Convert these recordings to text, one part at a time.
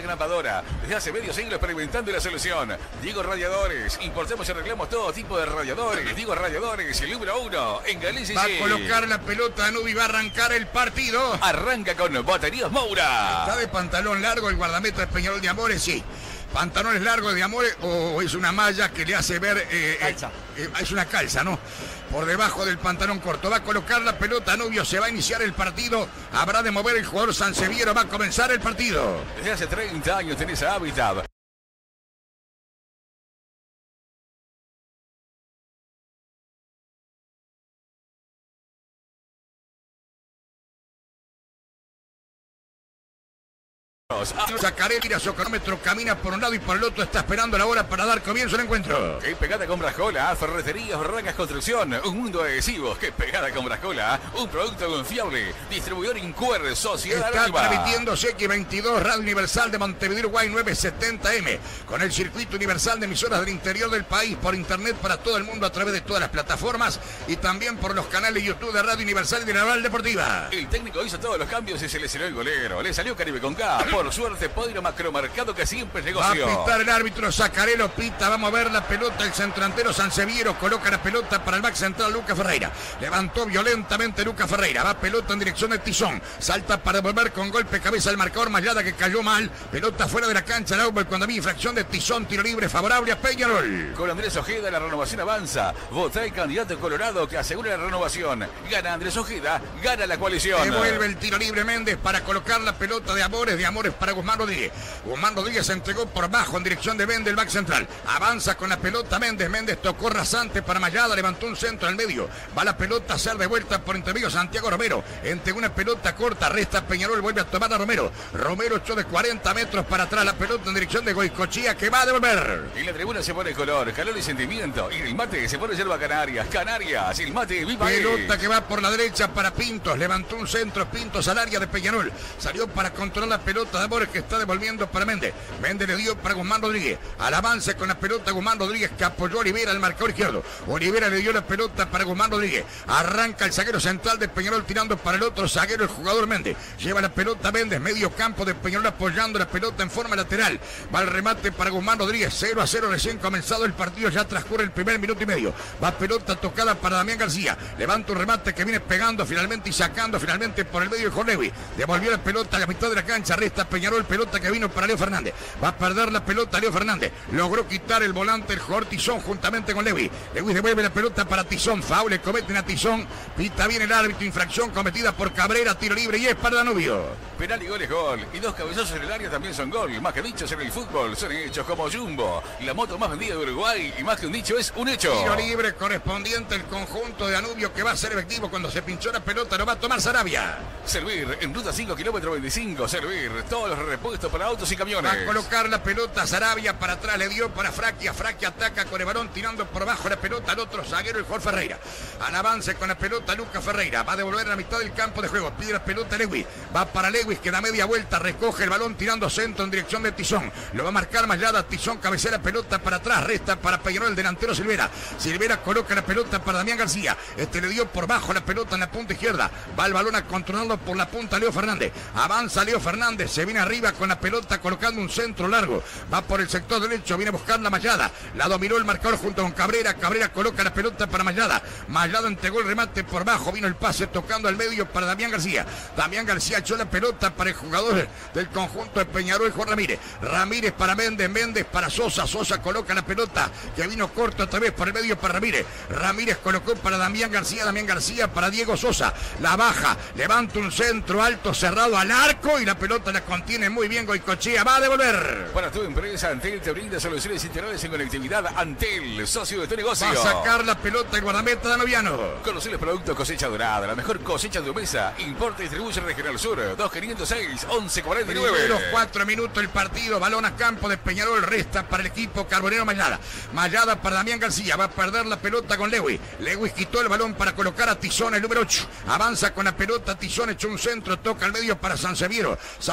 Grapadora. Desde hace medio siglo experimentando la solución. Diego Radiadores. Importamos y arreglamos todo tipo de radiadores. Diego Radiadores, el número 1 en Galicia. Va a colocar la pelota Danubio y va a arrancar el partido. Arranca con Baterías Moura. ¿Está de pantalón largo el guardameta de Peñarol de Amores? Sí. ¿Pantalones largos de Amores o es una malla que le hace ver... calza. Es una calza, ¿no? Por debajo del pantalón corto. Va a colocar la pelota Danubio, se va a iniciar el partido. Habrá de mover el jugador Sanseviero, va a comenzar el partido. Desde hace 30 años tenés hábitat. Sacaré, mira su cronómetro, camina por un lado y por el otro, está esperando la hora para dar comienzo al encuentro. Qué pegada con Brascola, Ferreterías Barracas Construcción, un mundo de adhesivos. Qué pegada con Brascola, un producto confiable, distribuidor Incuer, Sociedad Está Anónima. transmitiéndose X22, Radio Universal de Montevideo, Uruguay 970M, con el circuito universal de emisoras del interior del país, por internet para todo el mundo a través de todas las plataformas y también por los canales YouTube de Radio Universal y de la Naval Deportiva. El técnico hizo todos los cambios y se le salió el golero. Le salió Caribe con K. Por suerte, Podrio Macromercado, que siempre es negocio. Va a pitar el árbitro, Sacarelo pita, va a mover la pelota el centrodelantero Sanseviero, coloca la pelota para el back central Lucas Ferreira. Levantó violentamente Lucas Ferreira, va pelota en dirección de Tizón, salta para devolver con golpe cabeza el marcador Mallada que cayó mal, pelota fuera de la cancha, Laubel cuando había infracción de Tizón, tiro libre favorable a Peñarol. Con Andrés Ojeda la renovación avanza. Vota el candidato colorado que asegura la renovación. Gana Andrés Ojeda, gana la coalición. Devuelve el tiro libre Méndez para colocar la pelota de Amores para Guzmán Rodríguez. Guzmán Rodríguez se entregó por bajo en dirección de Méndez, el back central. Avanza con la pelota Méndez. Méndez tocó rasante para Mallada, levantó un centro al medio. Va la pelota a ser de vuelta por intermedio Santiago Romero. Entre una pelota corta, resta Peñarol, vuelve a tomar a Romero. Romero echó de 40 metros para atrás la pelota en dirección de Goicochea que va a devolver. Y la tribuna se pone color, calor y sentimiento. Y el mate se pone yerba Canarias. Canarias, el mate, viva pelota que va por la derecha para Pintos. Levantó un centro, Pintos al área de Peñarol. Salió para controlar la pelota de Amores que está devolviendo para Méndez. Méndez le dio para Guzmán Rodríguez. Al avance con la pelota Guzmán Rodríguez que apoyó a Olivera al marcador izquierdo. Olivera le dio la pelota para Guzmán Rodríguez. Arranca el zaguero central de Peñarol tirando para el otro zaguero, el jugador Méndez. Lleva la pelota Méndez, medio campo de Peñarol apoyando la pelota en forma lateral. Va el remate para Guzmán Rodríguez. 0-0 recién comenzado el partido, ya transcurre el primer minuto y medio. Va pelota tocada para Damián García. Levanta un remate que viene pegando finalmente y sacando finalmente por el medio de Jorlevi. Devolvió la pelota a la mitad de la cancha. Resta Peñarol, pelota que vino para Leo Fernández. Va a perder la pelota Leo Fernández. Logró quitar el volante el jugador Tizón juntamente con Lewy. Lewy devuelve la pelota para Tizón. Foul le cometen a Tizón. Pita bien el árbitro. Infracción cometida por Cabrera. Tiro libre y es para Danubio. Penal y gol es gol. Y dos cabezazos en el área también son gol. Más que dichos en el fútbol son hechos como Jumbo. La moto más vendida de Uruguay. Y más que un dicho es un hecho. Tiro libre correspondiente al conjunto de Danubio que va a ser efectivo cuando se pinchó la pelota. Lo va a tomar Sarabia. Servir en ruta 5 kilómetros 25. Servir todos los repuestos para autos y camiones. Va a colocar la pelota Sarabia para atrás. Le dio para Fraquia. Fraquia ataca con el balón tirando por bajo la pelota al otro zaguero, el Jorge Ferreira. Al avance con la pelota Lucas Ferreira. Va a devolver a la mitad del campo de juego. Pide la pelota Lewis. Va para Lewis que da media vuelta. Recoge el balón tirando centro en dirección de Tizón. Lo va a marcar Mallada. Tizón cabecera pelota para atrás. Resta para Peñarol el delantero Silvera. Silvera coloca la pelota para Damián García. Le dio por bajo la pelota en la punta izquierda. Va el balón a controlarlo por la punta Leo Fernández. Avanza Leo Fernández. Se viene arriba con la pelota colocando un centro largo. Va por el sector derecho. Viene a buscar la Mallada. La dominó el marcador junto con Cabrera. Cabrera coloca la pelota para Mallada. Mallada entregó el remate por bajo. Vino el pase tocando al medio para Damián García. Damián García echó la pelota para el jugador del conjunto de Peñarol, Juan Ramírez. Ramírez para Méndez. Méndez para Sosa. Sosa coloca la pelota que vino corto otra vez por el medio para Ramírez. Ramírez colocó para Damián García. Damián García para Diego Sosa. La baja. Levanta un centro alto cerrado al arco y la pelota la contiene muy bien Goicochea. Va a devolver. Para tu empresa, Antel te brinda soluciones integrales en conectividad. Antel, socio de tu negocio. Va a sacar la pelota el guardameta danoviano. Conocer los productos cosecha dorada, la mejor cosecha de mesa. Importa y distribuye Regional Sur, 2506 1149. Los 4 minutos el partido. Balón a campo de Peñarol. Resta para el equipo carbonero Mallada. Mallada para Damián García. Va a perder la pelota con Lewis. Lewis quitó el balón para colocar a Tizón, el número 8. Avanza con la pelota. Tizón echó un centro. Toca al medio para Sanseviero. Sanseviero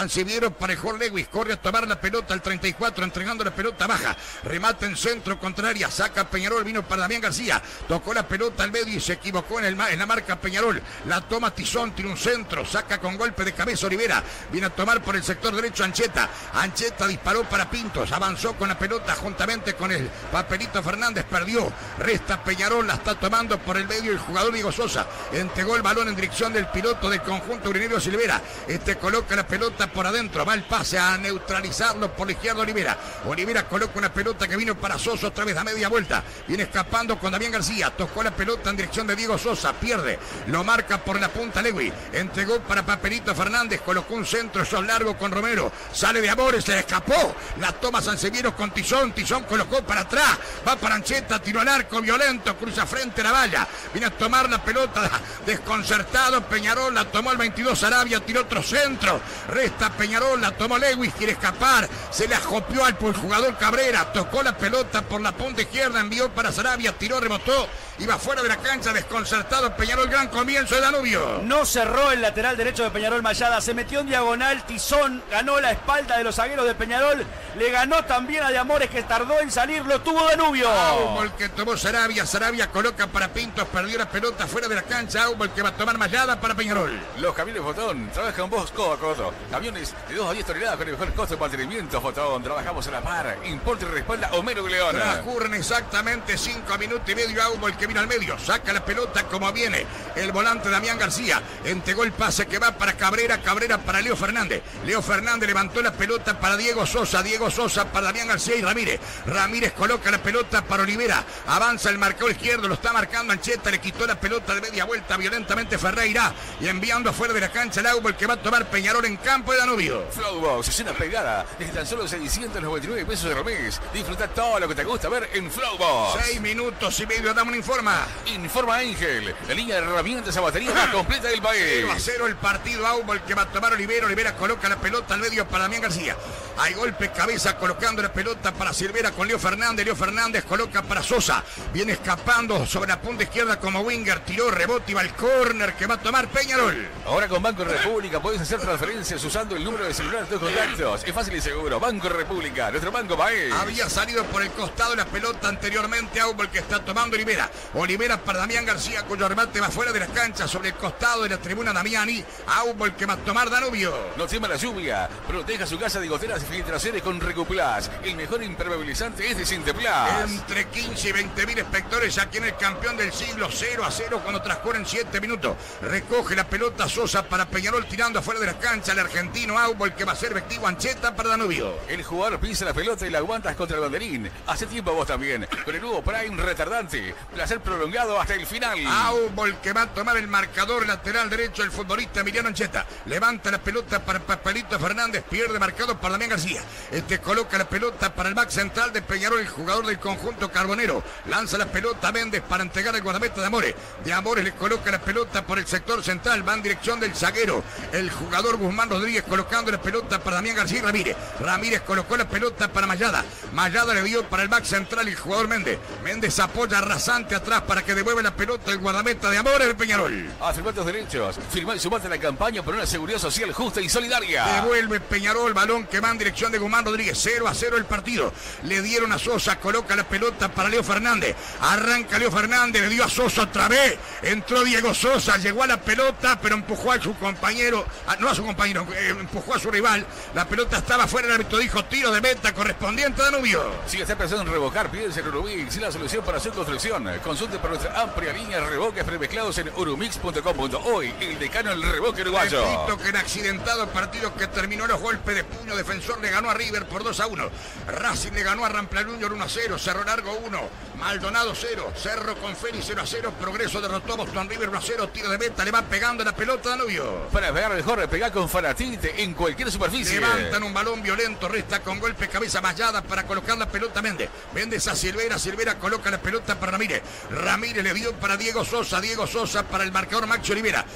Zaguero para el Jorge Lewis. Corre a tomar la pelota al 34, entregando la pelota baja. Remata en centro contraria. Saca Peñarol, vino para Damián García. Tocó la pelota al medio y se equivocó en la marca Peñarol. La toma Tizón, tiene un centro. Saca con golpe de cabeza Olivera. Viene a tomar por el sector derecho Ancheta. Ancheta disparó para Pintos. Avanzó con la pelota juntamente con el Papelito Fernández. Perdió. Resta Peñarol. La está tomando por el medio el jugador Diego Sosa. Entregó el balón en dirección del piloto del conjunto Urinero Silvera. Coloca la pelota por adentro. Va el pase a neutralizarlo por la izquierda Olivera. Olivera coloca una pelota que vino para Sosa otra vez a media vuelta. Viene escapando con Damián García. Tocó la pelota en dirección de Diego Sosa. Pierde. Lo marca por la punta Lewis. Entregó para Papelito Fernández. Colocó un centro largo con Romero. Sale de Amores. Se le escapó. La toma Sanseviero con Tizón. Tizón colocó para atrás. Va para Ancheta. Tiró al arco violento. Cruza frente a la valla. Viene a tomar la pelota. Desconcertado Peñarol. La tomó el 22 Sarabia. Tiró otro centro. Resta Peñarol. La tomó Lewis. Quiere escapar. Se le acopió al jugador Cabrera. Tocó la pelota por la punta izquierda. Envió para Sarabia. Tiró, rebotó. Iba fuera de la cancha, desconcertado Peñarol. Gran comienzo de Danubio. No cerró el lateral derecho de Peñarol Mayada. Se metió en diagonal. Tizón ganó la espalda de los zagueros de Peñarol. Le ganó también a De Amores, que tardó en salir. Lo tuvo Danubio. Aubol que tomó Sarabia. Sarabia coloca para Pintos. Perdió la pelota fuera de la cancha. Aubol que va a tomar Mayada para Peñarol. Los camiones Fotón trabajan vos codo a codo. Camiones de 2 a 10 toneladas con el mejor costo de mantenimiento. Fotón. Trabajamos a la par. Importa y respalda Homero León. Transcurren exactamente 5 minutos y medio. Aubol que vino al medio. Saca la pelota como viene. El volante Damián García. Entregó el pase que va para Cabrera. Cabrera para Leo Fernández. Leo Fernández levantó la pelota para Diego Sosa. Diego Sosa para Damián García y Ramírez. Ramírez coloca la pelota para Olivera. Avanza el marcador izquierdo. Lo está marcando Ancheta. Le quitó la pelota de media vuelta violentamente Ferreira. Y enviando afuera de la cancha el Aubol que va a tomar Peñarol en campo de Danubio. Flowbox es una pegada desde tan solo 699 pesos al mes. Disfruta todo lo que te gusta ver en Flowbox. 6 minutos y medio. Dame una informa. Informa Ángel, la línea de herramientas a batería más completa del país. 0-0 el partido. Aubol que va a tomar Olivera. Olivera coloca la pelota al medio para Damián García. Hay golpe cabeza colocando la pelota para Silvera con Leo Fernández. Leo Fernández coloca para Sosa. Viene escapando sobre la punta izquierda como winger. Tiró, rebote y va al córner que va a tomar Peñarol. Ahora con Banco República puedes hacer transferencias usando el número de celular de tus contactos. Es fácil y seguro. Banco República, nuestro banco país. Había salido por el costado la pelota anteriormente. Aubol que está tomando Olivera. Olivera para Damián García, cuyo remate va fuera de la cancha sobre el costado de la tribuna Damiani. Aubol que va a tomar Danubio. No tema la lluvia. Proteja su casa de goteras y filtraciones con Recuplas. El mejor impermeabilizante es de Sinteplas. Entre 15 y 20 mil espectadores aquí en el campeón del siglo. 0-0 cuando transcurren 7 minutos. Recoge la pelota Sosa para Peñarol tirando afuera de la cancha. El argentino Aubol que va a ser efectivo. Ancheta para Danubio. El jugador pisa la pelota y la aguantas contra el banderín. Hace tiempo vos también. Con el nuevo Prime retardante. Placer prolongado hasta el final. Aubol que va a tomar el marcador lateral derecho el futbolista Emiliano Ancheta. Levanta la pelota para Papelito Fernández. Pierde marcado para Damián García. Coloca la pelota para el back central de Peñarol, el jugador del conjunto carbonero. Lanza la pelota a Méndez para entregar el guardameta de Amores. De Amores le coloca la pelota por el sector central. Va en dirección del zaguero. El jugador Guzmán Rodríguez colocando la pelota para Damián García y Ramírez. Ramírez colocó la pelota para Mayada. Mayada le dio para el back central el jugador Méndez. Méndez apoya rasante atrás para que devuelva la pelota el guardameta de Amores de Peñarol. Afirma tus derechos. Firma y sumate a la campaña por una seguridad social justa y solidaria. Devuelve Peñarol, balón que va en dirección de Guzmán Rodríguez. 0-0 el partido. Le dieron a Sosa, coloca la pelota para Leo Fernández. Arranca Leo Fernández, le dio a Sosa otra vez. Entró Diego Sosa, llegó a la pelota, pero empujó a su compañero, no a su compañero, empujó a su rival. La pelota estaba fuera, el árbitro dijo tiro de meta correspondiente a Danubio. Si está pensando en revocar, pídense en Urumix, la solución para su construcción. Consulte por nuestra amplia línea de revoques premezclados en urumix.com.hoy, el decano del revoque uruguayo. Repito que en accidentado partido que terminó los golpes de puño, Defensor le ganó a River por 2-1. Racing le ganó a Rampla Junior 1-0. Cerro Largo 1. Maldonado 0. Cerro Conferi 0-0. Progreso derrotó a Boston River 1-0. Tiro de meta. Le va pegando la pelota a Danubio. Para pegar mejor, pegá con Fanatite en cualquier superficie. Levantan un balón violento. Resta con golpe cabeza Mayada para colocar la pelota a Méndez. Méndez a Silvera. Silvera coloca la pelota para Ramírez. Ramírez le dio para Diego Sosa. Diego Sosa para el marcador Maxi Olivera.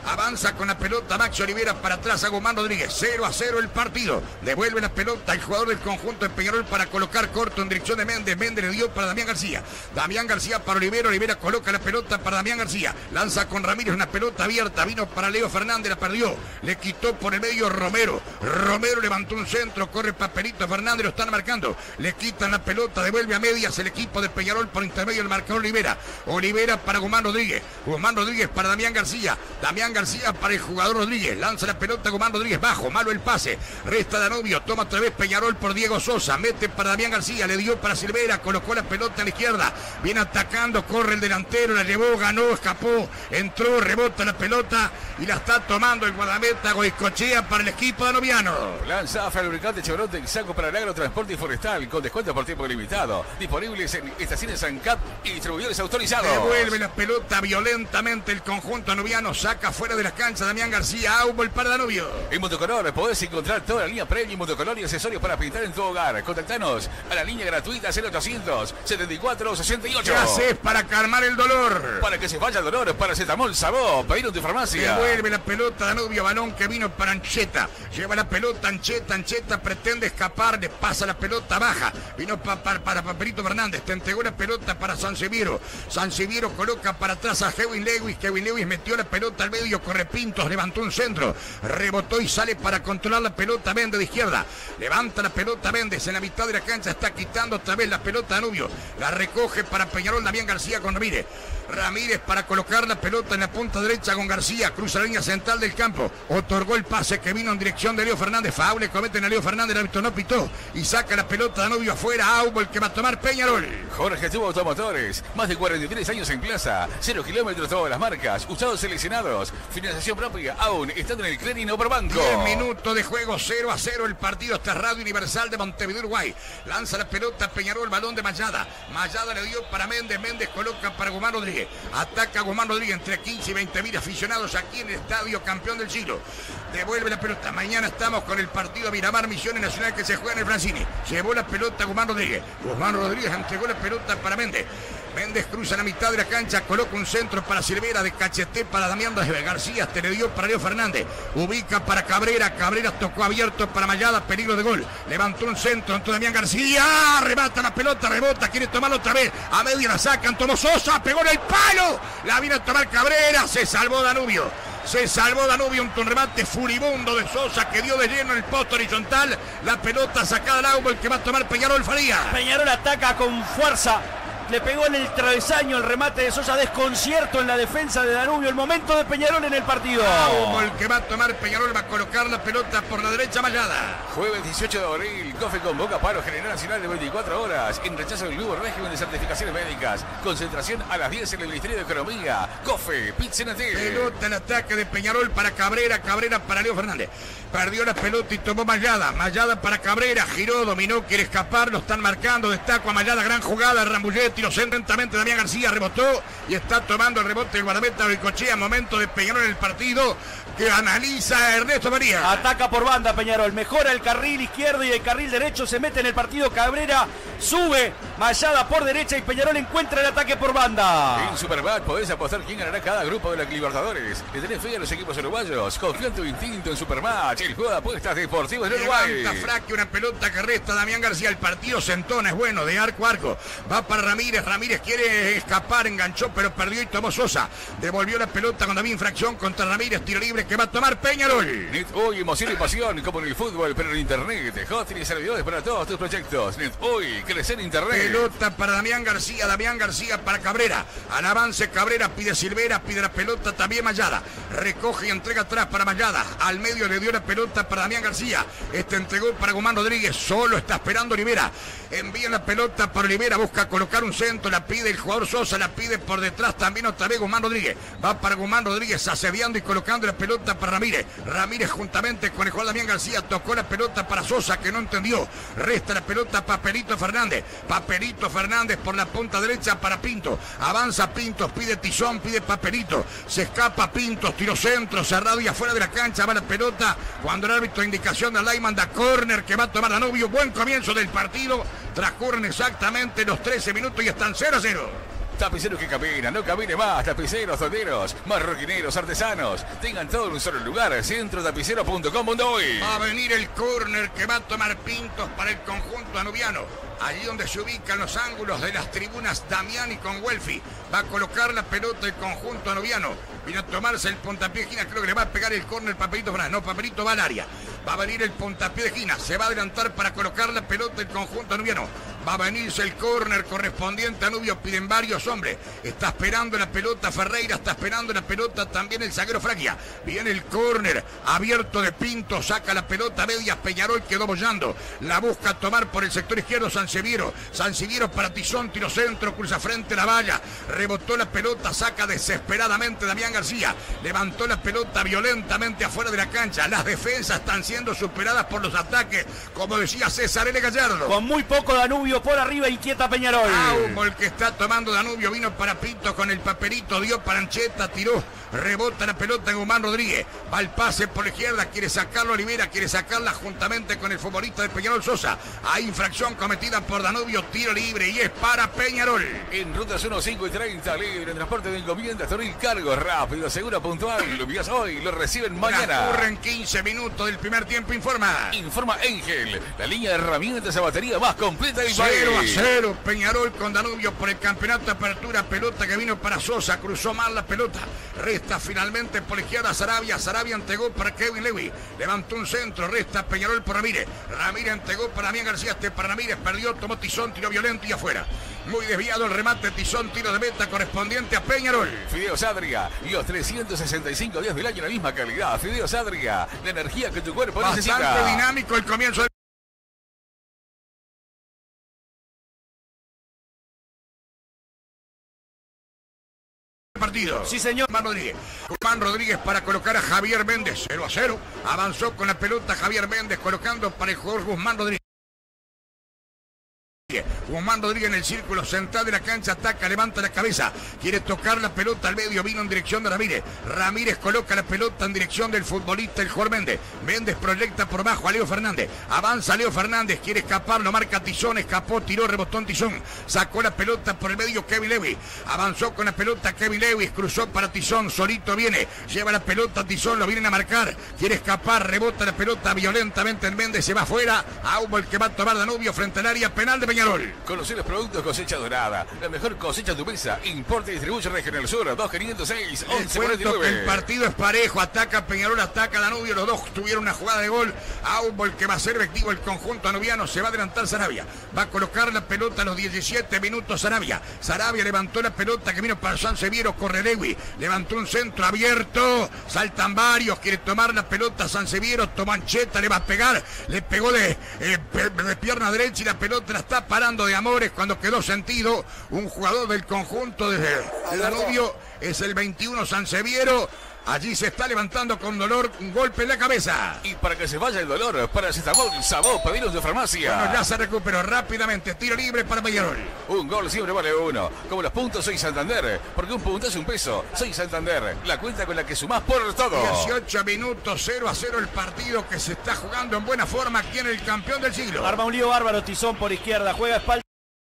Avanza con la pelota Maxi Olivera para atrás a Guzmán Rodríguez. 0-0 el partido. Devuelve la pelota el jugador del conjunto de Peñarol para colocar corto en dirección de Méndez. Méndez le dio para Damián García. Damián García para Olivera. Olivera coloca la pelota para Damián García. Lanza con Ramírez una pelota abierta. Vino para Leo Fernández. La perdió. Le quitó por el medio Romero. Romero levantó un centro. Corre Papelito Fernández. Lo están marcando. Le quitan la pelota. Devuelve a medias el equipo de Peñarol por intermedio del marcador Olivera. Olivera para Guzmán Rodríguez. Guzmán Rodríguez para Damián García. Damián García para el jugador Rodríguez. Lanza la pelota Guzmán Rodríguez bajo. Malo el pase. Resta Danubio. Toma otra vez Peñarol por Diego Sosa. Mete para Damián García. Le dio para Silvera. Colocó la pelota a la izquierda. Viene atacando. Corre el delantero. La llevó. Ganó. Escapó. Entró. Rebota la pelota. Y la está tomando el guardameta Goicochea para el equipo danubiano. Lanza Fabricante Chevrolet de Saco para el agrotransporte y forestal. Con descuento por tiempo limitado. Disponibles en estaciones ANCAP y distribuidores autorizados. Devuelve la pelota violentamente el conjunto danubiano. Saca fuera de la cancha Damián García. Áubol para Danubio. En Motocolor podés encontrar toda la línea premium, motocolor y accesorios para pintar en tu hogar. Contactanos a la línea gratuita 0800 74 68. ¿Qué haces para calmar el dolor? Para que se vaya el dolor, paracetamol Sabó. Pedir en tu farmacia. Devuelve la pelota Danubio. Balón que vino para Ancheta. Lleva la pelota Ancheta. Ancheta pretende escapar. Le pasa la pelota baja. Vino para Papelito Fernández. Te entregó la pelota para Sanseviero. Sanseviero coloca para atrás a Kevin Lewis. Kevin Lewis metió la pelota al medio. Corre Pintos. Levantó un centro. Rebotó y sale para controlar la pelota Méndez de izquierda. Levanta la pelota Méndez. En la mitad de la cancha está quitando otra vez la pelota Danubio. La recoge para Peñarol Damián García con Ramírez. Ramírez para colocar la pelota en la punta derecha con García. Cruza la línea central del campo. Otorgó el pase que vino en dirección de Leo Fernández. Foul le cometen a Leo Fernández. El árbitro no pitó. Y saca la pelota Danubio afuera. Áubol que va a tomar Peñarol. Jorge Tubo Automotores. Más de 43 años en plaza. 0 kilómetros todas las marcas. Usados seleccionados. Financiación propia. Aún estando en el Clearing o por banco. 10 minutos de juego. 0-0 el partido. Hasta Radio Universal de Montevideo, Uruguay. Lanza la pelota Peñarol. Balón de Mayada. Mayada le dio para Méndez. Méndez coloca para Guzmán Rodríguez. Ataca Guzmán Rodríguez entre 15 y 20 mil aficionados aquí en el estadio campeón del siglo. Devuelve la pelota. Mañana estamos con el partido Miramar Misiones Nacional que se juega en el Francini. Llevó la pelota Guzmán Rodríguez. Guzmán Rodríguez entregó la pelota para Méndez. Méndez cruza la mitad de la cancha, coloca un centro para Silvera, de cachete para Damián García, te le dio para Leo Fernández, ubica para Cabrera, Cabrera tocó abierto para Mayada, peligro de gol, levantó un centro, entró Damián García, remata la pelota, rebota, quiere tomarlo otra vez, a media la sacan, tomó Sosa, pegó en el palo, la viene a tomar Cabrera, se salvó Danubio. Se salvó Danubio, un remate furibundo de Sosa que dio de lleno en el poste horizontal, la pelota sacada al Áubol que va a tomar Peñarol Faría. Peñarol ataca con fuerza. Le pegó en el travesaño el remate de Sosa, desconcierto en la defensa de Danubio. El momento de Peñarol en el partido. El que va a tomar Peñarol, va a colocar la pelota por la derecha Mayada. Jueves 18 de abril, COFE convoca paro general nacional de 24 horas en rechazo del nuevo régimen de certificaciones médicas. Concentración a las 10 en el Ministerio de Economía. COFE, Pit-CNT. Pelota en ataque de Peñarol para Cabrera, Cabrera para Leo Fernández. Perdió la pelota y tomó Mayada. Mayada para Cabrera, giró, dominó, quiere escapar, lo están marcando, destaco a Mayada, gran jugada, Rambulletti, lo centra lentamente Damián García, rebotó y está tomando el rebote del guardameta Goicochea, momento de Peñarol en el partido que analiza Ernesto María. Ataca por banda Peñarol, mejora el carril izquierdo y el carril derecho, se mete en el partido Cabrera, sube Mayada por derecha y Peñarol encuentra el ataque por banda. En Superbat podés apostar quién ganará cada grupo de la Libertadores. Le tenés fe a los equipos uruguayos, confía en tu instinto en Supermatch, el juego de apuestas deportivas de Uruguay. Levanta Fraque, una pelota que resta Damián García, el partido sentona, es bueno, de arco a arco, va para Ramírez, Ramírez quiere escapar, enganchó pero perdió y tomó Sosa, devolvió la pelota con David Infracción contra Ramírez, tiro libre que va a tomar Peñarol. Net Hoy, emoción y pasión como en el fútbol, pero en internet. Hosting y servidores para todos tus proyectos. Net Hoy, crecer en internet. Pelota para Damián García para Cabrera. Al avance Cabrera, pide Silvera, pide la pelota también Mayada. Recoge y entrega atrás para Mayada. Al medio le dio la pelota para Damián García. Entregó para Guzmán Rodríguez. Solo está esperando Olivera. Envía la pelota para Olivera, busca colocar un centro, la pide el jugador Sosa, la pide por detrás también otra vez Guzmán Rodríguez. Va para Guzmán Rodríguez, asediando y colocando la pelota para Ramírez. Ramírez juntamente con el jugador Damián García tocó la pelota para Sosa que no entendió. Resta la pelota Papelito Fernández. Papelito Fernández por la punta derecha para Pinto. Avanza Pintos, pide Tizón, pide Papelito. Se escapa Pintos, tiro centro, cerrado y afuera de la cancha va la pelota. Cuando el árbitro indicación de Lay manda córner que va a tomar Danubio. Buen comienzo del partido. Transcurren exactamente los 13 minutos y están 0-0. Tapiceros que caminan, no camine más. Tapiceros, tonteros, marroquineros, artesanos. Tengan todo en un solo lugar. Centrotapicero.com.uy. Va a venir el córner que va a tomar Pintos para el conjunto anubiano. Allí donde se ubican los ángulos de las tribunas Damiani con Welfi. Va a colocar la pelota el conjunto anubiano. Viene a tomarse el puntapié de esquina. Creo que le va a pegar el córner Papelito Fernández. No, Papelito va al área. Va a venir el puntapié de esquina. Se va a adelantar para colocar la pelota el conjunto anubiano. Va a venirse el córner correspondiente a Anubio. Piden varios hombres. Está esperando la pelota Ferreira. Está esperando la pelota también el zaguero Fraquia. Viene el córner abierto de Pinto. Saca la pelota media. Peñarol quedó bollando. La busca tomar por el sector izquierdo Sanseviero. Sanseviero para Tizón. Tiro centro. Cruza frente a la valla. Rebotó la pelota. Saca desesperadamente Damián García. Levantó la pelota violentamente afuera de la cancha. Las defensas están siendo superadas por los ataques. Como decía César L. Gallardo. Con muy poco Danubio por arriba, inquieta Peñarol. Aumo el que está tomando Danubio, vino para Pinto con el papelito, dio para Ancheta, tiró, rebota la pelota en Guzmán Rodríguez, va el pase por la izquierda, quiere sacarlo Olivera, quiere sacarla juntamente con el futbolista de Peñarol Sosa. Hay infracción cometida por Danubio, tiro libre y es para Peñarol. En rutas 1, 5 y 30, libre en transporte de encomiendas, Toril Cargo, rápido, seguro, puntual. Lo envías hoy, lo reciben mañana. Ocurren 15 minutos del primer tiempo, informa. Informa Engel, la línea de herramientas a batería más completa del país. 0-0, Peñarol con Danubio por el campeonato de apertura, pelota que vino para Sosa, cruzó mal la pelota, resta finalmente por la izquierda Sarabia, Sarabia entregó para Kevin Lewis, levantó un centro, resta Peñarol por Ramírez, Ramírez entregó para Damián García, para Ramírez, perdió, tomó Tizón, tiro violento y afuera, muy desviado el remate, Tizón, tiro de meta correspondiente a Peñarol. Fideos Adria, los 365 días del año la misma calidad. Fideos Adria, la energía que tu cuerpo necesita. Bastante dinámico el comienzo del partido. Sí, señor. Guzmán Rodríguez para colocar a Javier Méndez. 0-0. Avanzó con la pelota Javier Méndez colocando para el jugador Guzmán Rodríguez. Guzmán Rodríguez en el círculo central de la cancha, ataca, levanta la cabeza, quiere tocar la pelota al medio, vino en dirección de Ramírez. Ramírez coloca la pelota en dirección del futbolista, el jugador Méndez. Méndez proyecta por bajo a Leo Fernández. Avanza Leo Fernández, quiere escapar, lo marca Tizón, escapó, tiró, rebotó en Tizón. Sacó la pelota por el medio Kevin Lewis. Avanzó con la pelota Kevin Lewis, cruzó para Tizón, solito viene, lleva la pelota Tizón, lo vienen a marcar, quiere escapar, rebota la pelota violentamente en Méndez, se va afuera. Aumo el que va a tomar Danubio frente al área penal de Peñarol. Conocer los productos Cosecha Dorada, la mejor cosecha de tu mesa. Importe y distribuye Regional Sur, 2506 1149. El partido es parejo, ataca Peñarol, ataca Danubio, los dos tuvieron una jugada de gol. Aumbol que va a ser efectivo el conjunto anubiano, se va a adelantar Sarabia, va a colocar la pelota a los 17 minutos Sarabia levantó la pelota que vino para Sanseviero, corre Lewis, levantó un centro abierto, saltan varios, quiere tomar la pelota Sanseviero, toma Ancheta, le va a pegar, le pegó de pierna derecha y la pelota la está parando de Amores cuando quedó sentido. Un jugador del conjunto de Danubio es el 21 Sanseviero. Allí se está levantando con dolor, un golpe en la cabeza. Y para que se vaya el dolor, paracetamol, Sabó, pedidos de farmacia. Bueno, ya se recuperó rápidamente, tiro libre para Peñarol. Un gol siempre vale uno. Como los puntos, soy Santander. Porque un punto es un peso. Soy Santander, la cuenta con la que sumás por todo. 18 minutos, 0-0 el partido que se está jugando en buena forma aquí en el campeón del siglo. Arma un lío bárbaro, Tizón por izquierda, juega espalda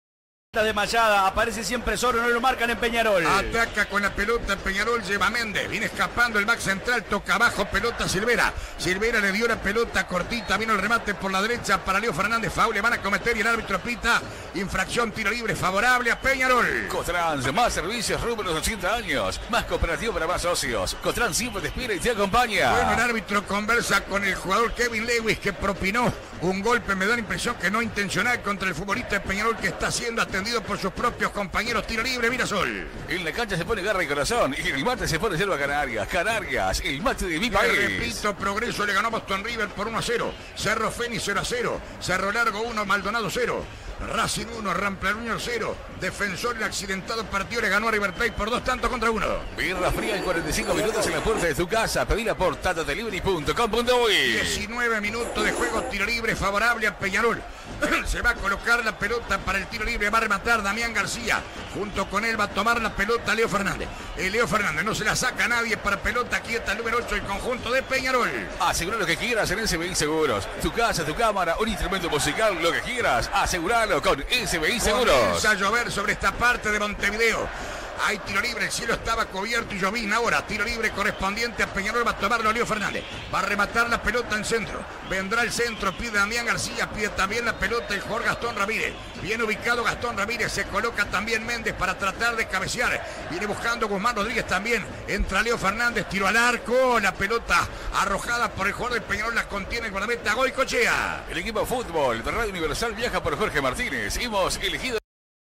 de Mayada, aparece siempre Soro, no lo marcan en Peñarol. Ataca con la pelota en Peñarol, lleva Méndez, viene escapando el back central, toca abajo, pelota Silvera. Silvera le dio la pelota cortita, vino el remate por la derecha para Leo Fernández, foul le van a cometer y el árbitro pita, infracción, tiro libre favorable a Peñarol. Cotrans, más servicios rumbo a los 80 años, más cooperativo para más socios. Cotrans siempre te espera y te acompaña. Bueno, el árbitro conversa con el jugador Kevin Lewis que propinó un golpe, me da la impresión que no intencional contra el futbolista de Peñarol que está siendo atendido por sus propios compañeros. Tiro libre, Mirasol. En la cancha se pone garra y corazón y en el mate se pone selva Canarias. Canarias, el mate de mi país. Repito, Progreso le ganó a Boston River por 1-0. Cerro Fénix 0-0. Cerro Largo 1, Maldonado 0. Racing 1, Rampla Junior 0. Defensor el accidentado partido le ganó a River Plate por 2-1. Birra fría en 45 minutos en la puerta de tu casa. Pedila por tatadelivery.com.uy. 19 minutos de juego, tiro libre favorable a Peñarol. Se va a colocar la pelota para el tiro libre. Va a rematar Damián García. Junto con él va a tomar la pelota Leo Fernández. Leo Fernández no se la saca a nadie para pelota quieta el número 8, el conjunto de Peñarol. Asegura lo que quieras en SBI Seguros. Tu casa, tu cámara, un instrumento musical, lo que quieras, aseguralo con SBI Seguros. Comienza a llover sobre esta parte de Montevideo. Hay tiro libre, el cielo estaba cubierto y llovina ahora. Tiro libre correspondiente a Peñarol, va a tomarlo Leo Fernández. Va a rematar la pelota en centro. Vendrá el centro, pide Damián García, pide también la pelota el jugador Gastón Ramírez. Bien ubicado Gastón Ramírez, se coloca también Méndez para tratar de cabecear. Viene buscando Guzmán Rodríguez también. Entra Leo Fernández, tiro al arco. La pelota arrojada por el jugador del Peñarol, la contiene el guardameta Goicoechea. El equipo de fútbol de Radio Universal viaja por Jorge Martínez. Hemos elegido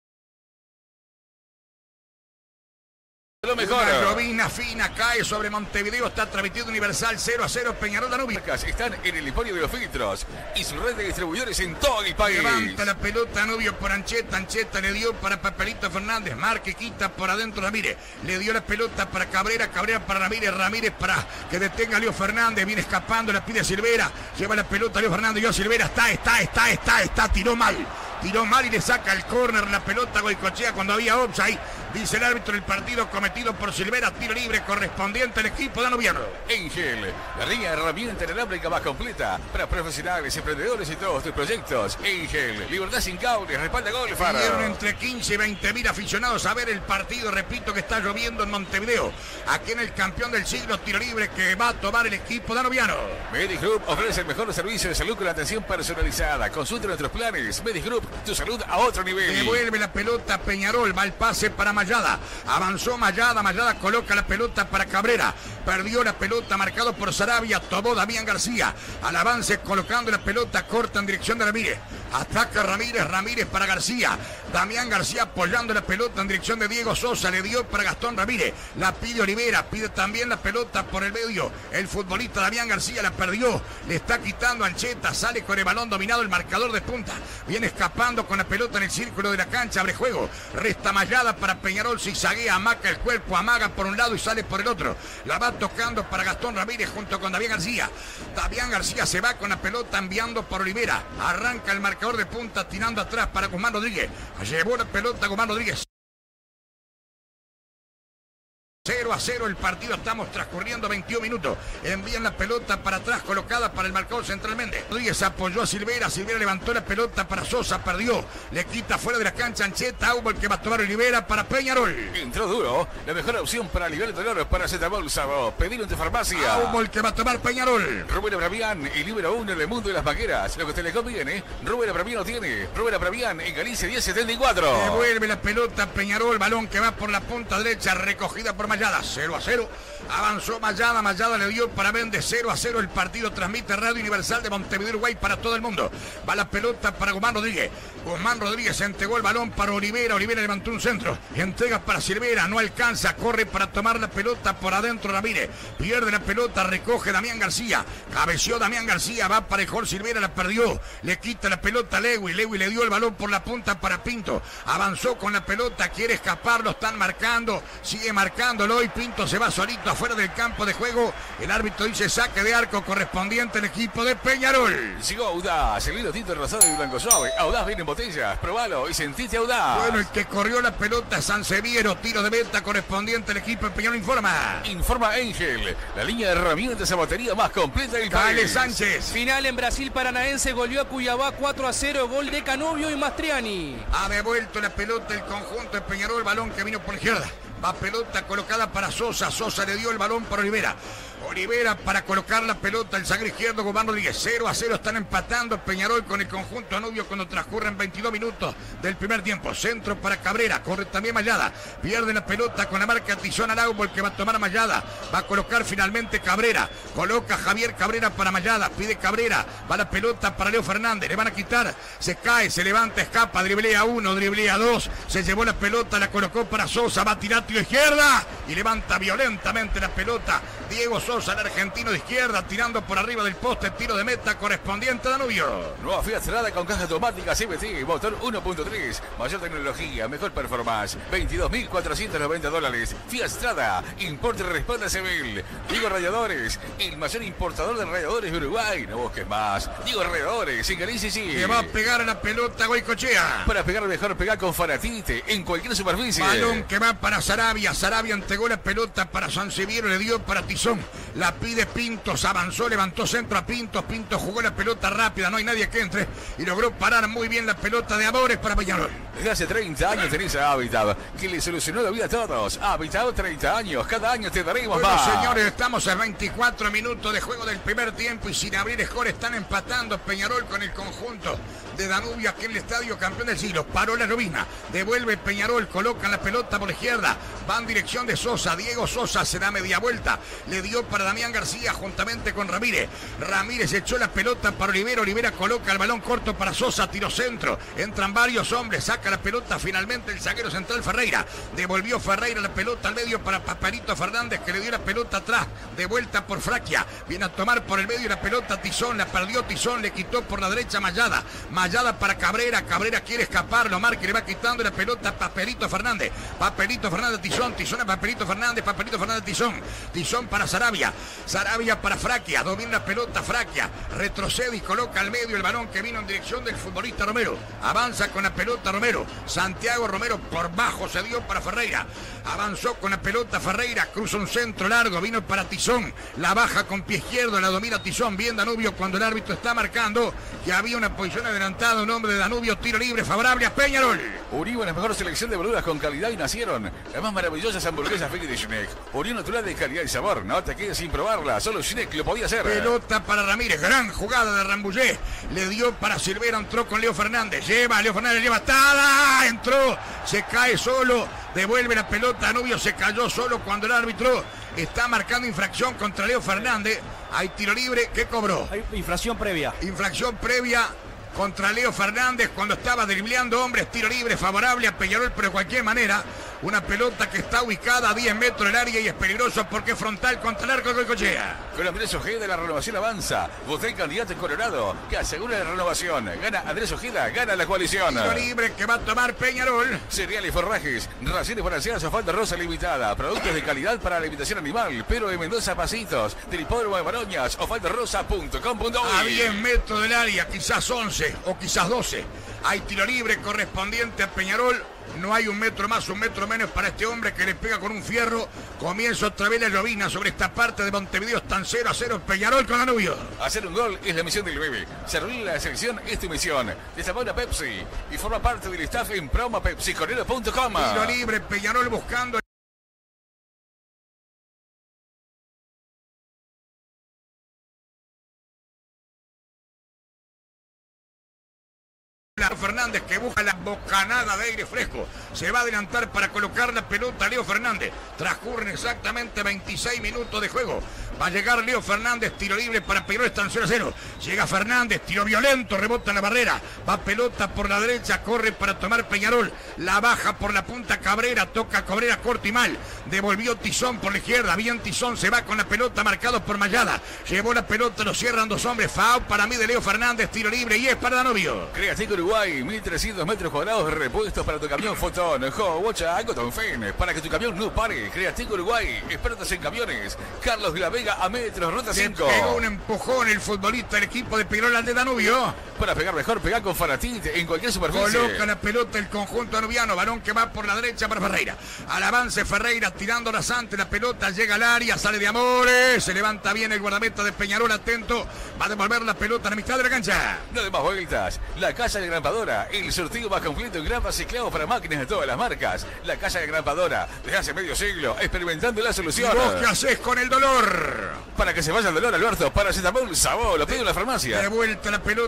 lo mejor. Una llovina fina cae sobre Montevideo. Está transmitido Universal 0-0 Peñarol Danubio. Están en el Emporio de los Filtros y su red de distribuidores en todo el país. Levanta la pelota Danubio por Ancheta. Ancheta le dio para Papelito Fernández. Marque, quita por adentro Ramírez. Le dio la pelota para Cabrera. Cabrera para Ramírez. Ramírez para que detenga a Leo Fernández. Viene escapando, la pide a Silvera. Lleva la pelota a Leo Fernández. Yo Silvera está. Tiró mal y le saca el córner la pelota Goicoechea cuando había offside. Dice el árbitro, el partido cometido por Silvera. Tiro libre correspondiente al equipo danubiano. Angel, la línea de herramienta inalámbrica más completa para profesionales, emprendedores y todos tus proyectos. Angel, libertad sin cables, respalda golf. Vinieron entre 15 y 20 mil aficionados a ver el partido. Repito que está lloviendo en Montevideo. Aquí en el campeón del siglo, tiro libre que va a tomar el equipo danubiano. Medicgroup ofrece el mejor servicio de salud con atención personalizada. Consulta nuestros planes. Medicgroup, tu salud a otro nivel. Devuelve la pelota Peñarol, va el pase para Mayada. Avanzó Mayada coloca la pelota para Cabrera. Perdió la pelota, marcado por Sarabia. Tomó Damián García. Al avance colocando la pelota corta en dirección de Ramírez. Ataca Ramírez para García. Damián García apoyando la pelota en dirección de Diego Sosa. Le dio para Gastón Ramírez. La pide Olivera. Pide también la pelota por el medio. El futbolista Damián García la perdió. Le está quitando Ancheta. Sale con el balón dominado el marcador de punta. Viene escapando con la pelota en el círculo de la cancha. Abre juego. Resta Mayada para Peñarol. Zigzaguea, amaca el cuerpo. Amaga por un lado y sale por el otro. La va tocando para Gastón Ramírez junto con Damián García. Damián García se va con la pelota enviando por Olivera. Arranca el marcador de punta tirando atrás para Guzmán Rodríguez. Llevó la pelota Guzmán Rodríguez. 0-0 el partido, estamos transcurriendo 21 minutos. Envían la pelota para atrás, colocada para el marcador central Méndez. Rodríguez apoyó a Silvera, Silvera levantó la pelota para Sosa, perdió. Le quita fuera de la cancha Ancheta, Hubo el que va a tomar Olivera para Peñarol. Entró duro, la mejor opción para aliviar el dolor para Paracetamol Sabo. Pedir en tu farmacia. Hubo el que va a tomar Peñarol. Rubén Abravián, el número 1 en el mundo de las vaqueras. Lo que te le conviene, Rubén Abravián lo tiene. Rubén Abravián en Galicia 1074. Devuelve la pelota Peñarol, balón que va por la punta derecha, recogida por Mayada. 0-0. Avanzó Mayada le dio para Méndez. 0-0 el partido. Transmite Radio Universal de Montevideo, Uruguay para todo el mundo. Va la pelota para Guzmán Rodríguez. Guzmán Rodríguez entregó el balón para Olivera. Olivera levantó un centro. Entrega para Silvera. No alcanza. Corre para tomar la pelota por adentro Ramírez. Pierde la pelota. Recoge Damián García. Cabeció Damián García. Va para el Jorge Silvera. La perdió. Le quita la pelota a Lewy. Lewy le dio el balón por la punta para Pinto. Avanzó con la pelota. Quiere escapar. Lo están marcando. Sigue marcándolo. Y Pinto se va solito afuera del campo de juego. El árbitro dice saque de arco correspondiente al equipo de Peñarol. Llegó Audaz, el hilo tinto rosado y blanco suave. Audaz viene en botellas, probalo y sentite Audaz. Bueno, el que corrió la pelota Sanseviero, tiro de meta correspondiente al equipo de Peñarol informa. Informa Ángel, la línea de herramientas a batería más completa del país. Dale Sánchez. Final en Brasil, Paranaense goleó a Cuiabá 4-0, gol de Canovio y Mastriani. Ha devuelto la pelota el conjunto de Peñarol, balón que vino por la izquierda. Va pelota colocada para Sosa. Sosa le dio el balón para Olivera. Olivera para colocar la pelota, el zaguero izquierdo Guzmán Rodríguez. 0-0 están empatando Peñarol con el conjunto danubio cuando transcurren 22 minutos del primer tiempo. Centro para Cabrera, corre también Mayada. Pierde la pelota con la marca Tizón Araujo, el que va a tomar a Mayada. Va a colocar finalmente Cabrera. Coloca Javier Cabrera para Mayada. Pide Cabrera. Va la pelota para Leo Fernández. Le van a quitar. Se cae, se levanta, escapa. Driblea 1, driblea 2. Se llevó la pelota, la colocó para Sosa. Va a tirar tiro izquierda y levanta violentamente la pelota Diego Sosa. Sosa, el argentino de izquierda, tirando por arriba del poste, tiro de meta correspondiente a Danubio. Nueva Fiat Strada con caja automática CVT, motor 1.3, mayor tecnología, mejor performance, $22.490. Fiat Strada, importe y respalda Sebel. Diego Radiadores, el mayor importador de radiadores de Uruguay. No busques más. Diego Radiadores, en Galicia sí. Que va a pegar a la pelota Goicoechea. Para pegar mejor, pegar con Fanatite, en cualquier superficie. Balón que va para Sarabia. Sarabia entregó la pelota para Sanseviero, le dio para Tizón. La pide Pintos, avanzó, levantó centro a Pintos. Pintos jugó la pelota rápida, no hay nadie que entre. Y logró parar muy bien la pelota de Amores para Peñarol. Desde hace 30 años tenés a Habitat, que le solucionó la vida a todos. Habitat, 30 años, cada año te daremos bueno, más. Señores, estamos a 24 minutos de juego del primer tiempo y sin abrir score están empatando Peñarol con el conjunto de Danubio aquí en el estadio campeón del siglo. Paró la Robina, devuelve Peñarol, colocan la pelota por la izquierda, van dirección de Sosa. Diego Sosa se da media vuelta, le dio para Damián García juntamente con Ramírez. Ramírez echó la pelota para Olivera, Olivera coloca el balón corto para Sosa, tiro centro, entran varios hombres, saca la pelota finalmente el zaguero central Ferreira, devolvió Ferreira la pelota al medio para Paparito Fernández, que le dio la pelota atrás, de vuelta por Fraquia, viene a tomar por el medio la pelota Tizón, la perdió Tizón, le quitó por la derecha Mayada para Cabrera, Cabrera quiere escapar, lo marca y le va quitando la pelota Paperito Fernández, Paperito Fernández Tizón, Tizón a Paperito Fernández Tizón, Tizón para Sarabia, Sarabia para Fraquia, domina la pelota Fraquia, retrocede y coloca al medio el balón que vino en dirección del futbolista Romero, avanza con la pelota Romero, Santiago Romero por bajo se dio para Ferreira, avanzó con la pelota Ferreira, cruza un centro largo, vino para Tizón, la baja con pie izquierdo, la domina Tizón, bien Danubio cuando el árbitro está marcando que había una posición adelantada, un hombre de Danubio, tiro libre favorable a Peñarol. Unión, la mejor selección de verduras con calidad y nacieron las más maravillosas hamburguesas Feli de Schneck. Unión natural de calidad y sabor, no te quedes sin probarla, solo Schneck lo podía hacer. Pelota para Ramírez, gran jugada de Rambouillet, le dio para Silvera, entró con Leo Fernández, Leo Fernández lleva tada, entró, se cae solo, devuelve la pelota, Danubio se cayó solo cuando el árbitro está marcando infracción contra Leo Fernández, hay tiro libre, ¿qué cobró? Hay infracción previa contra Leo Fernández cuando estaba dribleando hombres, tiro libre favorable a Peñarol, pero de cualquier manera una pelota que está ubicada a 10 metros del área y es peligroso porque es frontal contra el arco de Goicoechea. Con Andrés Ojeda la renovación avanza, votó el candidato en Colorado que asegura la renovación, gana Andrés Ojeda, gana la coalición. Tiro libre que va a tomar Peñarol. Cereales Forrajes, raciones balanceadas o falda rosa limitada, productos de calidad para la alimentación animal, pero de Mendoza Pasitos, del hipódromo de Baroñas o faldarosa.com.uy. A 10 metros del área, quizás 11 o quizás 12. Hay tiro libre correspondiente a Peñarol. No hay un metro más, un metro menos para este hombre que le pega con un fierro. Comienza otra vez la llovina sobre esta parte de Montevideo. Están 0-0 Peñarol con Danubio. Hacer un gol es la misión del bebé. Servirle a la selección es tu misión. Destapar Pepsi y forma parte del staff en promopepsiconero.com. Tiro libre, Peñarol buscando. Fernández que busca la bocanada de aire fresco, se va a adelantar para colocar la pelota a Leo Fernández. Transcurren exactamente 26 minutos de juego. Va a llegar Leo Fernández, tiro libre para Peñarol, están 0-0. Llega Fernández, tiro violento, rebota en la barrera. Va pelota por la derecha, corre para tomar Peñarol. La baja por la punta Cabrera, toca Cabrera corto y mal. Devolvió Tizón por la izquierda, bien Tizón, se va con la pelota marcado por Mayada. Llevó la pelota, lo cierran dos hombres. Foul para mí de Leo Fernández, tiro libre y es para Danubio. Creatic Uruguay, 1300 metros cuadrados de repuestos para tu camión Fotón, Bocha, Cotonfen, para que tu camión no pare. Creatic Uruguay, expertos en camiones. Carlos de la Vega a metros, ruta 5. Pegó un empujón el futbolista del equipo de Peñarol al de Danubio. Para pegar mejor, pegar con Fanatite en cualquier superficie. Coloca la pelota el conjunto danubiano, balón que va por la derecha para Ferreira. Al avance Ferreira tirando las antes, la pelota llega al área, sale de Amores, se levanta bien el guardameta de Peñarol, atento, va a devolver la pelota a la mitad de la cancha. No de más vueltas, la Casa de Grampadora, el sorteo más completo en grapas y clavos para máquinas de todas las marcas. La Casa de Grampadora, desde hace medio siglo, experimentando la solución. ¿Y vos qué haces con el dolor? Para que se vaya el dolor, Alberto, paracetamol, Sabó, lo pido en la farmacia. De vuelta la pelota por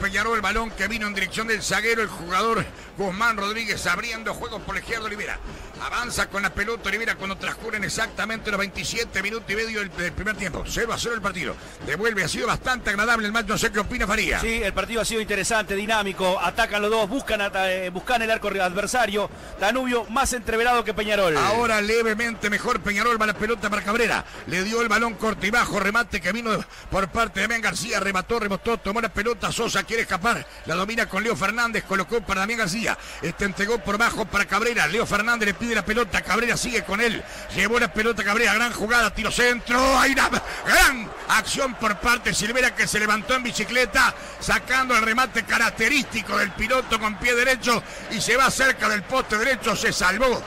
Peñarol, el balón que vino en dirección del zaguero, el jugador Guzmán Rodríguez abriendo juego por la izquierda. Olivera avanza con la pelota. Olivera cuando transcurren exactamente los 27 minutos y medio del primer tiempo. 0-0 el partido. Devuelve, ha sido bastante agradable el match. No sé qué opina Faría. Sí, el partido ha sido interesante, dinámico. Atacan los dos, buscan el arco adversario. Danubio más entreverado que Peñarol. Ahora levemente mejor Peñarol, va la pelota para Cabrera. Le dio el balón corto y bajo. Remate que vino por parte de Damián García. Rebotó, tomó la pelota. Sosa quiere escapar. La domina con Leo Fernández. Colocó para Damián García. Entregó por bajo para Cabrera. Leo Fernández le pide la pelota. Cabrera sigue con él. Llevó la pelota Cabrera. Gran jugada. Tiro centro. Hay una gran acción por parte de Silvera, que se levantó en bicicleta, sacando el remate característico del piloto con pie derecho y se va cerca del poste derecho. Se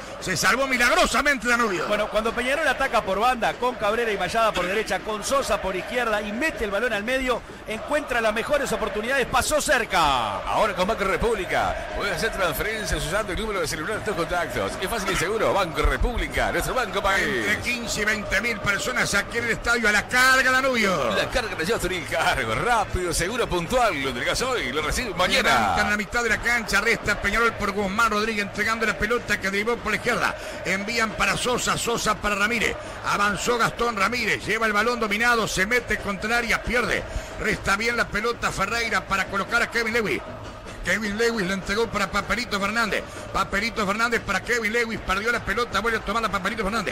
salvó milagrosamente Danubio. Bueno, cuando Peñarol ataca por banda con Cabrera y Mayada por derecha, con Sosa por izquierda y mete el balón al medio, encuentra las mejores oportunidades. Pasó cerca. Ahora con Banco República puedes hacer transferencias usando el número de celular de tus contactos. Es fácil y seguro. Banco República, nuestro banco país. Entre 15 y 20 mil personas aquí en el estadio. A la carga Danubio. La carga la llevas tú en el cargo. Rápido, seguro, puntual. Lo entregas hoy, lo recibes mañana. Levantan en la mitad de la cancha. Resta Peñarol por Guzmán Rodríguez entregando la pelota que derivó por la izquierda. Envían para Sosa. Sosa para Ramírez. Avanzó Gastón Ramírez. Lleva el balón dominado. Se mete contra el área. Pierde. Resta bien la pelota Ferreira para colocar a Kevin Lewis. Kevin Lewis le entregó para Paperito Fernández. Paperito Fernández para Kevin Lewis. Perdió la pelota. Vuelve a tomar la Paperito Fernández.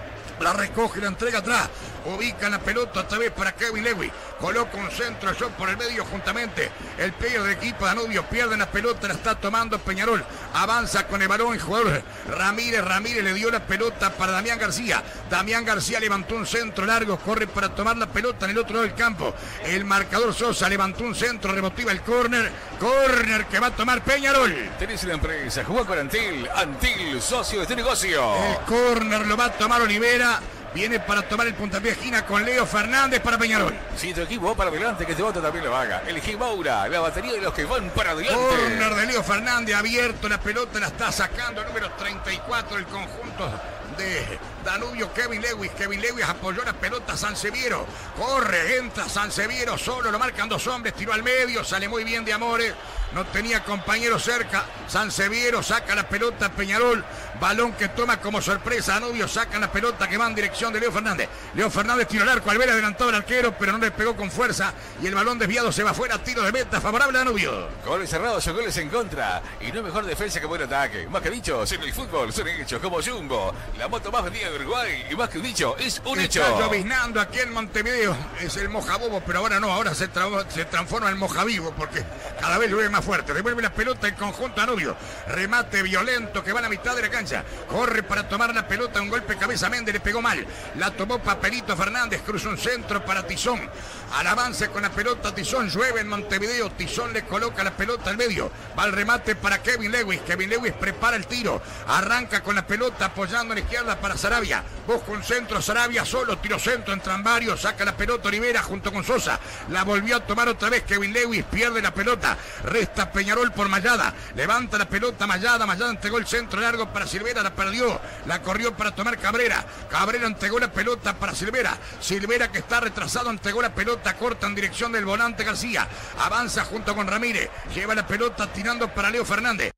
La recoge, la entrega atrás. Ubica la pelota otra vez para Kevin Lewis. Coloca un centro yo por el medio juntamente. El pie del equipo Danubio. Pierde la pelota, la está tomando Peñarol. Avanza con el balón el jugador Ramírez. Ramírez le dio la pelota para Damián García. Damián García levantó un centro largo. Corre para tomar la pelota en el otro lado del campo. El marcador Sosa levantó un centro. Remotiva el córner. Córner que va a tomar Peñarol. Tenés una empresa. Jugá con Antil. Antil, socio de este negocio. El córner lo va a tomar Olivera. Viene para tomar el puntapié de esquina con Leo Fernández para Peñarol. Si tu equipo va para adelante, que este voto también lo haga. Elegí Maura, la batería de los que van para adelante. Corner de Leo Fernández, abierto, la pelota la está sacando el número 34 del conjunto de Danubio, Kevin Lewis. Kevin Lewis apoyó la pelota a Sanseviero. Corre, entra Sanseviero solo, lo marcan dos hombres, tiró al medio, sale muy bien de Amores. No tenía compañero cerca. Sanseviero saca la pelota a Peñarol. Balón que toma como sorpresa Danubio. Sacan la pelota que va en dirección de Leo Fernández. Leo Fernández tiró al arco. Al ver adelantado el arquero, pero no le pegó con fuerza. Y el balón desviado se va fuera. Tiro de meta favorable a Danubio. Goles cerrados o goles en contra. Y no hay mejor defensa que buen ataque. Más que dicho, en el fútbol son hechos como Jumbo. La moto más vendida de Uruguay. Y más que un dicho, es un hecho. Está lloviznando aquí en Montevideo. Es el Mojabobo, pero ahora no. Ahora se transforma en Mojavivo porque cada vez llueve más fuerte. Devuelve la pelota el conjunto Danubio. Remate violento que va a la mitad de la cancha. Corre para tomar la pelota. Un golpe cabeza Méndez. Le pegó mal. La tomó Paperito Fernández. Cruza un centro para Tizón. Al avance con la pelota Tizón. Llueve en Montevideo. Tizón le coloca la pelota al medio. Va al remate para Kevin Lewis. Kevin Lewis prepara el tiro. Arranca con la pelota apoyando a la izquierda para Sarabia. Busca un centro Sarabia solo. Tiro centro. Entran varios. Saca la pelota Olivera junto con Sosa. La volvió a tomar otra vez Kevin Lewis. Pierde la pelota. Resta Peñarol por Mayada. Levanta la pelota Mayada. Mayada entregó el centro largo para Silvera. La perdió. La corrió para tomar Cabrera. Cabrera entregó la pelota para Silvera. Silvera que está retrasado entregó la pelota corta en dirección del volante García. Avanza junto con Ramírez. Lleva la pelota tirando para Leo Fernández.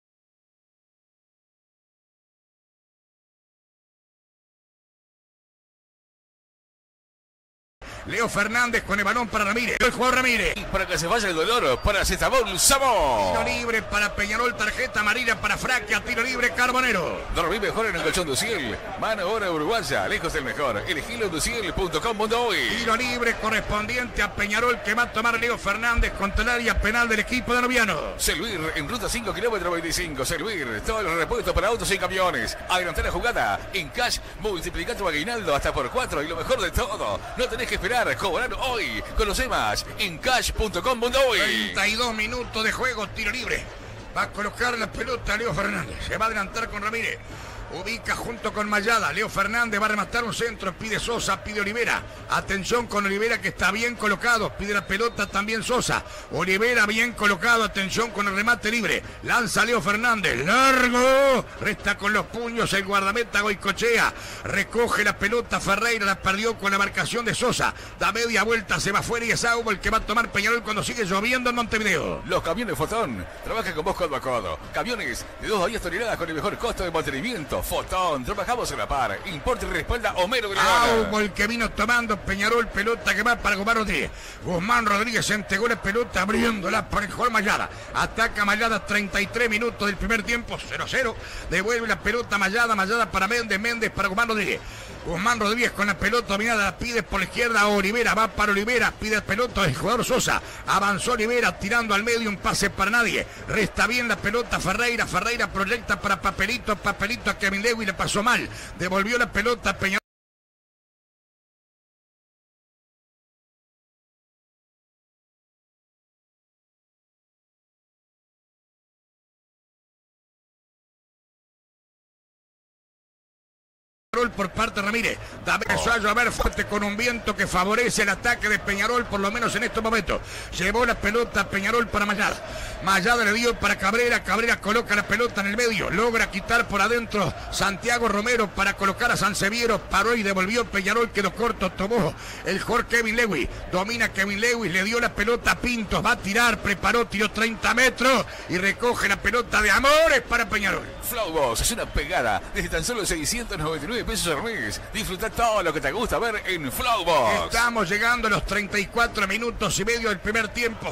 Leo Fernández con el balón para Ramírez. El jugador Ramírez. Y para que se vaya el dolor, paracetamol Samo. Tiro libre para Peñarol, tarjeta amarilla para Fraquia. Tiro libre Carbonero. Dormí mejor en el colchón Duciel. Mano ahora uruguaya, lejos del mejor. Elegilo en duciel.com.uy. Tiro libre correspondiente a Peñarol que va a tomar Leo Fernández contra el área penal del equipo danubiano. Selwir en ruta 5 kilómetros 25. Selwir, todos los repuestos para autos y camiones. Adelantar la jugada en cash, multiplicar tu aguinaldo hasta por 4 y lo mejor de todo, no tenés que esperar. Cobrar hoy. Conoce más en cash.com.uy. 32 minutos de juego, tiro libre. Va a colocar la pelota Leo Fernández. Se va a adelantar con Ramírez. Ubica junto con Mayada. Leo Fernández va a rematar un centro. Pide Sosa, pide Olivera. Atención con Olivera que está bien colocado. Pide la pelota también Sosa. Olivera bien colocado. Atención con el remate libre. Lanza Leo Fernández. Largo. Resta con los puños el guardameta Goicochea. Recoge la pelota Ferreira. La perdió con la marcación de Sosa. Da media vuelta. Se va fuera y es Aubo el que va a tomar Peñarol cuando sigue lloviendo en Montevideo. Los camiones Fotón trabajan con vos codo a codo. Camiones de 2 a 10 toneladas con el mejor costo de mantenimiento. Fotón, trabajamos en la par. Importa y respalda Homero Gregona. Aubo el que vino tomando Peñarol, pelota que va para Guzmán Rodríguez. Guzmán Rodríguez entregó la pelota abriéndola para el jugador Mayada. Ataca Mayada, 33 minutos del primer tiempo, 0-0. Devuelve la pelota Mayada, Mayada para Méndez, Méndez para Guzmán Rodríguez. Guzmán Rodríguez con la pelota dominada, la pide por la izquierda a Olivera, va para Olivera, pide el pelota del jugador Sosa, avanzó Olivera tirando al medio, un pase para nadie, resta bien la pelota Ferreira, Ferreira proyecta para Papelito, Papelito a Kevin Lewis, le pasó mal, devolvió la pelota a Peñarol. Por parte de Ramírez, empezó a llover fuerte con un viento que favorece el ataque de Peñarol, por lo menos en estos momentos. Llevó la pelota Peñarol para Mayada. Mayada le dio para Cabrera, Cabrera coloca la pelota en el medio, logra quitar por adentro Santiago Romero para colocar a Sanseviero, paró y devolvió Peñarol, quedó corto, tomó el jugador Kevin Lewis, domina Kevin Lewis, le dio la pelota a Pintos, va a tirar, preparó, tiró 30 metros y recoge la pelota de Amores para Peñarol. Flowbox es una pegada desde tan solo 699 pesos al mes. Disfruta todo lo que te gusta ver en Flowbox. Estamos llegando a los 34 minutos y medio del primer tiempo,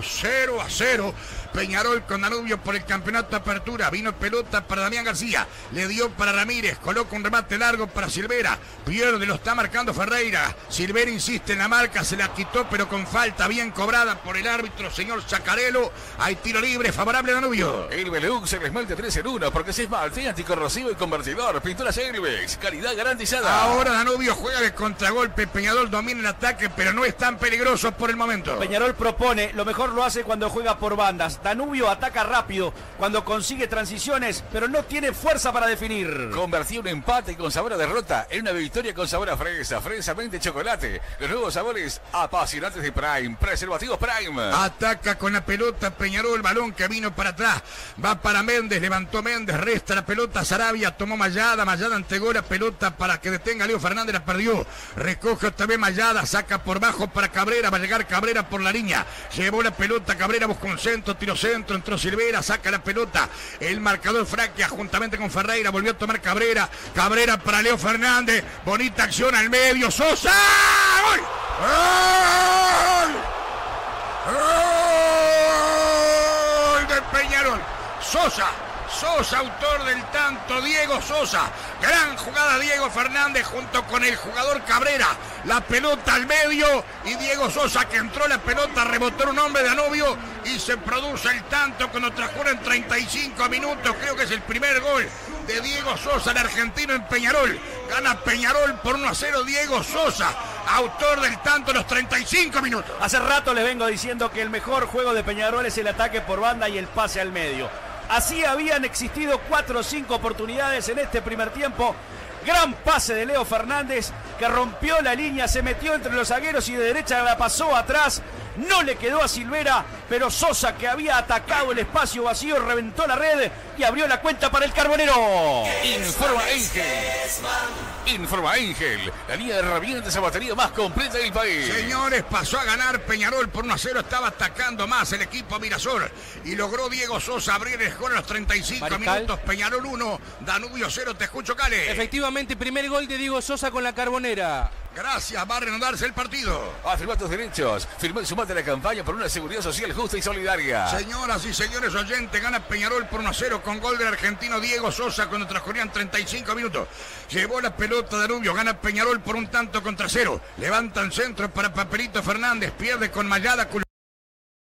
0-0. Peñarol con Danubio por el campeonato de apertura. Vino pelota para Damián García. Le dio para Ramírez. Coloca un remate largo para Silvera. Pierde, lo está marcando Ferreira. Silvera insiste en la marca. Se la quitó, pero con falta bien cobrada por el árbitro, señor Chacarello. Hay tiro libre favorable a Danubio. El Velux se esmalte 3 en 1 porque se esmalte anticorrosivo y convertidor. Pinturas Elvex. Calidad garantizada. Ahora Danubio juega de contragolpe. Peñarol domina el ataque, pero no es tan peligroso por el momento. Peñarol propone. Lo mejor lo hace cuando juega por bandas. Danubio ataca rápido cuando consigue transiciones, pero no tiene fuerza para definir. Convertí un empate con sabor a derrota en una victoria con sabor a fresa, fresa, mente, chocolate. Los nuevos sabores apasionantes de Prime, preservativos Prime. Ataca con la pelota Peñarol, balón que vino para atrás, va para Méndez, levantó Méndez, resta la pelota Sarabia, tomó Mayada, Mayada entregó la pelota para que detenga a Leo Fernández, la perdió, recoge otra vez Mayada, saca por bajo para Cabrera, va a llegar Cabrera por la línea, llevó la pelota Cabrera, buscó un centro, tiro centro, entró Silvera, saca la pelota, el marcador Fraquia juntamente con Ferreira, volvió a tomar Cabrera, Cabrera para Leo Fernández, bonita acción al medio, Sosa, ¡gol! ¡Gol de Peñarol! Sosa, autor del tanto, Diego Sosa. Gran jugada Diego Fernández junto con el jugador Cabrera. La pelota al medio y Diego Sosa que entró la pelota, rebotó un hombre de Danubio y se produce el tanto cuando transcurren 35 minutos. Creo que es el primer gol de Diego Sosa, el argentino en Peñarol. Gana Peñarol por 1-0 Diego Sosa, autor del tanto en los 35 minutos. Hace rato les vengo diciendo que el mejor juego de Peñarol es el ataque por banda y el pase al medio. Así habían existido 4 o 5 oportunidades en este primer tiempo. Gran pase de Leo Fernández que rompió la línea, se metió entre los zagueros y de derecha la pasó atrás. No le quedó a Silvera, pero Sosa, que había atacado el espacio vacío, reventó la red y abrió la cuenta para el Carbonero. Informa Ángel, la línea de herramientas a batería más completa del país. Señores, pasó a ganar Peñarol por 1-0, estaba atacando más el equipo Mirasol y logró Diego Sosa abrir el gol a los 35 minutos. Peñarol 1, Danubio 0, te escucho, Cale. Efectivamente, primer gol de Diego Sosa con la Carbonera. Gracias, va a reanudarse el partido. Afirma tus derechos. Firmá y sumate a la campaña por una seguridad social justa y solidaria. Señoras y señores oyentes, gana Peñarol por 1-0 con gol del argentino Diego Sosa cuando transcurrían 35 minutos. Llevó la pelota Danubio, gana Peñarol por un tanto contra 0. Levantan centro para Papelito Fernández, pierde con Mayada.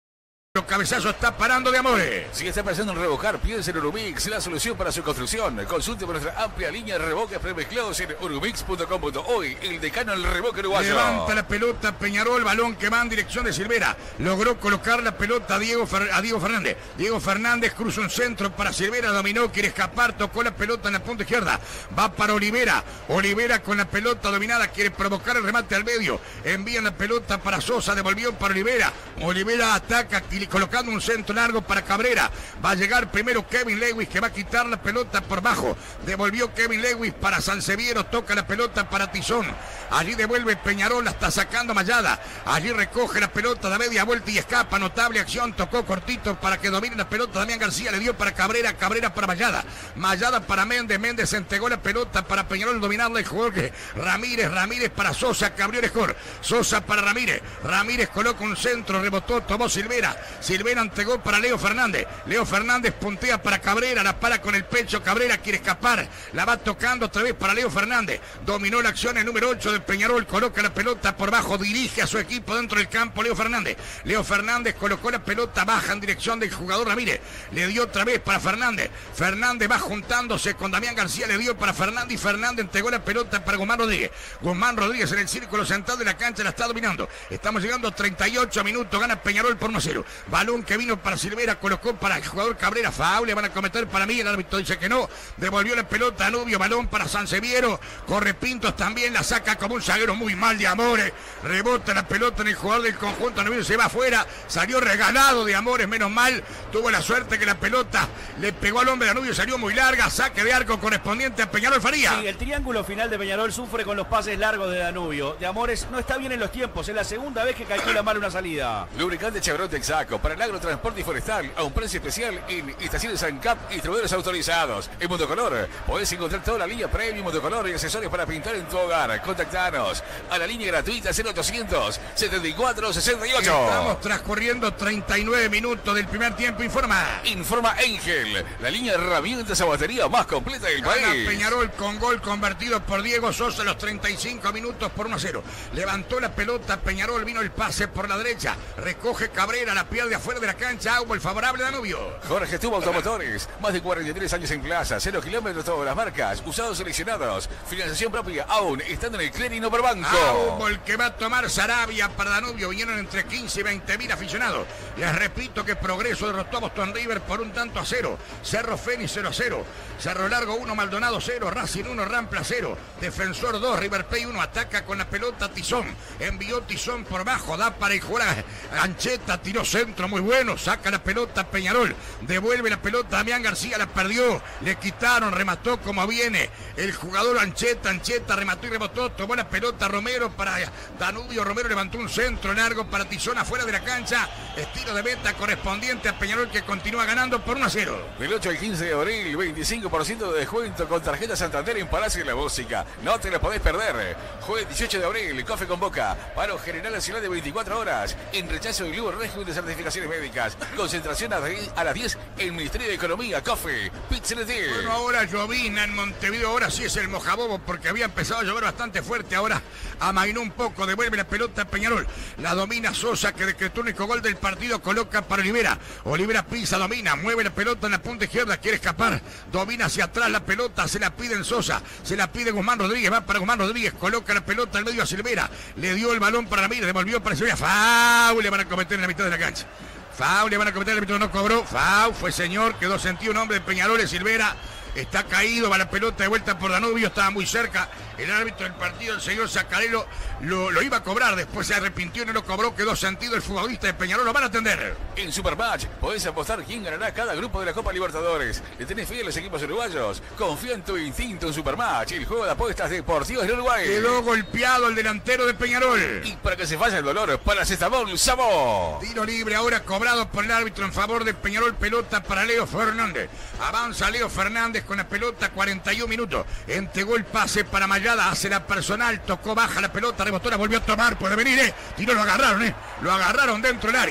Los cabezazos está parando de Amores. Si está pensando en revocar, piensa en Urumix, la solución para su construcción. Consulte por nuestra amplia línea de revoques premezclados en urumix.com.hoy. El decano del revoque uruguayo. Levanta la pelota Peñarol, balón que va en dirección de Silvera. Logró colocar la pelota a Diego Fernández. Diego Fernández cruza un centro para Silvera, dominó, quiere escapar, tocó la pelota en la punta izquierda. Va para Olivera. Olivera con la pelota dominada, quiere provocar el remate al medio. Envían la pelota para Sosa, devolvió para Olivera. Olivera ataca, colocando un centro largo para Cabrera. Va a llegar primero Kevin Lewis, que va a quitar la pelota por bajo. Devolvió Kevin Lewis para Sanseviero, toca la pelota para Tizón. Allí devuelve Peñarol, la está sacando Mayada. Allí recoge la pelota, da media vuelta y escapa. Notable acción, tocó cortito para que domine la pelota. Damián García le dio para Cabrera, Cabrera para Mayada. Mayada para Méndez, Méndez entregó la pelota para Peñarol, dominarla el jugador que Ramírez, Ramírez para Sosa, que abrió el score. Sosa para Ramírez, Ramírez coloca un centro, rebotó, tomó Silvera. Silvera entregó para Leo Fernández. Leo Fernández puntea para Cabrera, la para con el pecho. Cabrera quiere escapar, la va tocando otra vez para Leo Fernández. Dominó la acción el número 8 de Peñarol, coloca la pelota por bajo, dirige a su equipo dentro del campo Leo Fernández. Leo Fernández colocó la pelota baja en dirección del jugador Ramírez. Le dio otra vez para Fernández. Fernández va juntándose con Damián García, le dio para Fernández y Fernández entregó la pelota para Guzmán Rodríguez. Guzmán Rodríguez en el círculo central de la cancha la está dominando. Estamos llegando a 38 minutos, gana Peñarol por 1-0. Balón que vino para Silvera, colocó para el jugador Cabrera, faul, le van a cometer para mí, el árbitro dice que no, devolvió la pelota a Nubio, balón para Sanseviero, corre Pintos también, la saca como un zaguero muy mal de Amores, rebota la pelota en el jugador del conjunto Nubio, se va afuera, salió regalado de Amores, menos mal, tuvo la suerte que la pelota le pegó al hombre de Nubio, salió muy larga, saque de arco correspondiente a Peñarol Faría. Sí, el triángulo final de Peñarol sufre con los pases largos de Danubio. De Amores no está bien en los tiempos, es la segunda vez que calcula mal una salida. Lubricante Chevron Texaco para el agrotransporte y forestal a un precio especial en estaciones ANCAP y distribuidores autorizados. En Motocolor podés encontrar toda la línea Premium Motocolor y accesorios para pintar en tu hogar. Contactanos a la línea gratuita 0800 74 68. Estamos transcurriendo 39 minutos del primer tiempo. Informa Ángel, la línea de herramientas a batería más completa del país. Peñarol con gol convertido por Diego Sosa a los 35 minutos por 1-0. Levantó la pelota Peñarol, vino el pase por la derecha, recoge Cabrera, la pierde afuera de la cancha, Aubo, el favorable Danubio. Jorge Tubo Automotores, más de 43 años en plaza, 0 kilómetros todas las marcas, usados seleccionados, financiación propia, aún estando en el Clearing Oberbanco. Aubo, el que va a tomar Sarabia para Danubio, vinieron entre 15 y 20 mil aficionados. Les repito que Progreso derrotó a Boston River por 1-0, Cerro Fénix 0-0, Cerro Largo 1, Maldonado 0, Racing 1, Rampla 0, Defensor 2, River Plate 1, ataca con la pelota Tizón, envió Tizón por bajo, da para el jugador Ancheta, tiró centro muy bueno, saca la pelota Peñarol, devuelve la pelota Damián García, la perdió, le quitaron, remató como viene el jugador Ancheta remató y rebotó, tomó la pelota Romero para Danubio, Romero levantó un centro largo para Tizón afuera de la cancha, estilo de meta correspondiente a Peñarol que continúa ganando por 1-0. Del 8 al 15 de abril, 25% de descuento con tarjeta Santander en Palacio de la Música. No te la podés perder. Jueves 18 de abril, Cofe con Boca. Paro general nacional de 24 horas. En rechazo del nuevo régimen de certificaciones médicas. Concentración a las 10 en el Ministerio de Economía. Cofe, Pizzelet. Bueno, ahora llovina en Montevideo. Ahora sí es el mojabobo porque había empezado a llover bastante fuerte. Ahora amainó un poco. Devuelve la pelota a Peñarol. La domina Sosa, que decretó el único gol del partido. Coloca para Olivera. Olivera pisa, domina. Mueve la pelota en la punta izquierda. Quiere escapar. Domina hacia atrás la pelota. Se la pide en Sosa. Se la pide Guzmán Rodríguez. Va para Guzmán Rodríguez. Coloca la pelota al medio a Silvera. Le dio el balón para Ramírez. Devolvió para Silvera. Faul le van a cometer en la mitad de la cancha. Faul le van a cometer, el árbitro no cobró. Faul fue señor. Quedó sentido un hombre de Peñarol, Silvera. Está caído, va la pelota de vuelta por Danubio, estaba muy cerca. El árbitro del partido, el señor Sacarello, lo iba a cobrar, después se arrepintió y no lo cobró, quedó sentido el futbolista de Peñarol, lo van a atender. En Supermatch podés apostar quién ganará cada grupo de la Copa Libertadores. ¿Le tenés fe a los equipos uruguayos? Confía en tu instinto en Supermatch, el juego de apuestas deportivas de Uruguay. Quedó golpeado el delantero de Peñarol. Y para que se vaya el dolor, paracetamol Samo. Tiro libre ahora cobrado por el árbitro en favor de Peñarol, pelota para Leo Fernández. Avanza Leo Fernández con la pelota, 41 minutos. Entregó el pase para Mayada, hace la personal, tocó baja la pelota, rebotó, la volvió a tomar, puede venir, Tiró, lo agarraron dentro del área.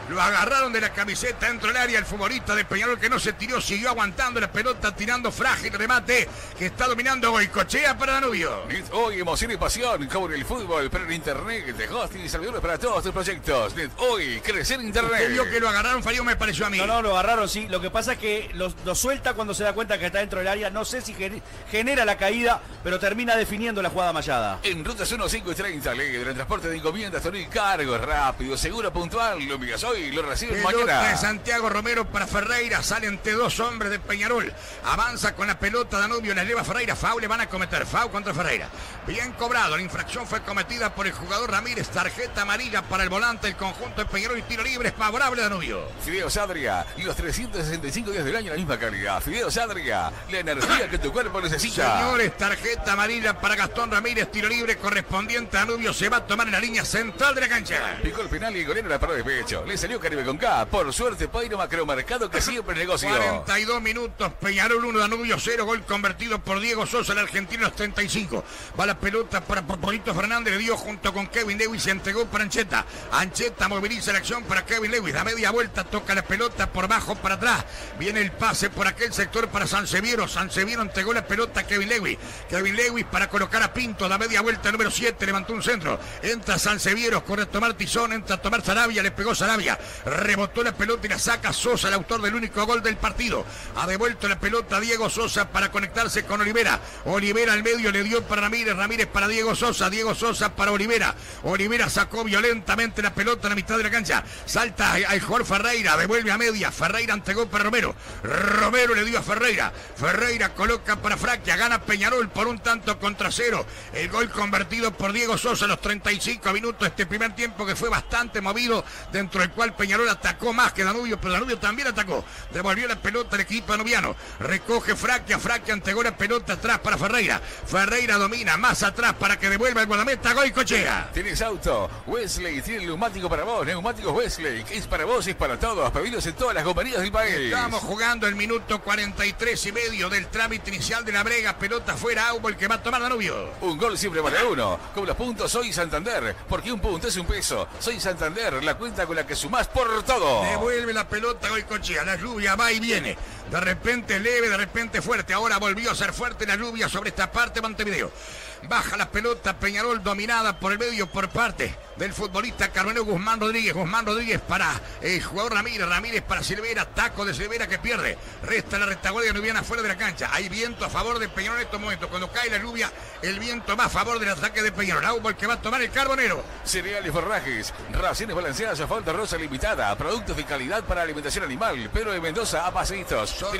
Lo agarraron de la camiseta dentro del área. El futbolista de Peñarol que no se tiró, siguió aguantando la pelota, tirando frágil remate que está dominando Goicoechea para Danubio. Hoy emoción y pasión como en el fútbol, pero en internet, de hosting y servidores para todos tus proyectos. Hoy, crecer internet. Usted vio que lo agarraron, Farío, me pareció a mí. No, lo agarraron, sí. Lo que pasa es que lo suelta cuando se da cuenta que está dentro del área. No sé si genera la caída, pero termina definiendo la jugada mallada. En rutas 1, 5 y 30, líder en transporte de encomiendas, Toril Cargo, rápido, seguro, puntual. Lo envías hoy, lo recibes mañana. De Santiago Romero para Ferreira, salen entre dos hombres de Peñarol. Avanza con la pelota Danubio, la eleva Ferreira. Foul le van a cometer, foul contra Ferreira. Bien cobrado, la infracción fue cometida por el jugador Ramírez. Tarjeta amarilla para el volante, el conjunto de Peñarol y tiro libre, es favorable a Danubio. Fideos Adria, los 365 días del año la misma calidad. Fideos Adria, la energía que tu cuerpo necesita. Señores, tarjeta amarilla para Gastón Ramírez, tiro libre correspondiente a Danubio. Se va a tomar en la línea central de la cancha. Picó el penal y Golero la paró de pecho. Le salió Caribe con K. Por suerte, Pairo Macromercado que siempre negocio. 42 minutos, Peñarol 1, Danubio 0. Gol convertido por Diego Sosa, el argentino, a los 35. Va la pelota para Popolito Fernández, le dio junto con Kevin Lewis, se entregó para Ancheta. Ancheta moviliza la acción para Kevin Lewis, da media vuelta, toca la pelota por bajo para atrás. Viene el pase por aquel sector para Sanseviero. Sanseviero entregó la pelota a Kevin Lewis. Kevin Lewis para colocar a Pinto, da media vuelta, número 7, levantó un centro. Entra Sanseviero, corre a tomar Tizón, entra a tomar Sarabia, le pegó Sarabia. Rebotó la pelota y la saca Sosa, el autor del único gol del partido. Ha devuelto la pelota a Diego Sosa para conectarse con Olivera. Olivera al medio le dio para Ramírez, Ramírez para Diego Sosa para Olivera. Olivera sacó violentamente la pelota en la mitad de la cancha. Salta al jugador Ferreira, devuelve a media. Ferreira entregó para Romero. Romero le dio a Ferreira. Ferreira coloca para Fraquia, gana Peñarol por un tanto contra cero. El gol convertido por Diego Sosa a los 35 minutos. Este primer tiempo que fue bastante movido, dentro del cual Peñarol atacó más que Danubio, pero Danubio también atacó. Devolvió la pelota al equipo danubiano. Recoge Fraquia, Fraquia entregó la pelota atrás para Ferreira. Ferreira domina más atrás para que devuelva el guardameta Goicoechea. ¿Tienes auto? Wesley tiene el neumático para vos. Neumáticos Wesley, que es para vos, es para todos. Pedidos en todas las compañías del país. Estamos jugando el minuto 43 y medio del trámite inicial de la brega. Pelota fuera, Aubo, el que va a tomar Danubio. Un gol siempre vale uno. Con los puntos Soy Santander, porque un punto es un peso. Soy Santander, la cuenta con la que sumás por todo. Devuelve la pelota Goicoechea. La lluvia va y viene. De repente leve, de repente fuerte. Ahora volvió a ser fuerte la lluvia sobre esta parte de Montevideo. Baja la pelota Peñarol, dominada por el medio por parte del futbolista Carmelo Guzmán Rodríguez. Guzmán Rodríguez para el jugador Ramírez. Ramírez para Silvera. Taco de Silvera que pierde. Resta la retaguardia nubiana fuera de la cancha. Hay viento a favor de Peñarol en estos momentos. Cuando cae la lluvia, el viento va a favor del ataque de Peñarol. Aubo, el que va a tomar el Carbonero. Cereales Forrajes, raciones balanceadas a falta rosa limitada. Productos de calidad para alimentación animal. Pedro de Mendoza a paseitos. Son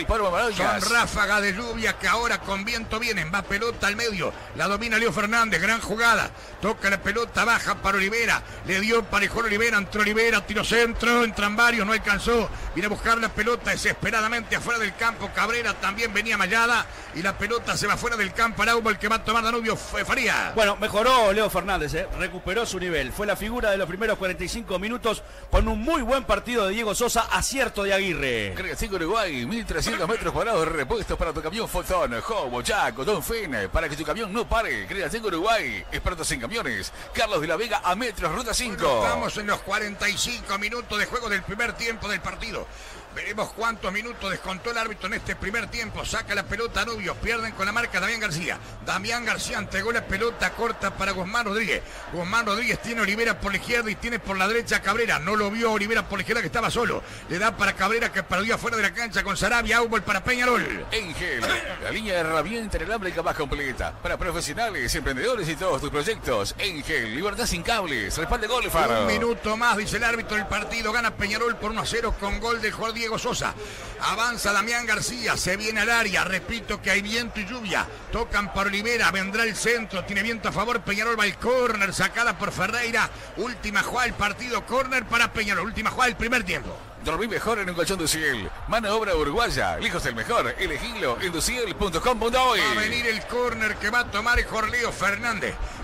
ráfagas de lluvia que ahora con viento vienen. Va pelota al medio. La domina Leo Fernández, gran jugada. Toca la pelota, baja para Olivera. Le dio parejón Olivera, entró Olivera, tiro centro, entran varios, no alcanzó. Viene a buscar la pelota desesperadamente afuera del campo. Cabrera también venía mallada. Y la pelota se va fuera del campo. Araubo, el que va a tomar Danubio, Faría. Bueno, mejoró Leo Fernández, recuperó su nivel. Fue la figura de los primeros 45 minutos con un muy buen partido de Diego Sosa, acierto de Aguirre. Creación Uruguay, 1300 metros cuadrados de repuestos para tu camión Fotón, Hobo, Chaco, Don Fene, para que tu camión no pare. Creación Uruguay, expertos en camiones. Carlos de la Vega a metros, ruta 5. Bueno, estamos en los 45 minutos de juego del primer tiempo del partido. Veremos cuántos minutos descontó el árbitro en este primer tiempo. Saca la pelota Danubio. Pierden con la marca Damián García. Damián García entregó la pelota corta para Guzmán Rodríguez. Guzmán Rodríguez tiene Olivera por la izquierda y tiene por la derecha a Cabrera. No lo vio Olivera por la izquierda, que estaba solo. Le da para Cabrera, que perdió afuera de la cancha con Sarabia. Aubo para Peñarol. Engel, la línea de herramienta inalámbrica más completa. Para profesionales, emprendedores y todos tus proyectos. Engel, libertad sin cables. Respalde Golfar. Un minuto más, dice el árbitro del partido. Gana Peñarol por 1-0 con gol del jugador Diego Sosa. Avanza Damián García, se viene al área. Repito que hay viento y lluvia. Tocan para Olivera, vendrá el centro. Tiene viento a favor. Peñarol va al córner, sacada por Ferreira. Última jugada del partido, córner para Peñarol. Última jugada del primer tiempo. Dormí mejor en un colchón Duciel. Mano de obra uruguaya. Lijos el mejor. Elegilo en duciel.com.uy. Va a venir el córner que va a tomar el Jorleo Fernández.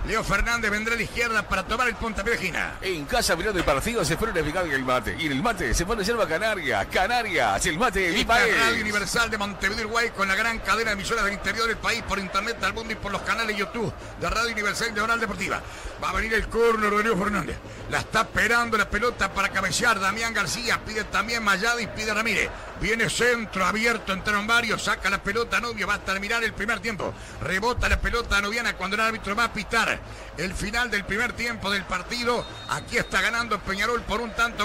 Leo Fernández vendrá a la izquierda para tomar el puntapié de esquina. En casa mirando el partido se fueron a picar el mate. Y en el mate se pone yerba canaria. Canarias, el mate de mi país. Radio Universal de Montevideo, Uruguay, con la gran cadena de emisoras del interior del país, por internet, al mundo y por los canales YouTube de Radio Universal Internacional Deportiva. Va a venir el córner de Leo Fernández. La está esperando la pelota para cabecear Damián García. Pide también Mayadi, pide Ramírez. Viene centro abierto, entraron varios. Saca la pelota Nubio. Va a terminar el primer tiempo. Rebota la pelota nubiana cuando el árbitro va a pitar el final del primer tiempo del partido. Aquí está ganando Peñarol por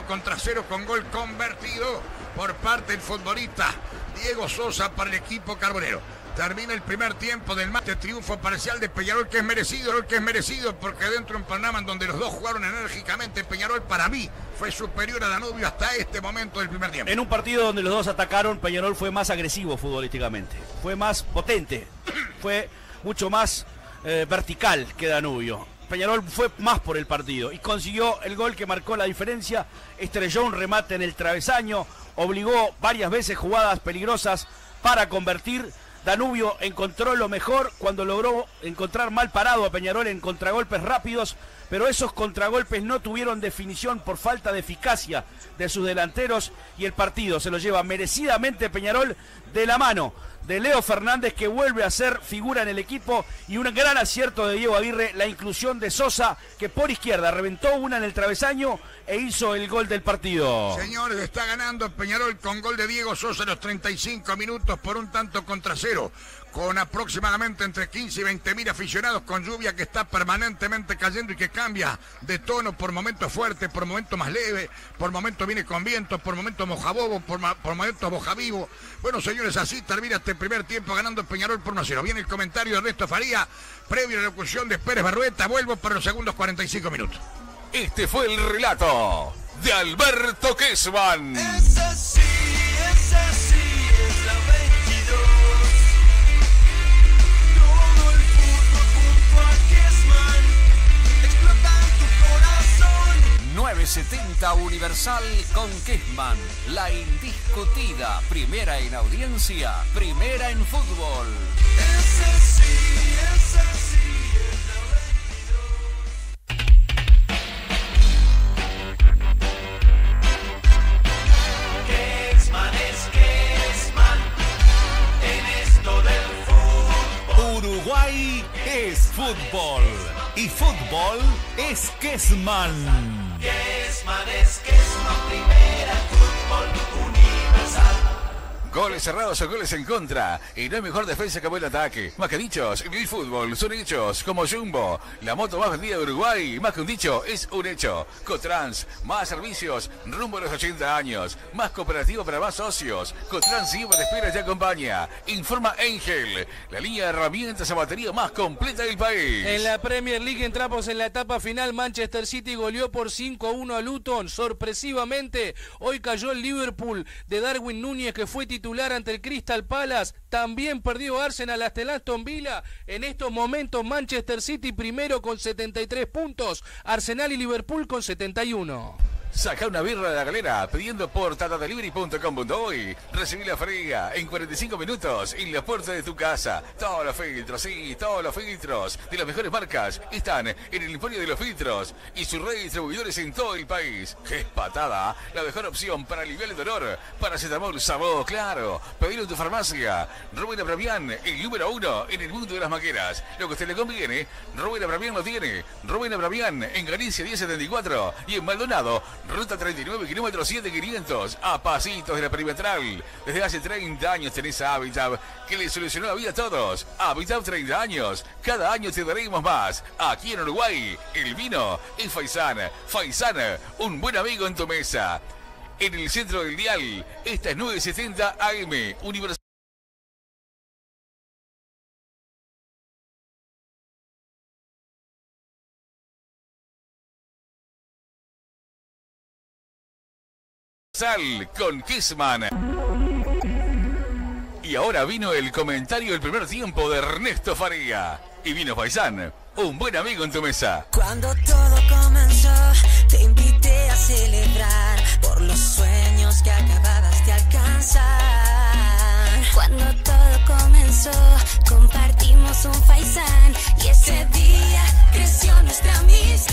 1-0 con gol convertido por parte del futbolista Diego Sosa para el equipo carbonero. Termina el primer tiempo del mate, triunfo parcial de Peñarol, que es merecido, porque dentro de un programa en donde los dos jugaron enérgicamente, Peñarol para mí fue superior a Danubio hasta este momento del primer tiempo. En un partido donde los dos atacaron, Peñarol fue más agresivo futbolísticamente, fue más potente, fue mucho más vertical que Danubio. Peñarol fue más por el partido y consiguió el gol que marcó la diferencia. Estrelló un remate en el travesaño, obligó varias veces jugadas peligrosas para convertir. Danubio encontró lo mejor cuando logró encontrar mal parado a Peñarol en contragolpes rápidos, pero esos contragolpes no tuvieron definición por falta de eficacia de sus delanteros y el partido se lo lleva merecidamente Peñarol de la mano de Leo Fernández, que vuelve a ser figura en el equipo, y un gran acierto de Diego Aguirre, la inclusión de Sosa, que por izquierda reventó una en el travesaño e hizo el gol del partido. Señores, está ganando Peñarol con gol de Diego Sosa en los 35 minutos por 1-0, con aproximadamente entre 15 y 20 mil aficionados, con lluvia que está permanentemente cayendo y que cambia de tono, por momentos fuerte, por momentos más leve, por momentos viene con viento, por momentos mojabobo, por momentos mojavivo. Bueno, señores, así termina este primer tiempo ganando Peñarol por 1-0. Viene el comentario de Ernesto Faría, previo a la locución de Pérez Barrueta. Vuelvo para los segundos 45 minutos. Este fue el relato de Alberto Kessman. Es así, es la 22. Todo el fútbol junto a Kessman explota en tu corazón. 970 Universal con Kessman, la indiscutida, primera en audiencia, primera en fútbol. Es así, es la 22. Kessman, en esto del fútbol. Uruguay es fútbol y fútbol es Kessman. Kessman, primera en fútbol universal. Goles cerrados o goles en contra. Y no hay mejor defensa que buen ataque. Más que dichos, en el fútbol son hechos. Como Jumbo, la moto más vendida de Uruguay. Más que un dicho, es un hecho. Cotrans, más servicios rumbo a los 80 años. Más cooperativo para más socios. Cotrans siempre te espera y te acompaña. Informa Angel, la línea de herramientas a batería más completa del país. En la Premier League entramos en la etapa final. Manchester City goleó por 5-1 a Luton. Sorpresivamente, hoy cayó el Liverpool de Darwin Núñez, que fue titular ante el Crystal Palace. También perdió Arsenal hasta el Aston Villa. En estos momentos Manchester City primero con 73 puntos, Arsenal y Liverpool con 71. Saca una birra de la galera pidiendo por tatadelivery.com.uy. Recibí la fría en 45 minutos en la puerta de tu casa. Todos los filtros, sí, todos los filtros de las mejores marcas están en el Emporio de los Filtros y sus red de distribuidores en todo el país. ¡Qué patada! La mejor opción para aliviar el dolor. Paracetamol, sabor, claro. Pedilo en tu farmacia. Rubén Abramián, el número 1 en el mundo de las maqueras. Lo que a usted le conviene, Rubén Abramián lo tiene. Rubén Abramián en Galicia 1074 y en Maldonado, Ruta 39, kilómetro 7500, a pasitos de la perimetral. Desde hace 30 años tenés a Habitat, que le solucionó la vida a todos. Habitat 30 años, cada año te daremos más. Aquí en Uruguay, el vino es Faisán. Faisán, un buen amigo en tu mesa. En el centro del dial, esta es 970 AM, Universal. Con Kessman. Y ahora vino el comentario del primer tiempo de Ernesto Faría. Y vino Faisán, un buen amigo en tu mesa. Cuando todo comenzó, te invité a celebrar por los sueños que acababas de alcanzar. Cuando todo comenzó, comenzó, compartimos un faisán y ese día creció nuestra amistad.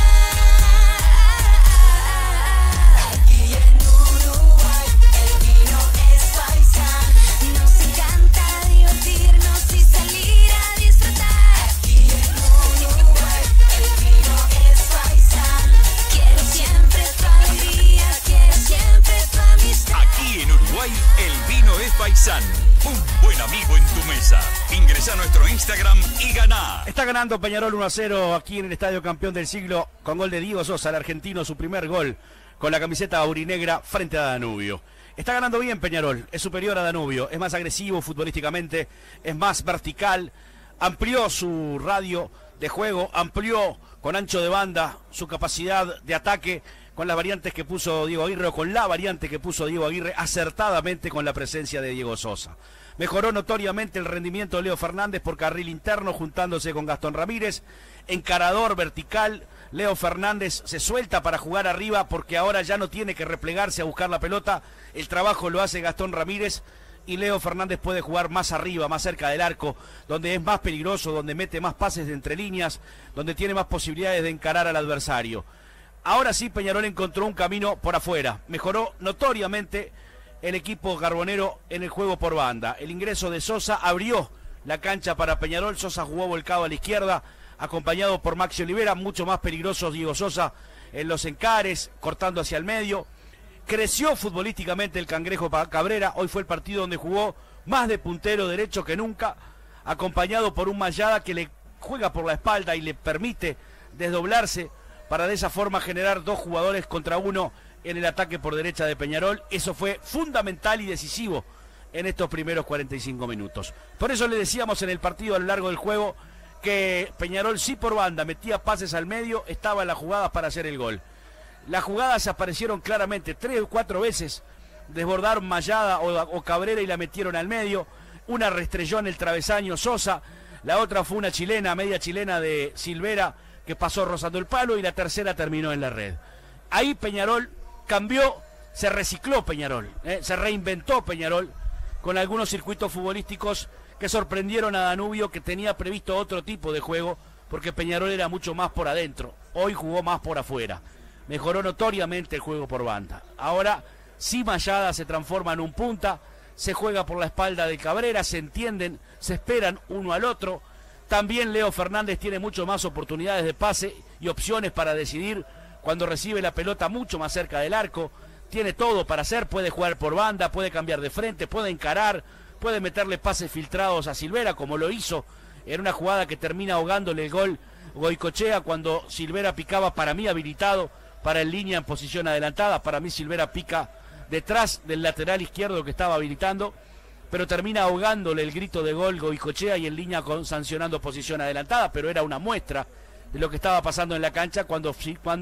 Aquí en Uruguay el vino es faisán, nos encanta divertirnos y salir a disfrutar. Aquí en Uruguay el vino es faisán, quiero siempre tu alegría, quiero siempre tu amistad. Aquí en Uruguay, el vino es Faisán. Un buen amigo en tu mesa. Ingresa a nuestro Instagram y ganá. Está ganando Peñarol 1-0 aquí en el Estadio Campeón del Siglo con gol de Diego Sosa, el argentino, su primer gol con la camiseta aurinegra frente a Danubio. Está ganando bien Peñarol, es superior a Danubio, es más agresivo futbolísticamente, es más vertical, amplió su radio de juego, amplió con ancho de banda su capacidad de ataque con las variantes que puso Diego Aguirre, o con la variante que puso Diego Aguirre, acertadamente con la presencia de Diego Sosa. Mejoró notoriamente el rendimiento de Leo Fernández por carril interno, juntándose con Gastón Ramírez. Encarador vertical, Leo Fernández se suelta para jugar arriba porque ahora ya no tiene que replegarse a buscar la pelota. El trabajo lo hace Gastón Ramírez y Leo Fernández puede jugar más arriba, más cerca del arco, donde es más peligroso, donde mete más pases de entre líneas, donde tiene más posibilidades de encarar al adversario. Ahora sí Peñarol encontró un camino por afuera, mejoró notoriamente el equipo carbonero en el juego por banda. El ingreso de Sosa abrió la cancha para Peñarol, Sosa jugó volcado a la izquierda, acompañado por Maxi Olivera, mucho más peligroso Diego Sosa en los encares, cortando hacia el medio. Creció futbolísticamente el Cangrejo Cabrera, hoy fue el partido donde jugó más de puntero derecho que nunca, acompañado por un Mayada que le juega por la espalda y le permite desdoblarse para de esa forma generar dos jugadores contra uno en el ataque por derecha de Peñarol. Eso fue fundamental y decisivo en estos primeros 45 minutos. Por eso le decíamos en el partido a lo largo del juego que Peñarol sí por banda metía pases al medio, estaba en las jugadas para hacer el gol. Las jugadas aparecieron claramente 3 o 4 veces, desbordaron Mayada o Cabrera y la metieron al medio. Una restrelló en el travesaño Sosa, la otra fue una chilena, media chilena de Silvera, que pasó rozando el palo, y la tercera terminó en la red. Ahí Peñarol cambió, se recicló Peñarol, se reinventó Peñarol con algunos circuitos futbolísticos que sorprendieron a Danubio, que tenía previsto otro tipo de juego, porque Peñarol era mucho más por adentro, hoy jugó más por afuera. Mejoró notoriamente el juego por banda. Ahora sí Mayada se transforma en un punta, se juega por la espalda de Cabrera, se entienden, se esperan uno al otro. También Leo Fernández tiene mucho más oportunidades de pase y opciones para decidir cuando recibe la pelota mucho más cerca del arco. Tiene todo para hacer, puede jugar por banda, puede cambiar de frente, puede encarar, puede meterle pases filtrados a Silvera, como lo hizo en una jugada que termina ahogándole el gol Goicochea cuando Silvera picaba, para mí habilitado para en línea en posición adelantada. Para mí Silvera pica detrás del lateral izquierdo que estaba habilitando, pero termina ahogándole el grito de gol Goicochea y en línea sancionando posición adelantada, pero era una muestra de lo que estaba pasando en la cancha cuando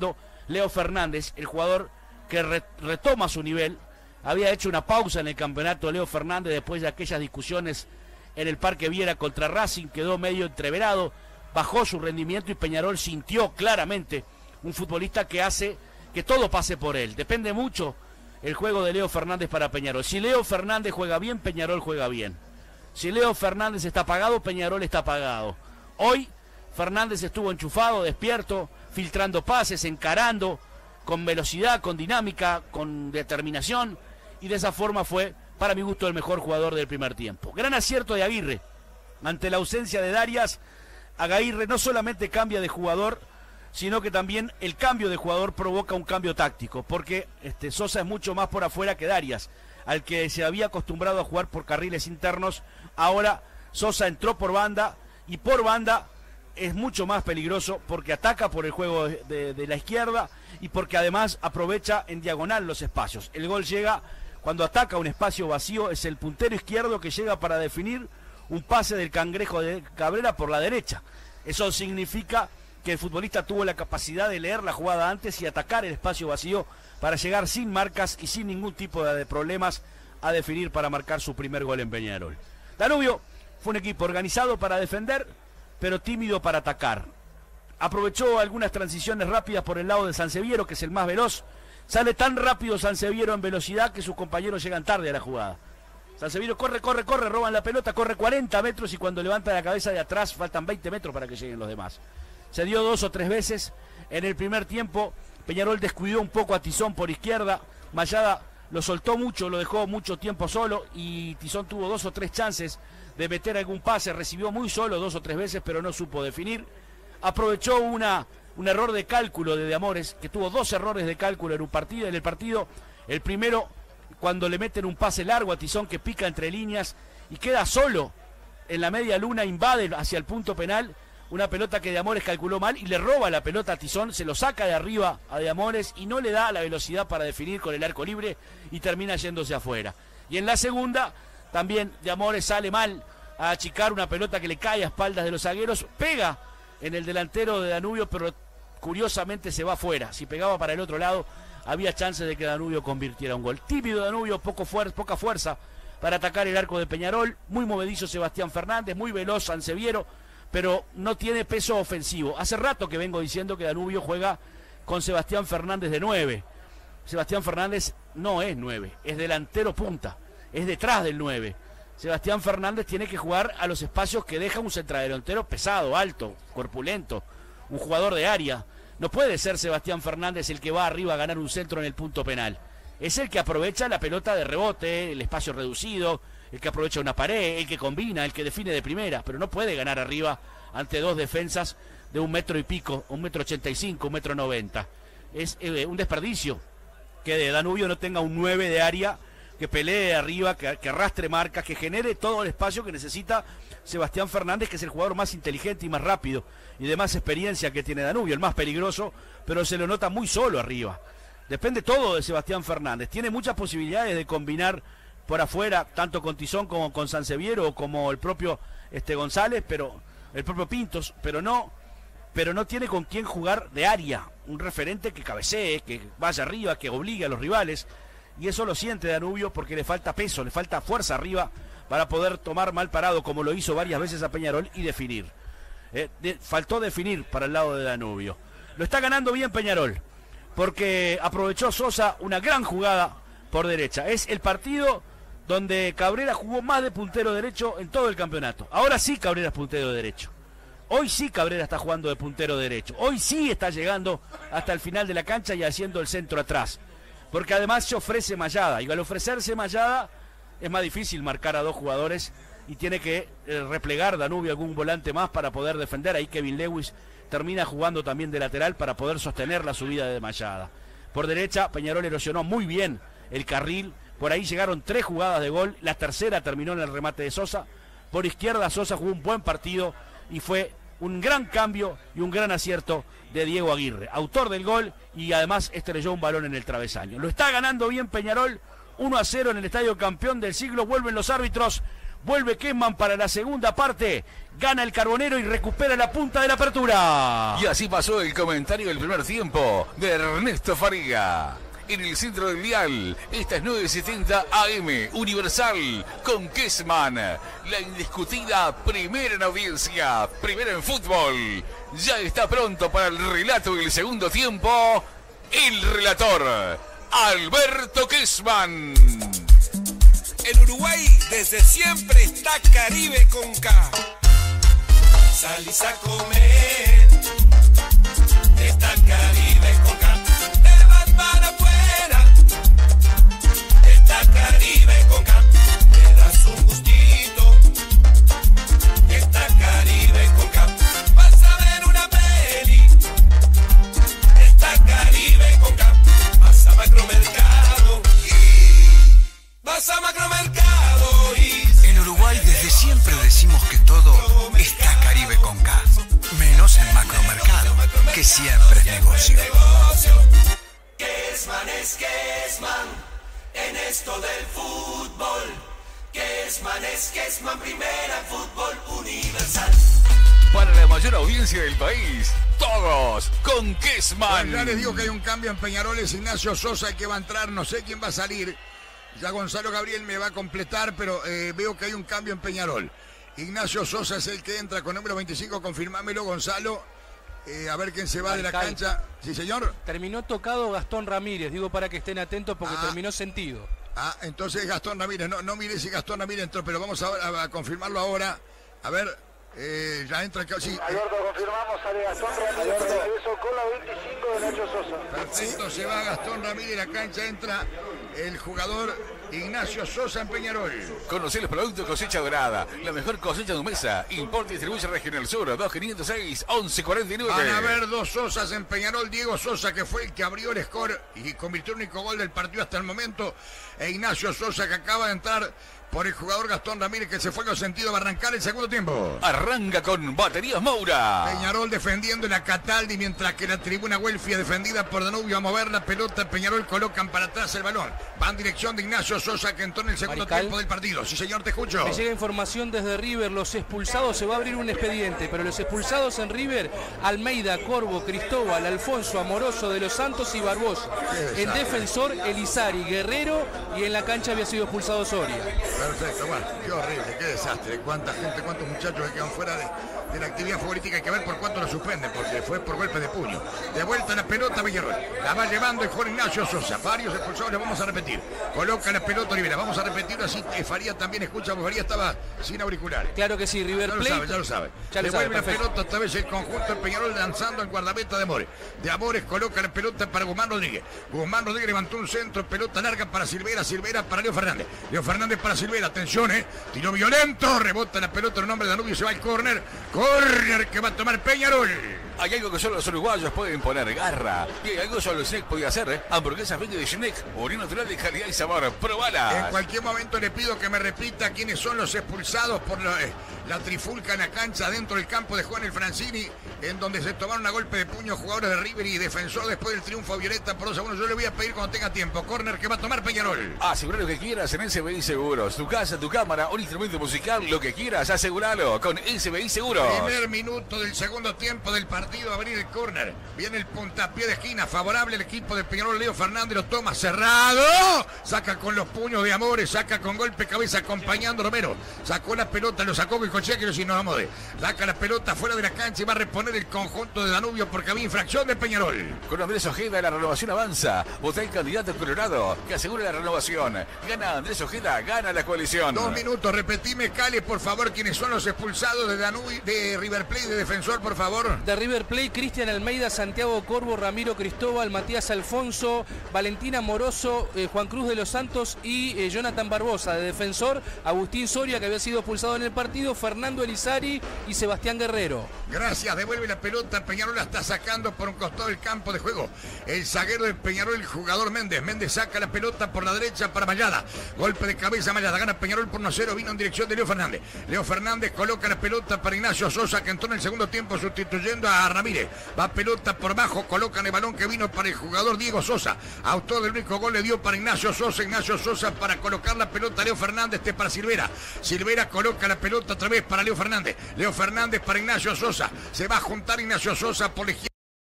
Leo Fernández, el jugador que retoma su nivel, había hecho una pausa en el campeonato. Leo Fernández, después de aquellas discusiones en el Parque Viera contra Racing, quedó medio entreverado, bajó su rendimiento y Peñarol sintió claramente un futbolista que hace que todo pase por él. Depende mucho el juego de Leo Fernández para Peñarol. Si Leo Fernández juega bien, Peñarol juega bien. Si Leo Fernández está apagado, Peñarol está apagado. Hoy Fernández estuvo enchufado, despierto, filtrando pases, encarando, con velocidad, con dinámica, con determinación, y de esa forma fue, para mi gusto, el mejor jugador del primer tiempo. Gran acierto de Aguirre. Ante la ausencia de Darias, Aguirre no solamente cambia de jugador, sino que también el cambio de jugador provoca un cambio táctico, porque Sosa es mucho más por afuera que Darias, al que se había acostumbrado a jugar por carriles internos. Ahora Sosa entró por banda, y por banda es mucho más peligroso porque ataca por el juego de la izquierda y porque además aprovecha en diagonal los espacios. El gol llega cuando ataca un espacio vacío, es el puntero izquierdo que llega para definir un pase del Cangrejo de Cabrera por la derecha. Eso significa que el futbolista tuvo la capacidad de leer la jugada antes y atacar el espacio vacío para llegar sin marcas y sin ningún tipo de problemas a definir para marcar su primer gol en Peñarol. Danubio fue un equipo organizado para defender, pero tímido para atacar. Aprovechó algunas transiciones rápidas por el lado de Sanseviero, que es el más veloz. Sale tan rápido Sanseviero en velocidad que sus compañeros llegan tarde a la jugada. Sansevierio corre, roban la pelota, corre 40 metros y cuando levanta la cabeza de atrás faltan 20 metros para que lleguen los demás. Se dio 2 o 3 veces en el primer tiempo. Peñarol descuidó un poco a Tizón por izquierda. Mayada lo soltó mucho, lo dejó mucho tiempo solo y Tizón tuvo 2 o 3 chances de meter algún pase. Recibió muy solo 2 o 3 veces, pero no supo definir. Aprovechó un error de cálculo de Amores, que tuvo 2 errores de cálculo en el partido. El primero, cuando le meten un pase largo a Tizón que pica entre líneas y queda solo en la media luna, invade hacia el punto penal. Una pelota que De Amores calculó mal y le roba la pelota a Tizón, se lo saca de arriba a De Amores y no le da la velocidad para definir con el arco libre y termina yéndose afuera. Y en la segunda, también De Amores sale mal a achicar una pelota que le cae a espaldas de los zagueros, pega en el delantero de Danubio, pero curiosamente se va afuera. Si pegaba para el otro lado, había chances de que Danubio convirtiera un gol. Tímido Danubio, poca fuerza para atacar el arco de Peñarol, muy movedizo Sebastián Fernández, muy veloz Sansevierio, pero no tiene peso ofensivo. Hace rato que vengo diciendo que Danubio juega con Sebastián Fernández de 9. Sebastián Fernández no es 9, es delantero punta, es detrás del 9. Sebastián Fernández tiene que jugar a los espacios que deja un centrodelantero pesado, alto, corpulento, un jugador de área. No puede ser Sebastián Fernández el que va arriba a ganar un centro en el punto penal. Es el que aprovecha la pelota de rebote, el espacio reducido, el que aprovecha una pared, el que combina, el que define de primera, pero no puede ganar arriba ante 2 defensas de 1 metro y pico, 1,85 m, 1,90 m. Es un desperdicio que de Danubio no tenga un 9 de área que pelee arriba, que arrastre marcas, que genere todo el espacio que necesita Sebastián Fernández, que es el jugador más inteligente y más rápido y de más experiencia que tiene Danubio, el más peligroso, pero se lo nota muy solo arriba. Depende todo de Sebastián Fernández. Tiene muchas posibilidades de combinar por afuera, tanto con Tizón como con Sansevierio o como el propio González, pero el propio Pintos, pero no tiene con quién jugar de área, un referente que cabecee, que vaya arriba, que obligue a los rivales, y eso lo siente Danubio porque le falta peso, le falta fuerza arriba para poder tomar mal parado, como lo hizo varias veces a Peñarol, y definir. Faltó definir para el lado de Danubio. Lo está ganando bien Peñarol, porque aprovechó Sosa una gran jugada por derecha. Es el partido donde Cabrera jugó más de puntero derecho en todo el campeonato. Ahora sí Cabrera es puntero derecho. Hoy sí Cabrera está jugando de puntero derecho. Hoy sí está llegando hasta el final de la cancha y haciendo el centro atrás. Porque además se ofrece Mayada. Y al ofrecerse Mayada es más difícil marcar a 2 jugadores y tiene que replegar Danubio algún volante más para poder defender. Ahí Kevin Lewis termina jugando también de lateral para poder sostener la subida de Mayada. Por derecha Peñarol erosionó muy bien el carril. Por ahí llegaron 3 jugadas de gol. La tercera terminó en el remate de Sosa. Por izquierda Sosa jugó un buen partido y fue un gran cambio y un gran acierto de Diego Aguirre, autor del gol, y además estrelló un balón en el travesaño. Lo está ganando bien Peñarol, 1-0 en el Estadio Campeón del Siglo. Vuelven los árbitros, vuelve Kessman para la segunda parte, gana el Carbonero y recupera la punta de la apertura. Y así pasó el comentario del primer tiempo de Ernesto Faría. En el centro del dial, esta es 970 AM, Universal, con Kessman, la indiscutida primera en audiencia, primera en fútbol. Ya está pronto para el relato del segundo tiempo, el relator, Alberto Kessman. En Uruguay desde siempre está Caribe con K. Salís a comer, está Caribe con K. Te vas para afuera, está Caribe con K. Te das un gustito, está Caribe con K. Vas a ver una peli, está Caribe con K. Vas a Macromercado y vas a Macromercado y... En Uruguay desde siempre decimos que todo está Caribe con K, menos en Macromercado, que siempre es negocio. Kessman es Kessman en esto del fútbol. Kessman es Kessman, primera en fútbol universal. Para la mayor audiencia del país, todos con Kessman. Ya les digo que hay un cambio en Peñarol, es Ignacio Sosa el que va a entrar, no sé quién va a salir. Ya Gonzalo Gabriel me va a completar, pero veo que hay un cambio en Peñarol. Ignacio Sosa es el que entra con número 25, confirmámelo Gonzalo. A ver quién se va de la cancha. Sí, señor. Terminó tocado Gastón Ramírez, digo para que estén atentos porque terminó sentido. Entonces Gastón Ramírez, no mire si Gastón Ramírez entró, pero vamos a confirmarlo ahora. A ver, ya entra acá. Sí, Alberto, confirmamos, sale Gastón Ramírez de regreso con la 25 de Nacho Sosa. Perfecto, se va Gastón Ramírez, la cancha entra el jugador Ignacio Sosa en Peñarol. Conocer los productos Cosecha Dorada, la mejor cosecha de mesa. Importa y distribuye Regional Sur, 2506-1149. Van a haber dos Sosas en Peñarol. Diego Sosa, que fue el que abrió el score y convirtió el único gol del partido hasta el momento. E Ignacio Sosa, que acaba de entrar por el jugador Gastón Ramírez, que se fue con sentido a arrancar el segundo tiempo. Arranca con Baterías Moura. Peñarol defendiendo la Cataldi, mientras que la tribuna Huelfia, defendida por Danubio, a mover la pelota. Peñarol colocan para atrás el balón. Va en dirección de Ignacio Sosa, que entró en el segundo tiempo del partido. Sí, señor, te escucho. Me llega información desde River, los expulsados, se va a abrir un expediente, pero los expulsados en River: Almeida, Corvo, Cristóbal, Alfonso, Amoroso, De los Santos y Barbosa. En defensor, Elizari, Guerrero, y en la cancha había sido expulsado Soria. Perfecto, bueno, qué horrible, qué desastre. Cuánta gente, cuántos muchachos que quedan fuera de la actividad futbolística. Hay que ver por cuánto lo suspenden, porque fue por golpe de puño. De vuelta la pelota Peñarol. La va llevando el jugador Ignacio Sosa. Varios expulsados, le vamos a repetir. Coloca la pelota Olivera. Vamos a repetirlo así. Faría también escucha, porque Faría estaba sin auriculares. Claro que sí, River Plate. Ya lo sabe. Devuelve la pelota otra vez el conjunto de Peñarol, lanzando el guardameta de Amores. De Amores coloca la pelota para Guzmán Rodríguez. Guzmán Rodríguez levantó un centro, pelota larga para Silvera. Silvera para Leo Fernández. Leo Fernández para Silvera. Atención, tiro violento. Rebota la pelota en nombre de Danubio. Se va el córner. Córner que va a tomar Peñarol. Hay algo que solo los uruguayos pueden poner: garra. Y hay algo que solo Snake podía hacer, hamburguesas Bendy de Snake, orina natural de calidad y sabor. Probalas. En cualquier momento le pido que me repita quiénes son los expulsados por la trifulca en la cancha dentro del campo de Juan el Francini, en donde se tomaron a golpe de puño jugadores de River y defensor después del triunfo violeta por 2-1. Yo le voy a pedir cuando tenga tiempo. Córner que va a tomar Peñarol. Asegura lo que quieras en SBI Seguros. Tu casa, tu cámara, un instrumento musical, lo que quieras, aseguralo con SBI Seguros. Primer minuto del segundo tiempo del partido, abrir el córner. Viene el puntapié de esquina favorable al equipo de Peñarol. Leo Fernández lo toma cerrado. Saca con los puños de Amores, saca con golpe cabeza acompañando a Romero. Sacó la pelota, lo sacó con Cochequero y nos vamos de. Saca la pelota fuera de la cancha y va a reponer el conjunto de Danubio porque había infracción de Peñarol. Con Andrés Ojeda la renovación avanza. Vota el candidato colorado que asegura la renovación. Gana Andrés Ojeda, gana la coalición. 2 minutos, repetime, Cale, por favor, quiénes son los expulsados de Danubio, de River Plate, de defensor, por favor. De River Plate: Cristian Almeida, Santiago Corvo, Ramiro Cristóbal, Matías Alfonso, Valentín Moroso, Juan Cruz de los Santos y Jonathan Barbosa. De defensor, Agustín Soria, que había sido expulsado en el partido, Fernando Elizari y Sebastián Guerrero. Gracias, devuelve la pelota. Peñarol la está sacando por un costado del campo de juego. El zaguero de Peñarol, el jugador Méndez. Méndez saca la pelota por la derecha para Mayada. Golpe de cabeza, Mayada gana Peñarol por 1-0. Vino en dirección de Leo Fernández. Leo Fernández coloca la pelota para Ignacio Sosa, que entró en el segundo tiempo sustituyendo a Ramírez. Va pelota por bajo, colocan el balón que vino para el jugador Diego Sosa. Autor del único gol le dio para Ignacio Sosa. Ignacio Sosa para colocar la pelota a Leo Fernández, para Silvera. Silvera coloca la pelota otra vez para Leo Fernández. Leo Fernández para Ignacio Sosa. Se va a juntar Ignacio Sosa por la izquierda.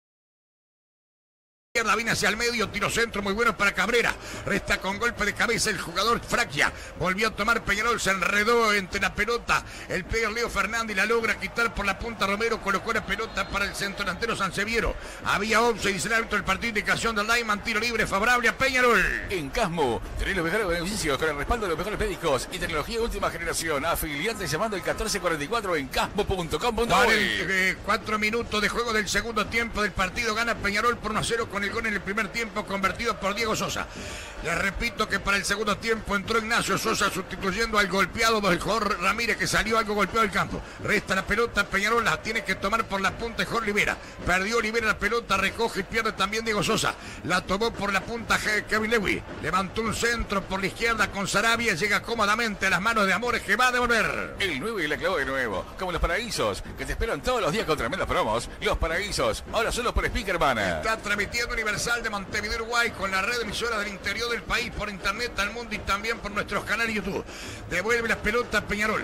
Viene hacia el medio, tiro centro muy bueno para Cabrera. Resta con golpe de cabeza el jugador Fraquia. Volvió a tomar Peñarol, se enredó entre la pelota. El player Leo Fernández la logra quitar por la punta. Romero colocó la pelota para el centro delantero Sanseviero. Había 11 y dice el árbitro del partido, indicación del Lyman, tiro libre favorable a Peñarol. En Casmo, tenés los mejores beneficios con el respaldo de los mejores médicos y tecnología de última generación. Afiliantes llamando el 1444 en casmo.com.uy. 4 minutos de juego del segundo tiempo del partido. Gana Peñarol por 1-0 con el gol en el primer tiempo convertido por Diego Sosa. Les repito que para el segundo tiempo entró Ignacio Sosa sustituyendo al golpeado del jugador Ramírez, que salió algo golpeado del campo. Resta la pelota, Peñarol la tiene que tomar por la punta de Jorge Olivera. Perdió Olivera la pelota, recoge y pierde también Diego Sosa. La tomó por la punta Kevin Lewis. Levantó un centro por la izquierda con Sarabia, llega cómodamente a las manos de Amores, que va a devolver. El 9 y la clavó de nuevo, como los paraísos, que te esperan todos los días con tremendas promos. Los paraísos, ahora solo por Speakerman. Está transmitiendo Universal de Montevideo, Uruguay, con la red de emisoras del interior del país, por internet al mundo y también por nuestros canales YouTube. Devuelve la pelota Peñarol.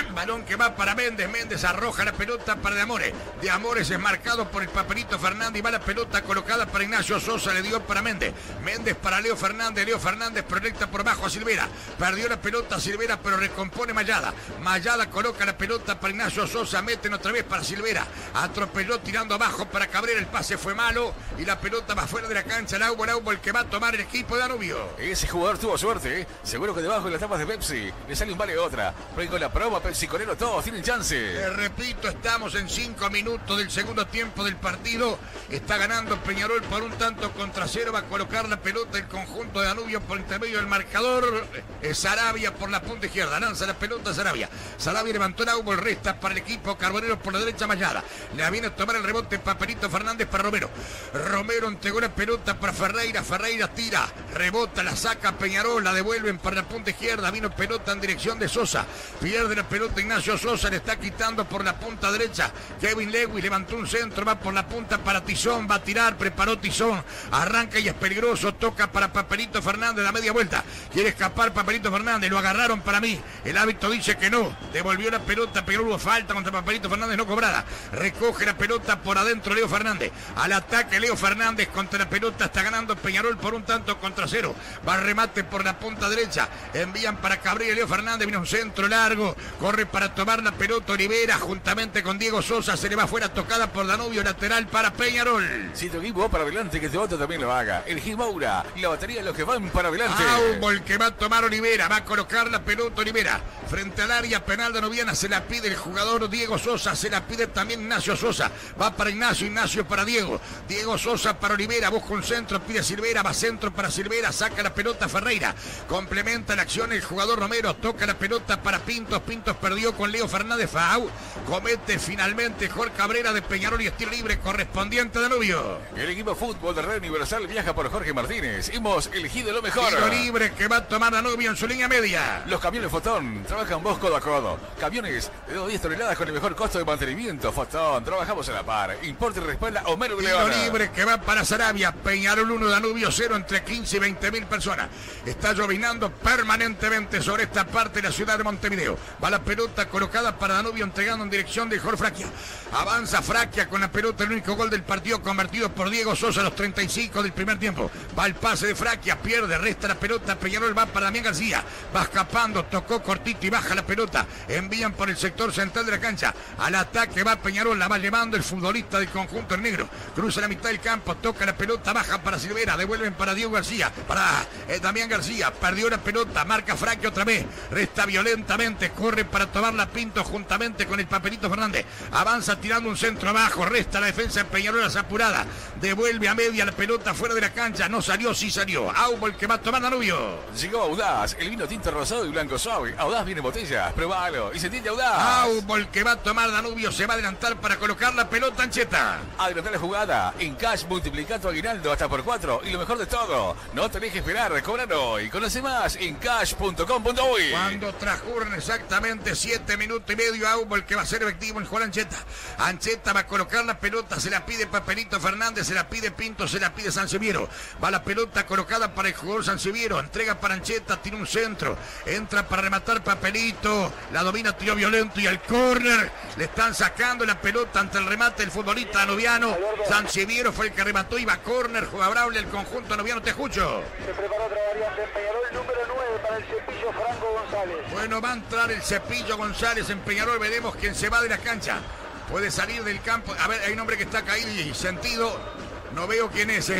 Balón que va para Méndez. Méndez arroja la pelota para De Amores. De Amores es marcado por el Papelito Fernández y va la pelota colocada para Ignacio Sosa. Le dio para Méndez. Méndez para Leo Fernández. Leo Fernández proyecta por bajo a Silvera. Perdió la pelota Silvera, pero recompone Mayada. Mayada coloca la pelota para Ignacio Sosa. Meten otra vez para Silvera. Atropelló tirando abajo para Cabrera. El pase fue malo y la pelota va fuera de la cancha. Laubo el que va a tomar el equipo de Danubio. Ese jugador tuvo suerte, ¿eh? Seguro que debajo de las tapas de Pepsi le sale un vale otra. Pero con la promo Pepsi Colero todos tienen chance. Repito, estamos en 5 minutos del segundo tiempo del partido. Está ganando Peñarol por un tanto contra 0. Va a colocar la pelota el conjunto de Danubio por intermedio del marcador. Sarabia por la punta izquierda. Lanza la pelota Sarabia. Sarabia levantó el Aubo. El resta para el equipo Carbonero por la derecha Mayada. Le viene a tomar el rebote Papelito Fernández para Romero. Romero entregó la pelota para Ferreira. Ferreira tira. Rebota, la saca Peñarol. La devuelven para la punta izquierda. Vino pelota en dirección de Sosa. Pierde la pelota Ignacio Sosa. Le está quitando por la punta derecha. Kevin Lewis levantó un centro. Va por la punta para Tizón. Va a tirar. Preparó Tizón. Arranca y es peligroso. Toca para Papelito Fernández. La media vuelta. Quiere escapar Papelito Fernández. Lo agarraron para mí. El árbitro dice que no. Devolvió la pelota. Peñarol hubo falta contra Papelito Fernández no cobrada. Recoge la pelota por adentro Leo Fernández. Al ataque Leo Fernández contra la pelota. Está ganando Peñarol por un tanto contra 0. Va a remate por la punta derecha. Envían para Cabrera. Leo Fernández. Viene un centro largo. Corre para tomar la pelota Olivera juntamente con Diego Sosa. Se le va fuera tocada por Danubio. Lateral para Peñarol. Si tu equipo va para adelante, que tu otro también lo haga. El Gimaura. La batería de los que van para adelante. Aubo el que va a tomar Olivera. Va a colocar la pelota Olivera. Frente al área penal danubiana. Se la pide el jugador Diego Sosa. Se la pide también Ignacio Sosa. Va para Ignacio. Ignacio para Diego. Diego Sosa para Olivera. Busca un centro. Pide Silvera. Va centro para Silvera. Saca la pelota Ferreira. Complementa la acción el jugador Romero. Toca la pelota para Pintos. Pintos perdió con Leo Fernández. Fau. Comete finalmente Jorge Cabrera de Peñarol y estilo libre correspondiente a Danubio. El equipo fútbol de Red Universal viaja por Jorge Martínez. Hemos elegido lo mejor. Tiro libre que va a tomar Danubio en su línea media. Los camiones Fotón trabajan vos codo a codo. Camiones de 210 toneladas con el mejor costo de mantenimiento. Fotón, trabajamos a la par. Importe y respalda Homero Tiro León. libre que va para Sarabia. Peñarol 1, Danubio 0 entre 15 y 20.000 personas. Está llovinando permanentemente sobre esta parte de la ciudad de Montevideo. Va la pelota colocada para Danubio entregando en dirección de Jorge Fraquia. Avanza Fraquia con la pelota, el único gol del partido convertido por Diego Sosa a los 35 del primer tiempo. Va el pase de Fraquia, pierde, resta la pelota. Peñarol va para Damián García. Va escapando, tocó cortito y baja la pelota. Envían por el sector central de la cancha. Al ataque va Peñarol, la va llevando el futbolista del conjunto en negro. Cruza la mitad del campo, toca la pelota, baja para Silvera, devuelven para Diego García. Para Damián García, perdió la pelota, marca Fraquia otra vez. Resta violentamente, corre para tomarla Pinto juntamente con el Papelito Fernández. Avanza tirando un centro abajo, resta la defensa de Peñarol apurada. Devuelve a media la pelota fuera de la cancha, no salió, sí salió. Aubo el que va a tomar Danubio. Llegó Audaz, el vino tinto rosado y blanco suave. Audaz viene en botellas, probalo y sentite Audaz. Aubo el que va a tomar Danubio, se va a adelantar para colocar la pelota Ancheta. Adelantar la jugada, en cash multiplica tu aguinaldo hasta por 4 y lo mejor de todo, no tenés que esperar, cobrar hoy. Conoce más en cash.com.uy. Cuando transcurren exactamente 7 minutos y medio, Aubo el que va a ser efectivo en Juan Ancheta. Ancheta va a colocar la pelota, se la pide Papelito Fernández, se la pide Pinto, se la pide Sanseviero. Va la pelota colocada para el jugador Sanseviero, entrega para Ancheta, tiene un centro, entra para rematar Papelito, la domina, tiro violento y al córner le están sacando la pelota ante el remate del futbolista danubiano. Sanseviero fue el que remató, iba a córner, jugable el conjunto danubiano. Te escucho. Se prepara otra variante en Peñarol, número 9 para el Cepillo Franco González. Bueno, va a entrar el Cepillo González en Peñarol, veremos quién se va de la cancha. Puede salir del campo. A ver, hay un hombre que está caído y sentido. No veo quién es,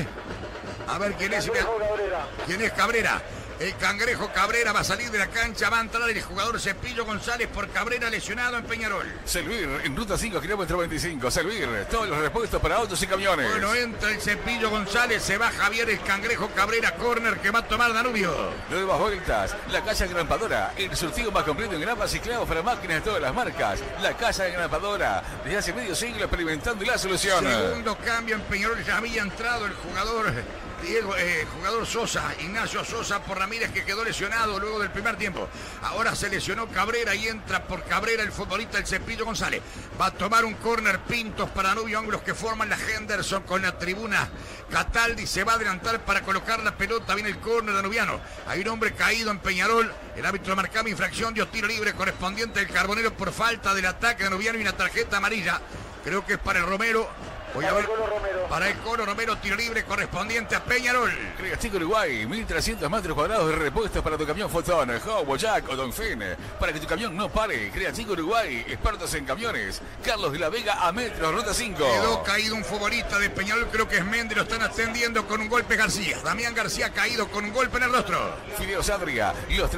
A ver quién es. ¿Quién es Cabrera? El Cangrejo Cabrera va a salir de la cancha, va a entrar el jugador Cepillo González por Cabrera lesionado en Peñarol. Servir en ruta 5, kilómetro 25. Servir todos los repuestos para autos y camiones. Bueno, entra el Cepillo González, se va Javier el Cangrejo Cabrera, córner que va a tomar Danubio. Nuevas vueltas, la Casa Engrampadora, el surtido más completo en grapas y clavos para máquinas de todas las marcas. La Casa Engrampadora, desde hace medio siglo experimentando la solución. Segundo cambio en Peñarol, ya había entrado el jugador Diego, jugador Sosa, Ignacio Sosa por Ramírez, que quedó lesionado luego del primer tiempo. Ahora se lesionó Cabrera y entra por Cabrera el futbolista El Cepillo González. Va a tomar un córner Pintos para Danubio, ángulos que forman la Henderson con la tribuna. Cataldi se va a adelantar para colocar la pelota. Viene el córner danubiano. Hay un hombre caído en Peñarol. El árbitro marcaba infracción, dio tiro libre correspondiente del Carbonero por falta del ataque danubiano y una tarjeta amarilla. Creo que es para el Romero. Voy a ver. Para el Colo Romero, tiro libre correspondiente a Peñarol. Creachico Uruguay, 1300 metros cuadrados de repuestos para tu camión Fotón, Hobo, Jack o Donfen. Para que tu camión no pare. Creachico Uruguay, expertos en camiones. Carlos de la Vega a metros, ruta 5. Quedó caído un futbolista de Peñarol, creo que es Méndez, lo están atendiendo con un golpe García. Damián García ha caído con un golpe en el rostro. Fideos Adria, los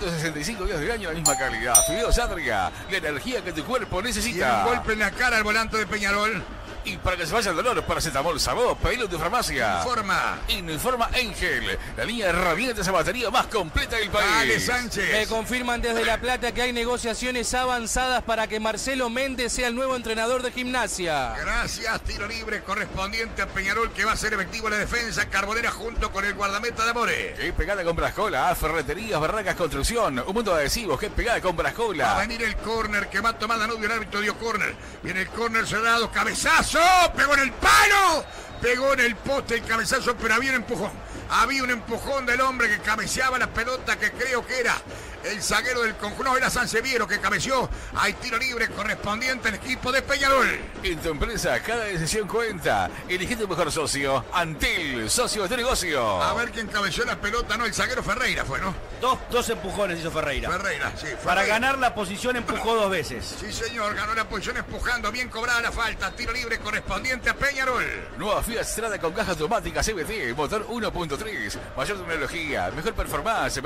365 días del año la misma calidad. Fideos Adria, la energía que tu cuerpo necesita. Y un golpe en la cara al volante de Peñarol. Y para que se vaya el dolor, paracetamol Sabó, pedilo en tu farmacia. Informa Ángel, la línea de herramientas a batería más completa del país. Dale, Sánchez. Me confirman desde La Plata que hay negociaciones avanzadas para que Marcelo Méndez sea el nuevo entrenador de Gimnasia. Gracias, tiro libre correspondiente a Peñarol, que va a ser efectivo en la defensa. Carbonera junto con el guardameta de Amores. Qué pegada con Brascola, Ferreterías, Barracas, Construcción, un mundo de adhesivos, qué pegada con Brascola. Va a venir el córner que va a tomar Danubio, el árbitro dio córner. Viene el córner cerrado, cabezazo. Pegó en el palo, pegó en el poste el cabezazo, pero había un empujón. Había un empujón del hombre que cabeceaba la pelota, que creo que era el zaguero del conjunto. No, era Sanseviero que cabeció. Hay tiro libre correspondiente al equipo de Peñarol. En tu empresa, cada decisión cuenta. Elige tu mejor socio. Antel, socio de tu negocio. A ver quién cabeció la pelota. No, el zaguero Ferreira fue, ¿no? Dos empujones hizo Ferreira. Sí. Para ganar la posición empujó 2 veces. Sí, señor, ganó la posición empujando. Bien cobrada la falta. Tiro libre correspondiente a Peñarol. Nueva Fiat Strada con caja automática CVT, motor 1.3. Mayor tecnología, mejor performance,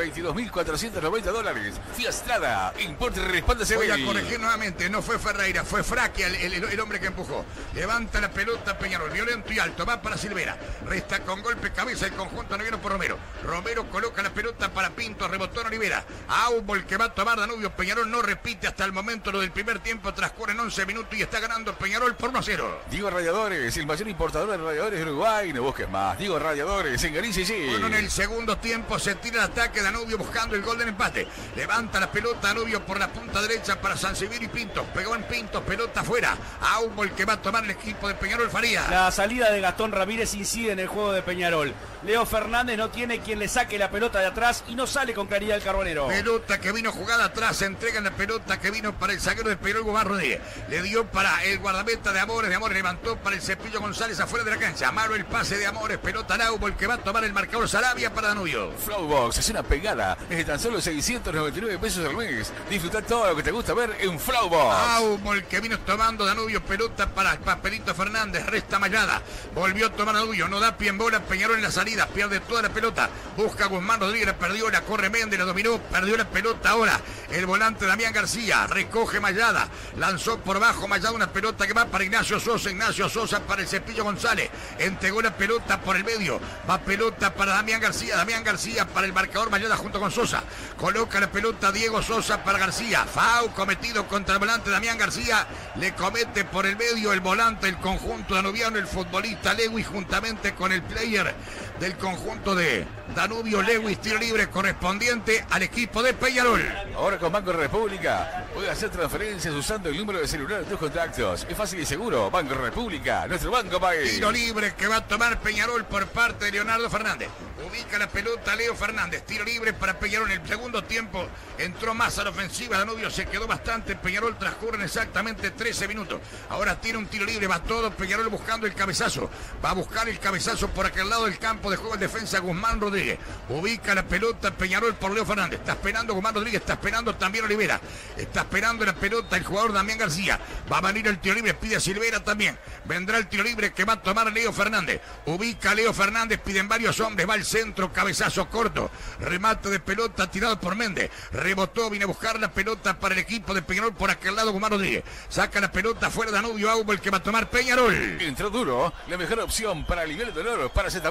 $22.490. Fiat Strada, importe y respalda CVT. Voy a corregir nuevamente, no fue Ferreira, fue Fraquia el hombre que empujó. Levanta la pelota Peñarol, violento y alto, va para Silvera. Resta con golpe cabeza el conjunto noviano por Romero. Romero coloca la pelota para Pinto, rebotó en Olivera. Aubol que va a tomar Danubio. Peñarol no repite hasta el momento lo del primer tiempo, transcurren 11 minutos y está ganando Peñarol por 1-0. Diego Radiadores, el mayor importador de radiadores de Uruguay, no busques más. Diego Radiadores, en Galicia sí. Bueno, en el segundo tiempo se tira el ataque Danubio buscando el gol del empate. Levanta la pelota Danubio por la punta derecha para Sanseviero y Pinto. Pegó en Pinto, pelota afuera. Aubol que va a tomar el equipo de Peñarol Faría. La salida de Gastón Ramírez incide en el juego de Peñarol. Leo Fernández no tiene quien le saque la pelota de atrás y no sale con claridad el Carbonero. Pelota que vino jugada atrás, se entrega la pelota que vino para el zaguero de Peñarol, Guzmán Rodríguez. Le dio para el guardameta de Amores levantó para el Cepillo González afuera de la cancha. Malo el pase de Amores, pelota al Aubol que va a tomar el marcador Sarabia para Danubio. Flowbox es una pegada, desde tan solo 699 pesos al mes. Disfrutar todo lo que te gusta ver en Flowbox. Aubol que vino tomando Danubio, pelota para Papelito Fernández, resta Mayada. Volvió a tomar Danubio, no da pie en bola, Peñarol en la salida, pierde toda la pelota. Busca Guzmán Rodríguez, la perdió, la corre Méndez, la dominó, perdió la pelota ahora. El volante Damián García, recoge Mayada, lanzó por bajo Mayada una pelota que va para Ignacio Sosa para el Cepillo González. Entregó la pelota por el medio, va pelota para Damián García para el marcador Mayada junto con Sosa. Coloca la pelota Diego Sosa para García. Foul cometido contra el volante Damián García. Le comete por el medio el volante, el conjunto danubiano, el futbolista Lewis, juntamente con el player del conjunto de Danubio, Lewis. Tiro libre correspondiente al equipo de Peñarol. Ahora con Banco República puedes hacer transferencias usando el número de celular de tus contactos. Es fácil y seguro. Banco República, nuestro banco país. Tiro libre que va a tomar Peñarol por parte de Leonardo Fernández. Ubica la pelota Leo Fernández. Tiro libre para Peñarol. En el segundo tiempo entró más a la ofensiva. Danubio se quedó bastante. Peñarol transcurren exactamente 13 minutos. Ahora tiene un tiro libre. Va todo Peñarol buscando el cabezazo. Va a buscar el cabezazo por aquel lado del campo de juego en defensa Guzmán Rodríguez. Ubica la pelota Peñarol por Leo Fernández. Está esperando Guzmán Rodríguez. Está esperando también Olivera. Está esperando la pelota el jugador Damián García. Va a venir el tiro libre. Pide a Silvera también. Vendrá el tiro libre que va a tomar Leo Fernández. Ubica Leo Fernández. Piden varios hombres. Va al centro. Cabezazo corto. Remate de pelota tirado por Méndez. Rebotó. Viene a buscar la pelota para el equipo de Peñarol por aquel lado Guzmán Rodríguez. Saca la pelota fuera Danubio. Aubol que va a tomar Peñarol. Entró duro. La mejor opción para aliviar el dolor. Paracetamol Sabor.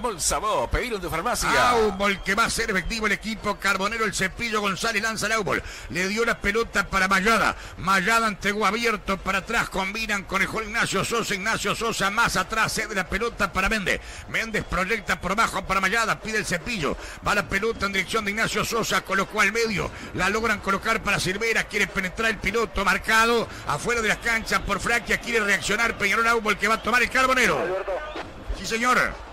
acabó. Pedilo en tu farmacia. Aubol, que va a ser efectivo el equipo carbonero. El Cepillo González lanza el Aubol. Le dio la pelota para Mayada. Mayada entregó abierto para atrás. Combinan con el jugador Ignacio Sosa. Ignacio Sosa más atrás. Cede la pelota para Méndez. Méndez proyecta por bajo para Mayada. Pide el Cepillo. Va la pelota en dirección de Ignacio Sosa. Colocó al medio. La logran colocar para Silvera. Quiere penetrar el piloto marcado. Afuera de las canchas por Fraquia. Quiere reaccionar Peñarol. Aubol, que va a tomar el carbonero. Alberto. Sí, señor.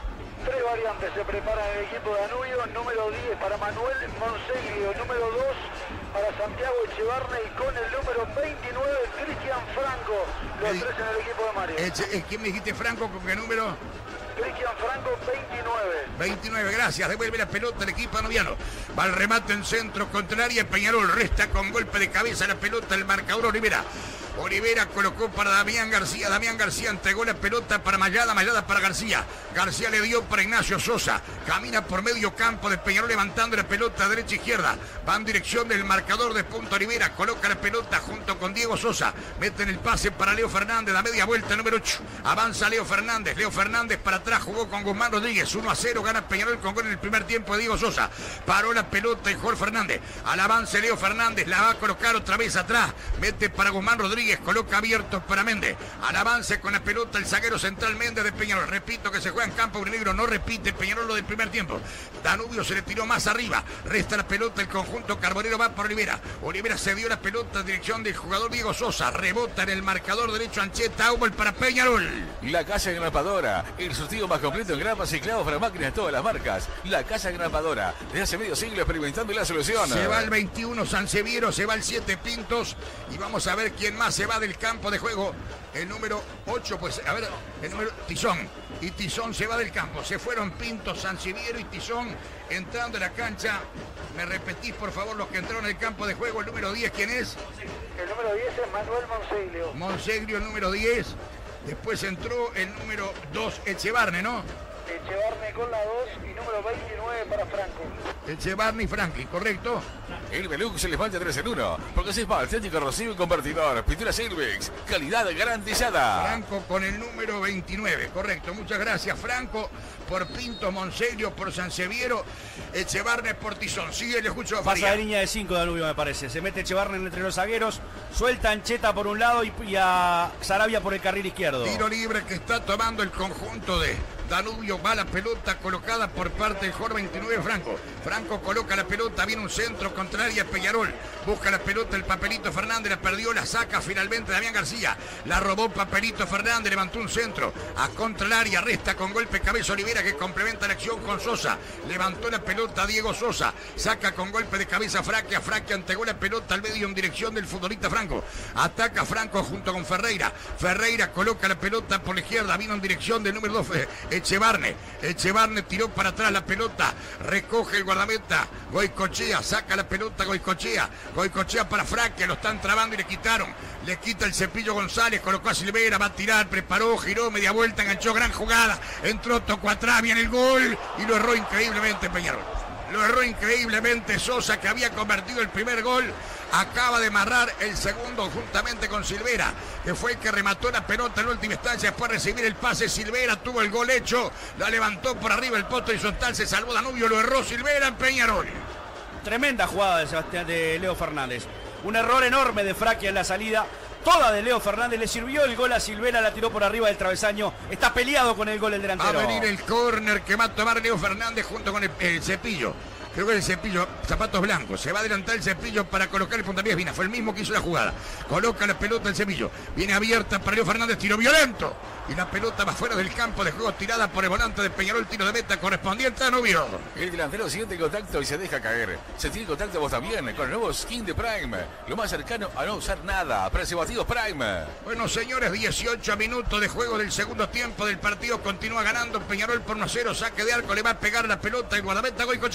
3 variantes se preparan en el equipo de Danubio. Número 10 para Manuel Monseglio. Número 2 para Santiago Echevarne. Y con el número 29, Cristian Franco. Los 3 en el equipo de Mario. ¿Quién me dijiste, Franco? ¿Con qué número? Cristian Franco, 29. 29, gracias. Devuelve la pelota al equipo danubiano. Va el remate en centro contra el área. Peñarol resta con golpe de cabeza la pelota. El marcador Olivera. Olivera colocó para Damián García. Damián García entregó la pelota para Mayada. Mayada para García. García le dio para Ignacio Sosa. Camina por medio campo de Peñarol levantando la pelota derecha e izquierda. Va en dirección del marcador de punto Olivera. Coloca la pelota junto con Diego Sosa. Meten el pase para Leo Fernández. Da media vuelta número 8. Avanza Leo Fernández. Leo Fernández para atrás. Jugó con Guzmán Rodríguez. 1-0. Gana Peñarol con gol en el primer tiempo de Diego Sosa. Paró la pelota y Jorge Fernández. Al avance Leo Fernández. La va a colocar otra vez atrás. Mete para Guzmán Rodríguez. Coloca abierto para Méndez. Al avance con la pelota el zaguero central Méndez de Peñarol. Repito que se juega en campo negro. No repite Peñarol lo del primer tiempo. Danubio se le tiró más arriba. Resta la pelota el conjunto carbonero. Va para Olivera. Olivera se dio la pelota en dirección del jugador Diego Sosa. Rebota en el marcador derecho Ancheta. Aubol para Peñarol. La Casa Engrapadora. El surtido más completo en grapas y clavos para máquinas de todas las marcas. La Casa Engrapadora. Desde hace medio siglo experimentando la solución. Se va el 21 Sanseviero. Se va el 7 Pintos. Y vamos a ver quién más se va del campo de juego. El número 8, pues, a ver, el número Tizón. Y Tizón se va del campo. Se fueron Pintos, Sanseviero y Tizón entrando en la cancha. ¿Me repetís, por favor, los que entraron en el campo de juego? El número 10, ¿quién es? El número 10 es Manuel Monseglio. Monseglio, el número 10. Después entró el número 2, Echevarne, ¿no? Echevarne con la 2 y número 29 para Franco. Echevarne y Franklin, ¿correcto? El Velux se les manda 3 en 1. Porque es esmalte, corrosivo y convertidor. Pintura Silvex. Calidad garantizada. Franco con el número 29, correcto. Muchas gracias, Franco, por Pinto, Monseglio, por Sanseviero, Echevarne por Tizón. Sigue, le escucho a Pasa Faría. de línea de 5 Danubio, me parece. Se mete Echevarne entre los zagueros. Suelta Ancheta por un lado y a Sarabia por el carril izquierdo. Tiro libre que está tomando el conjunto de Danubio. Va la pelota colocada por parte del jugador 29, Franco. Franco coloca la pelota, viene un centro contra el área Peñarol. Busca la pelota el Papelito Fernández, la perdió, la saca finalmente Damián García. La robó Papelito Fernández, levantó un centro a contra el área, resta con golpe cabeza Olivera que complementa la acción con Sosa. Levantó la pelota Diego Sosa, saca con golpe de cabeza Fraquia. Fraquia entregó la pelota al medio en dirección del futbolista Franco. Ataca Franco junto con Ferreira. Ferreira coloca la pelota por la izquierda, vino en dirección del número 2 Echevarne. Echevarne tiró para atrás la pelota, recoge el guardameta Goicochea, saca la pelota Goicochea. Goicochea para Fraquia, lo están trabando y le quitaron. Le quita el Cepillo González, colocó a Silvera, va a tirar, preparó, giró, media vuelta, enganchó, gran jugada. Entró, tocó atrás, viene el gol y lo erró increíblemente Peñarol. Lo erró increíblemente Sosa, que había convertido el primer gol. Acaba de amarrar el segundo juntamente con Silvera, que fue el que remató la pelota en última instancia. Después de recibir el pase, Silvera tuvo el gol hecho. La levantó por arriba el posto horizontal, se salvó Danubio, lo erró Silvera en Peñarol. Tremenda jugada de Leo Fernández. Un error enorme de Fraquia en la salida. Toda de Leo Fernández. Le sirvió el gol a Silvera, la tiró por arriba del travesaño. Está peleado con el gol el delantero. Va a venir el córner que va a tomar Leo Fernández junto con el Cepillo. Creo que el Cepillo, zapatos blancos. Se va a adelantar el Cepillo para colocar el puntapié de Vina. Fue el mismo que hizo la jugada. Coloca la pelota el Cepillo. Viene abierta para Leo Fernández. Tiro violento. Y la pelota va fuera del campo de juego, tirada por el volante de Peñarol. Tiro de meta correspondiente a Danubio. El delantero siente contacto y se deja caer. Sentir contacto vos también con el nuevo skin de Prime. Lo más cercano a no usar nada. Preservativos Prime. Bueno, señores, 18 minutos de juego del segundo tiempo del partido. Continúa ganando Peñarol por 1-0. Saque de arco, le va a pegar la pelota el guardameta Goicochea.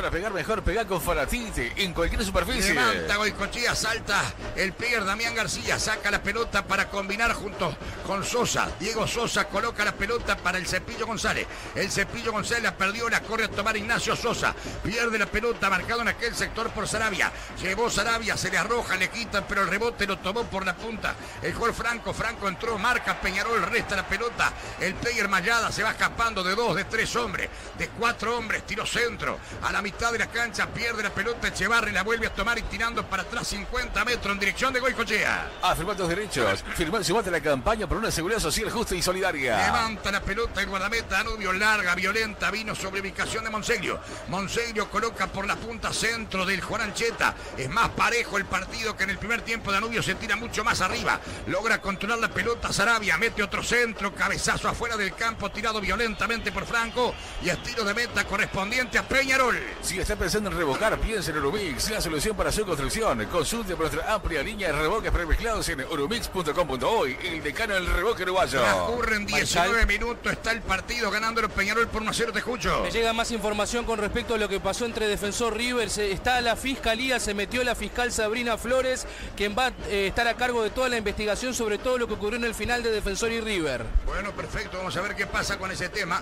para pegar mejor, pega con Fanatite en cualquier superficie. Levanta Goicoechea, salta el player Damián García, saca la pelota para combinar junto con Sosa. Diego Sosa coloca la pelota para el Cepillo González. El Cepillo González la perdió, la corre a tomar Ignacio Sosa. Pierde la pelota, marcado en aquel sector por Sarabia. Llevó Sarabia, se le arroja, le quitan, pero el rebote lo tomó por la punta. El jugador Franco entró, marca Peñarol, resta la pelota. El player Mayada se va escapando de 2, de 3 hombres, de 4 hombres, tiró centro. A la mitad de la cancha pierde la pelota Echevarri, la vuelve a tomar y tirando para atrás 50 metros en dirección de Goicoechea. Afirma tus derechos, sumate a la campaña por una seguridad social justa y solidaria. Levanta la pelota el guardameta Danubio, larga, violenta, vino sobre ubicación de Monseglio. Monseglio coloca por la punta centro del Juan Ancheta. Es más parejo el partido que en el primer tiempo. Danubio se tira mucho más arriba, logra controlar la pelota Sarabia, mete otro centro, cabezazo afuera del campo, tirado violentamente por Franco y estilo de meta correspondiente a Peñarol. Si está pensando en revocar, piensa en Urumix, la solución para su construcción. Consulte por nuestra amplia línea de revoques premezclados en urumix.com.hoy, el decano del revoque uruguayo. Transcurren 19 minutos, está el partido ganándolo Peñarol por 1-0, te escucho. Me llega más información con respecto a lo que pasó entre Defensor River. Está la fiscalía, se metió la fiscal Sabrina Flores, quien va a estar a cargo de toda la investigación sobre todo lo que ocurrió en el final de Defensor y River. Bueno, perfecto, vamos a ver qué pasa con ese tema.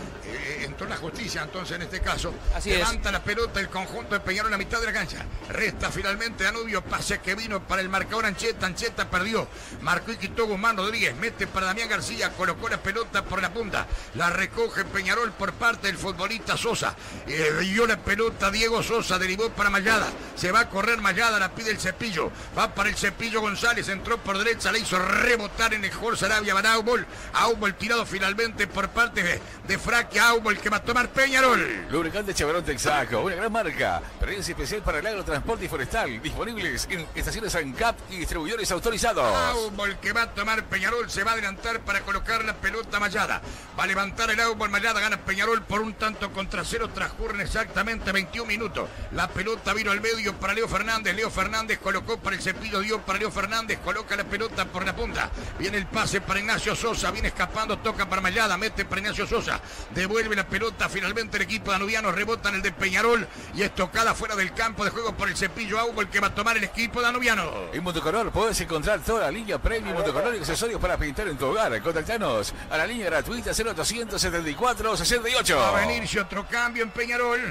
Entró la justicia entonces en este caso. Así levanta es. la pelota el conjunto de Peñarol en la mitad de la cancha. Resta finalmente Danubio, pase que vino para el marcador Ancheta. Ancheta perdió, marcó y quitó Guzmán Rodríguez, mete para Damián García, colocó la pelota por la punta, la recoge Peñarol por parte del futbolista Sosa. Dio la pelota Diego Sosa, derivó para Mayada, se va a correr Mayada, la pide el Cepillo, va para el Cepillo González, entró por derecha, le hizo rebotar en el jugador Sarabia, van Aubol tirado finalmente por parte de Fraquia. Aubol que va a tomar Peñarol. Lubricante Chevron Texaco, una gran marca. Presencia especial para el agrotransporte y forestal. Disponibles en estaciones ANCAP y distribuidores autorizados. Aubol que va a tomar Peñarol, se va a adelantar para colocar la pelota a Mayada. Va a levantar el Aubol, Mayada gana Peñarol por 1-0. Transcurren exactamente 21 minutos. La pelota vino al medio para Leo Fernández. Leo Fernández colocó para el Cepillo, dio para Leo Fernández, coloca la pelota por la punta. Viene el pase para Ignacio Sosa, viene escapando, toca para Mayada, mete para Ignacio Sosa. Devuelve la pelota finalmente el equipo danubiano, rebota en el de Peñarol y es tocada fuera del campo de juego por el Cepillo Aubol que va a tomar el equipo danubiano. En Motocolor podés encontrar toda la línea premium Motocolor y accesorios para pintar en tu hogar. Contactanos a la línea gratuita 0800 74 68. Va a venirse otro cambio en Peñarol.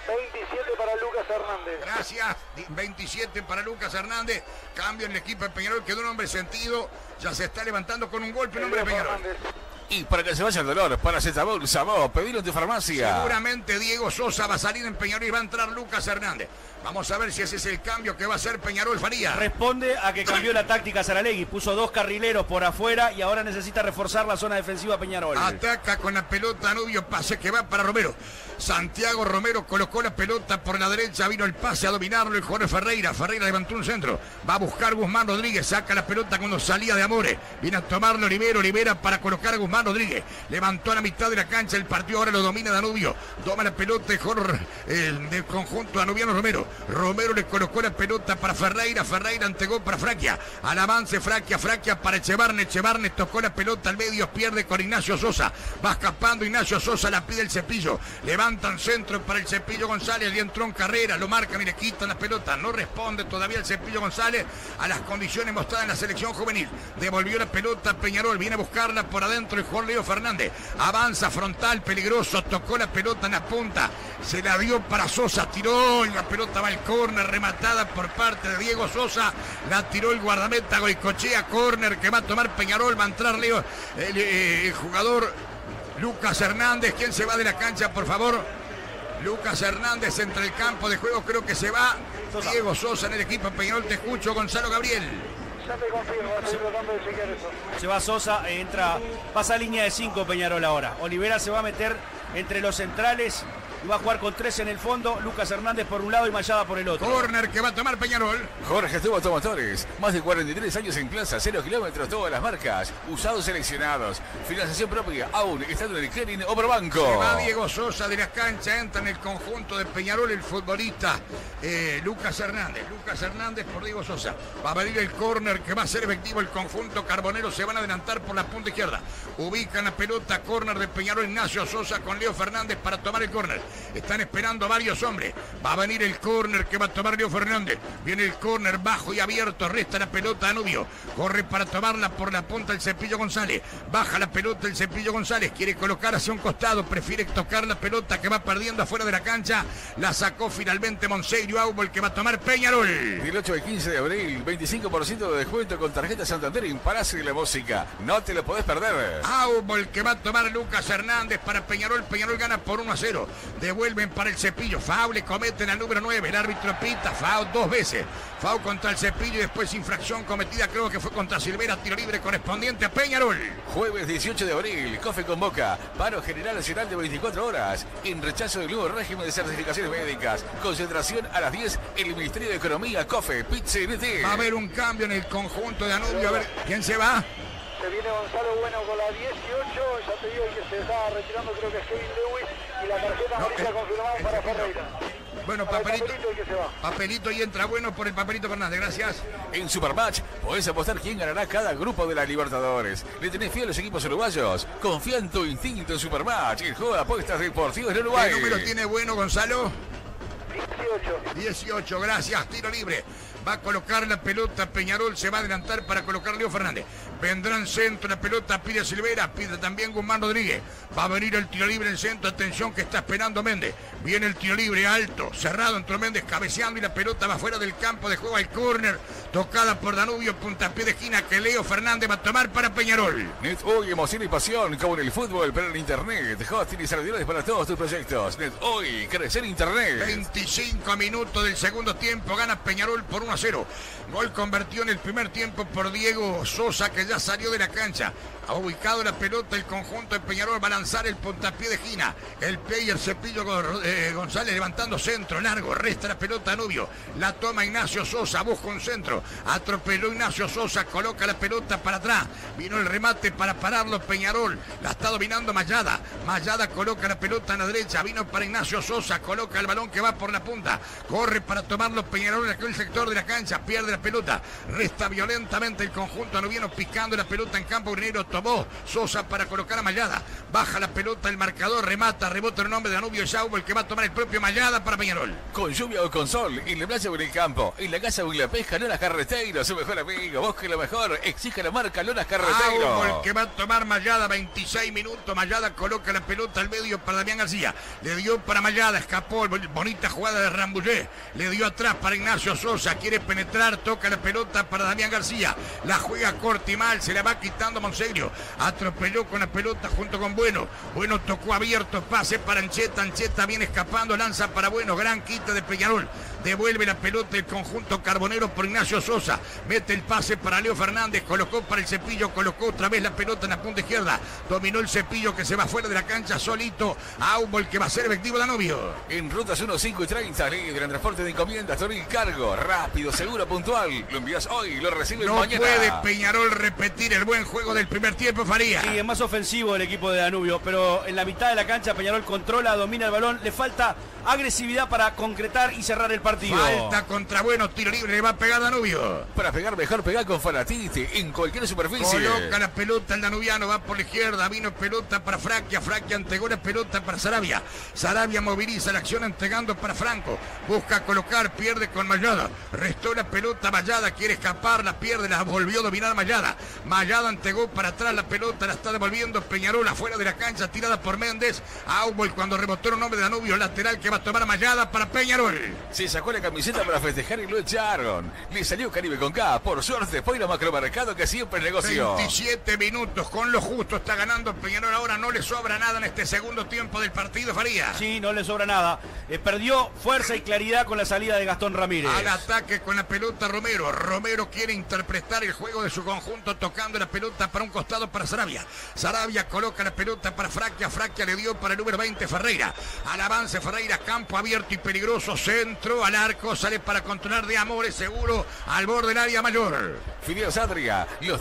27 para Lucas Hernández. Gracias. 27 para Lucas Hernández. Cambio en el equipo de Peñarol. Quedó un hombre sentido. Ya se está levantando con un golpe el hombre de Peñarol. Y para que se vaya el dolor, paracetamol, Sabó, pedilo en tu farmacia. Seguramente Diego Sosa va a salir en Peñarol y va a entrar Lucas Hernández. Vamos a ver si ese es el cambio que va a hacer Peñarol Faría. Responde a que cambió la táctica Saralegui, puso 2 carrileros por afuera y ahora necesita reforzar la zona defensiva Peñarol. Ataca con la pelota Danubio, pase que va para Romero. Santiago Romero colocó la pelota por la derecha, vino el pase a dominarlo el jugador Ferreira. Ferreira levantó un centro, va a buscar Guzmán Rodríguez, saca la pelota cuando salía de Amores. Viene a tomarlo Olivera para colocar a Guzmán Rodríguez. Levantó a la mitad de la cancha el partido, ahora lo domina Danubio. Toma la pelota el jugador del conjunto danubiano Romero. Romero le colocó la pelota para Ferreira, Ferreira entregó para Fraquia. Al avance Fraquia para Echevarne tocó la pelota al medio, pierde con Ignacio Sosa. Va escapando Ignacio Sosa, la pide el Cepillo. Levantan centro para el Cepillo González y entró en carrera, lo marcan y le quitan la pelota. No responde todavía el Cepillo González a las condiciones mostradas en la selección juvenil. Devolvió la pelota a Peñarol, viene a buscarla por adentro el jugador Leo Fernández. Avanza frontal, peligroso, tocó la pelota en la punta. Se la dio para Sosa, tiró y la pelota va al córner, rematada por parte de Diego Sosa. La tiró el guardameta Goicoechea, córner que va a tomar Peñarol. Va a entrar Leo, el jugador Lucas Hernández. ¿Quién se va de la cancha, por favor? Lucas Hernández entre el campo de juego, creo que se va Sosa. Diego Sosa en el equipo de Peñarol. Te escucho, Gonzalo Gabriel. Ya te confirmo, estoy tratando de chequear eso. Se va Sosa, entra, pasa a línea de 5 Peñarol ahora. Olivera se va a meter entre los centrales y va a jugar con 3 en el fondo. Lucas Hernández por un lado y Mayada por el otro. Córner que va a tomar Peñarol. Jorge Estuvo Automotores, más de 43 años en plaza, 0 kilómetros, todas las marcas, usados seleccionados, financiación propia, aún estando en el clearing o por banco. Se va Diego Sosa de la cancha, entra en el conjunto de Peñarol el futbolista Lucas Hernández. Lucas Hernández por Diego Sosa. Va a venir el córner que va a ser efectivo el conjunto carbonero. Se van a adelantar por la punta izquierda. Ubican la pelota, córner de Peñarol, Ignacio Sosa con Leo Fernández para tomar el córner. Están esperando varios hombres. Va a venir el córner que va a tomar Leo Fernández. Viene el córner bajo y abierto. Resta la pelota Danubio. Corre para tomarla por la punta el Cepillo González. Baja la pelota el Cepillo González. Quiere colocar hacia un costado. Prefiere tocar la pelota que va perdiendo afuera de la cancha. La sacó finalmente Monseglio Aubol, que va a tomar Peñarol. Del 8 al 15 de abril, 25% de descuento con tarjeta Santander en Palacio de la Música. No te lo podés perder. Aubol, que va a tomar Lucas Hernández para Peñarol. Peñarol gana por 1-0. Devuelven para el Cepillo. Foul le cometen al número 9. El árbitro pita. Foul 2 veces. Foul contra el Cepillo y después infracción cometida, creo que fue contra Silvera. Tiro libre correspondiente a Peñarol. Jueves 18 de abril, COFE convoca paro general nacional de 24 horas en rechazo del nuevo régimen de certificaciones médicas. Concentración a las 10 en el Ministerio de Economía, COFE, PIT-CNT. Va a haber un cambio en el conjunto de Danubio. A ver, ¿quién se va? Se viene Gonzalo Bueno con la 18, ya te digo que se está retirando, creo que es Kevin Lewis, y la tarjeta amarilla confirmada para Ferreira. Bueno, papelito y entra Bueno por el papelito Fernández, gracias. En Supermatch podés apostar quién ganará cada grupo de la Libertadores. ¿Le tenés fe a los equipos uruguayos? Confía en tu instinto en Supermatch, el juego de apuestas deportivas de Uruguay. ¿Qué número tiene Bueno, Gonzalo? 18. 18, gracias, tiro libre. Va a colocar la pelota Peñarol, se va a adelantar para colocar Leo Fernández. Vendrá en centro, la pelota pide Silvera, pide también Guzmán Rodríguez. Va a venir el tiro libre en centro, atención que está esperando Méndez. Viene el tiro libre alto, cerrado, entró Méndez cabeceando y la pelota va fuera del campo de juego al córner. Tocada por Danubio, puntapié de esquina que Leo Fernández va a tomar para Peñarol. NetHoy, emoción y pasión, como en el fútbol, pero en internet. Hosting y servidores para todos tus proyectos. NetHoy, crecer internet. 25 minutos del segundo tiempo, gana Peñarol por 1-0. Gol convertido en el primer tiempo por Diego Sosa, que ya salió de la cancha. Ha ubicado la pelota el conjunto de Peñarol, va a lanzar el puntapié de esquina. El player Cepillo González levantando centro, largo, resta la pelota a Danubio. La toma Ignacio Sosa, busca un centro. Atropelló Ignacio Sosa, coloca la pelota para atrás. Vino el remate para pararlo Peñarol. La está dominando Mayada. Mayada coloca la pelota en la derecha. Vino para Ignacio Sosa, coloca el balón que va por la punta. Corre para tomarlo Peñarol en aquel sector de la cancha. Pierde la pelota. Resta violentamente el conjunto anubiano picando la pelota en campo urinero. Tomó Sosa para colocar a Mayada. Baja la pelota, el marcador remata, rebota el nombre de Danubio Saubo, el que va a tomar el propio Mayada para Peñarol. Con lluvia o con sol, en la playa o en el campo, en la casa o en la pesca, Lonas Carreteiro, su mejor amigo. Busque lo mejor, exige la marca Lonas Carreteiro. Saubo, el que va a tomar Mayada, 26 minutos. Mayada coloca la pelota al medio para Damián García. Le dio para Mayada, escapó, bonita jugada de Rambouillet. Le dio atrás para Ignacio Sosa, quiere penetrar, toca la pelota para Damián García. La juega corta y mal, se la va quitando Monseglio. Atropelló con la pelota junto con Bueno. Bueno tocó abierto, pase para Ancheta. Ancheta viene escapando, lanza para Bueno. Gran quita de Peñarol. Devuelve la pelota el conjunto carbonero por Ignacio Sosa. Mete el pase para Leo Fernández. Colocó para el Cepillo. Colocó otra vez la pelota en la punta izquierda. Dominó el Cepillo que se va fuera de la cancha solito. Aubol que va a ser efectivo Danubio. En rutas 1, 5 y 30, líder en transporte de encomiendas, Toril Cargo. Rápido, seguro, puntual. Lo envías hoy, lo recibes no mañana. No puede Peñarol repetir el buen juego del primer tiempo, Faría. Sí, es más ofensivo el equipo de Danubio, pero en la mitad de la cancha Peñarol controla, domina el balón. Le falta agresividad para concretar y cerrar el partido. Falta contra Bueno, tiro libre, le va a pegar Danubio. Para pegar mejor, pegar con Fanatite en cualquier superficie. Coloca la pelota el danubiano, va por la izquierda, vino pelota para Fraquia, Fraquia entregó la pelota para Sarabia. Sarabia moviliza la acción entregando para Franco. Busca colocar, pierde con Mayada. Restó la pelota Mayada, quiere escapar, la pierde, la volvió a dominar Mayada. Mayada entregó para atrás la pelota, la está devolviendo Peñarol afuera de la cancha, tirada por Méndez. Aubol cuando rebotó un hombre de Danubio, lateral que va a tomar Mayada para Peñarol. Se sacó la camiseta para festejar y lo echaron. Le salió Caribe con K. Por suerte, después de macromercado que siempre es negocio. 27 minutos con lo justo está ganando Peñarol. Ahora no le sobra nada en este segundo tiempo del partido, Faría. Sí, no le sobra nada. Perdió fuerza y claridad con la salida de Gastón Ramírez. Al ataque con la pelota Romero. Romero quiere interpretar el juego de su conjunto tocando la pelota para un costado para Sarabia. Sarabia coloca la pelota para Fraquia. Fraquia le dio para el número 20 Ferreira. Al avance Ferreira, campo abierto y peligroso. Centro al al arco, sale para controlar de Amores, seguro, al borde del área mayor. Fideos Adria, los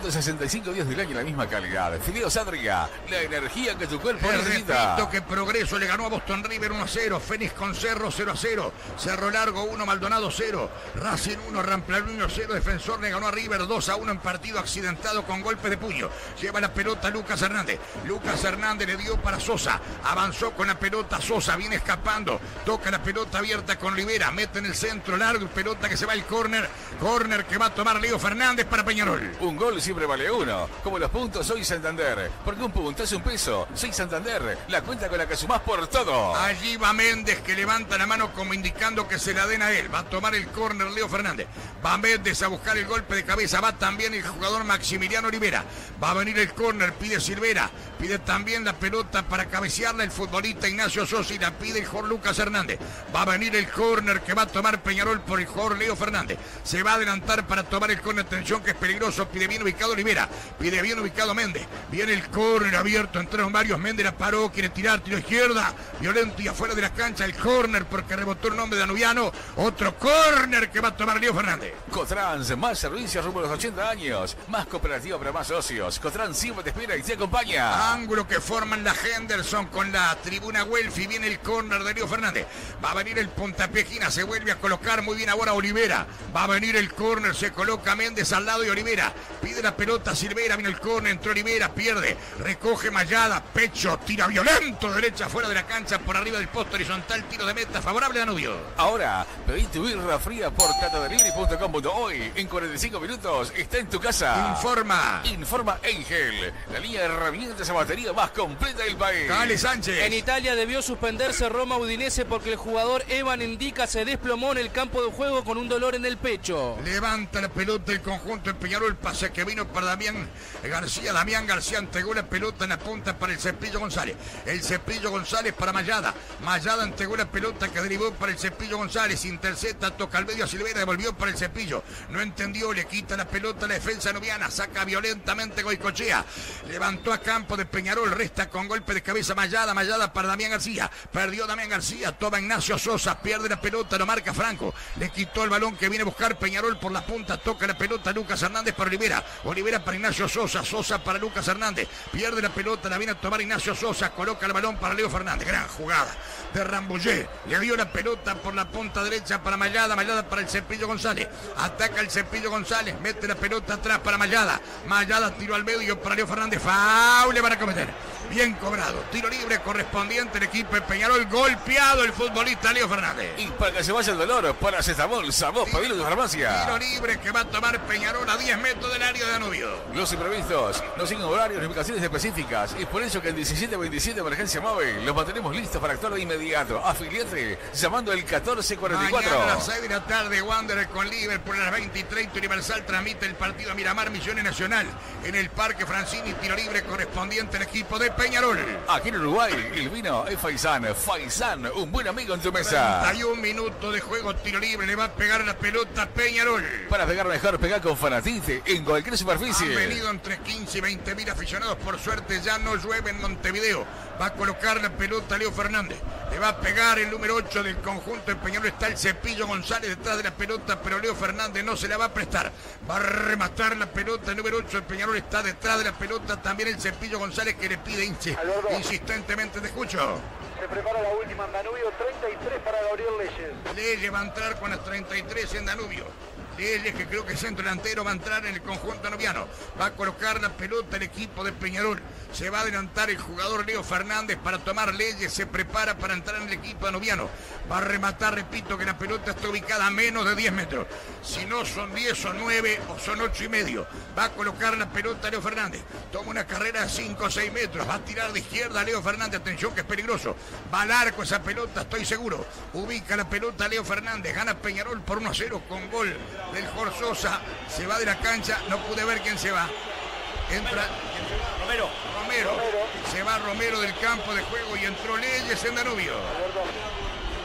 365 días del año la misma calidad. Fideos Adria, la energía que tu cuerpo necesita. Repito que Progreso le ganó a Boston River 1-0, Fénix con Cerro 0-0, Cerro Largo 1, Maldonado 0, Racing 1, Rampla 0, Defensor le ganó a River 2-1 en partido accidentado con golpe de puño. Lleva la pelota Lucas Hernández. Lucas Hernández le dio para Sosa, avanzó con la pelota Sosa, viene escapando, toca la pelota abierta con Rivera, mete en el centro largo, pelota que se va al córner que va a tomar Leo Fernández para Peñarol. Un gol siempre vale uno, como los puntos soy Santander, porque un punto es un peso. Soy Santander, la cuenta con la que sumás por todo. Allí va Méndez, que levanta la mano como indicando que se la den a él. Va a tomar el córner Leo Fernández. Va Méndez a buscar el golpe de cabeza. Va también el jugador Maximiliano Olivera. Va a venir el córner, pide Silvera. Pide también la pelota para cabecearla el futbolista Ignacio Sosa y la pide el jugador Lucas Hernández. Va a venir el córner que va a tomar Peñarol por el jugador Leo Fernández. Se va a adelantar para tomar el córner. Atención que es peligroso. Pide bien ubicado Olivera. Pide bien ubicado Méndez. Viene el córner abierto. Entraron varios. Méndez la paró. Quiere tirar. Tiro izquierda. Violento y afuera de la cancha. El córner porque rebotó el nombre de Danubiano. Otro córner que va a tomar Leo Fernández. Cotrans, más servicios rumbo a los 80 años. Más cooperativa para más socios. Cotrans siempre te espera y te acompaña. Ángulo que forman la Henderson con la tribuna Welfi. Viene el córner de Leo Fernández. Va a venir el puntapié esquina. Se vuelve a colocar muy bien ahora Olivera. Va a venir el córner. Se coloca Méndez al lado de Olivera. Pide la pelota Silvera. Viene el córner. Entró Olivera. Pierde. Recoge Mayada. Pecho. Tira violento. Derecha fuera de la cancha. Por arriba del poste horizontal. Tiro de meta favorable a Danubio. Ahora, pedí tu birra fría por catadelivery.com.hoy. En 45 minutos está en tu casa. Informa Engel. La línea de herramientas a batería más completa del país. Cale Sánchez. En Italia debió suspenderse Roma Udinese porque el jugador Evan Indica se desplomó en el campo de juego con un dolor en el pecho. Levanta la pelota el conjunto de Peñarol. Pase que vino para Damián García. Damián García entregó la pelota en la punta para el Cepillo González. El Cepillo González para Mayada. Mayada entregó la pelota que derivó para el Cepillo González. Intercepta, toca al medio a Silvera, devolvió para el Cepillo. No entendió, le quita la pelota a la defensa nubiana. Saca violentamente Goicochea. Levantó a campo de Peñarol. Resta con golpe de cabeza Mayada. Mayada para Damián García. Perdió Damián García. Toma Ignacio Sosa. Pierde la pelota. Lo marca Franco. Le quitó el balón que viene a buscar Peñarol por la punta. Toca la pelota Lucas Hernández para Olivera. Olivera para Ignacio Sosa. Sosa para Lucas Hernández. Pierde la pelota. La viene a tomar Ignacio Sosa. Coloca el balón para Leo Fernández. Gran jugada de Rambouillet. Le dio la pelota por la punta derecha para Mayada. Mayada para el Cepillo González. Ataca el Cepillo González. Mete la pelota atrás para Mayada. Mayada tiró al medio para Leo Fernández. Faul le van a cometer. Bien cobrado. Tiro libre correspondiente al equipo de Peñarol. Golpeado el futbolista Leo Fernández. Y para que se vaya el dolor, paracetamol, Sabó, Pabilo de Farmacia. Tiro libre que va a tomar Peñarol a 10 metros del área de Danubio. Los imprevistos no siguen horarios ni ubicaciones específicas. Es por eso que en 1727 Emergencia Móvil los mantenemos listos para actuar de inmediato. Afiliate llamando el 1444. Mañana a las 6 de la tarde, Wanderer con Liverpool a las 20:30. Universal transmite el partido Miramar Misiones Nacional en el Parque Francini. Tiro libre correspondiente al equipo de Peñarol. Aquí en Uruguay, el vino es Faisán. Faisán, un buen amigo en tu mesa. 31 minutos de juego, tiro libre. Le va a pegar la pelota a Peñarol. Para pegar mejor, pegar con Fanatite en cualquier superficie. Han venido entre 15 y 20 mil aficionados. Por suerte ya no llueve en Montevideo. Va a colocar la pelota a Leo Fernández. Le va a pegar el número 8 del conjunto de Peñarol. Está el Cepillo González detrás de la pelota, pero Leo Fernández no se la va a prestar. Va a rematar la pelota. El número 8 del Peñarol está detrás de la pelota. También el Cepillo González que le pide insistentemente. Te escucho. Se prepara la última en Danubio, 33 para Gabriel Leyes. Leyes va a entrar con las 33 en Danubio. Leyes, que creo que es centro delantero, va a entrar en el conjunto danubiano. Va a colocar la pelota el equipo de Peñarol. Se va a adelantar el jugador Leo Fernández para tomar Leyes. Se prepara para entrar en el equipo danubiano. Va a rematar, repito, que la pelota está ubicada a menos de 10 metros. Si no son 10, son 9 o son 8 y medio. Va a colocar la pelota Leo Fernández. Toma una carrera de 5 o 6 metros. Va a tirar de izquierda Leo Fernández. Atención que es peligroso. Va al arco esa pelota, estoy seguro. Ubica la pelota Leo Fernández. Gana Peñarol por 1-0 con gol del Jorge Sosa. Se va de la cancha. No pude ver quién se va. Entra Romero. Se va Romero del campo de juego y entró Leyes en Danubio.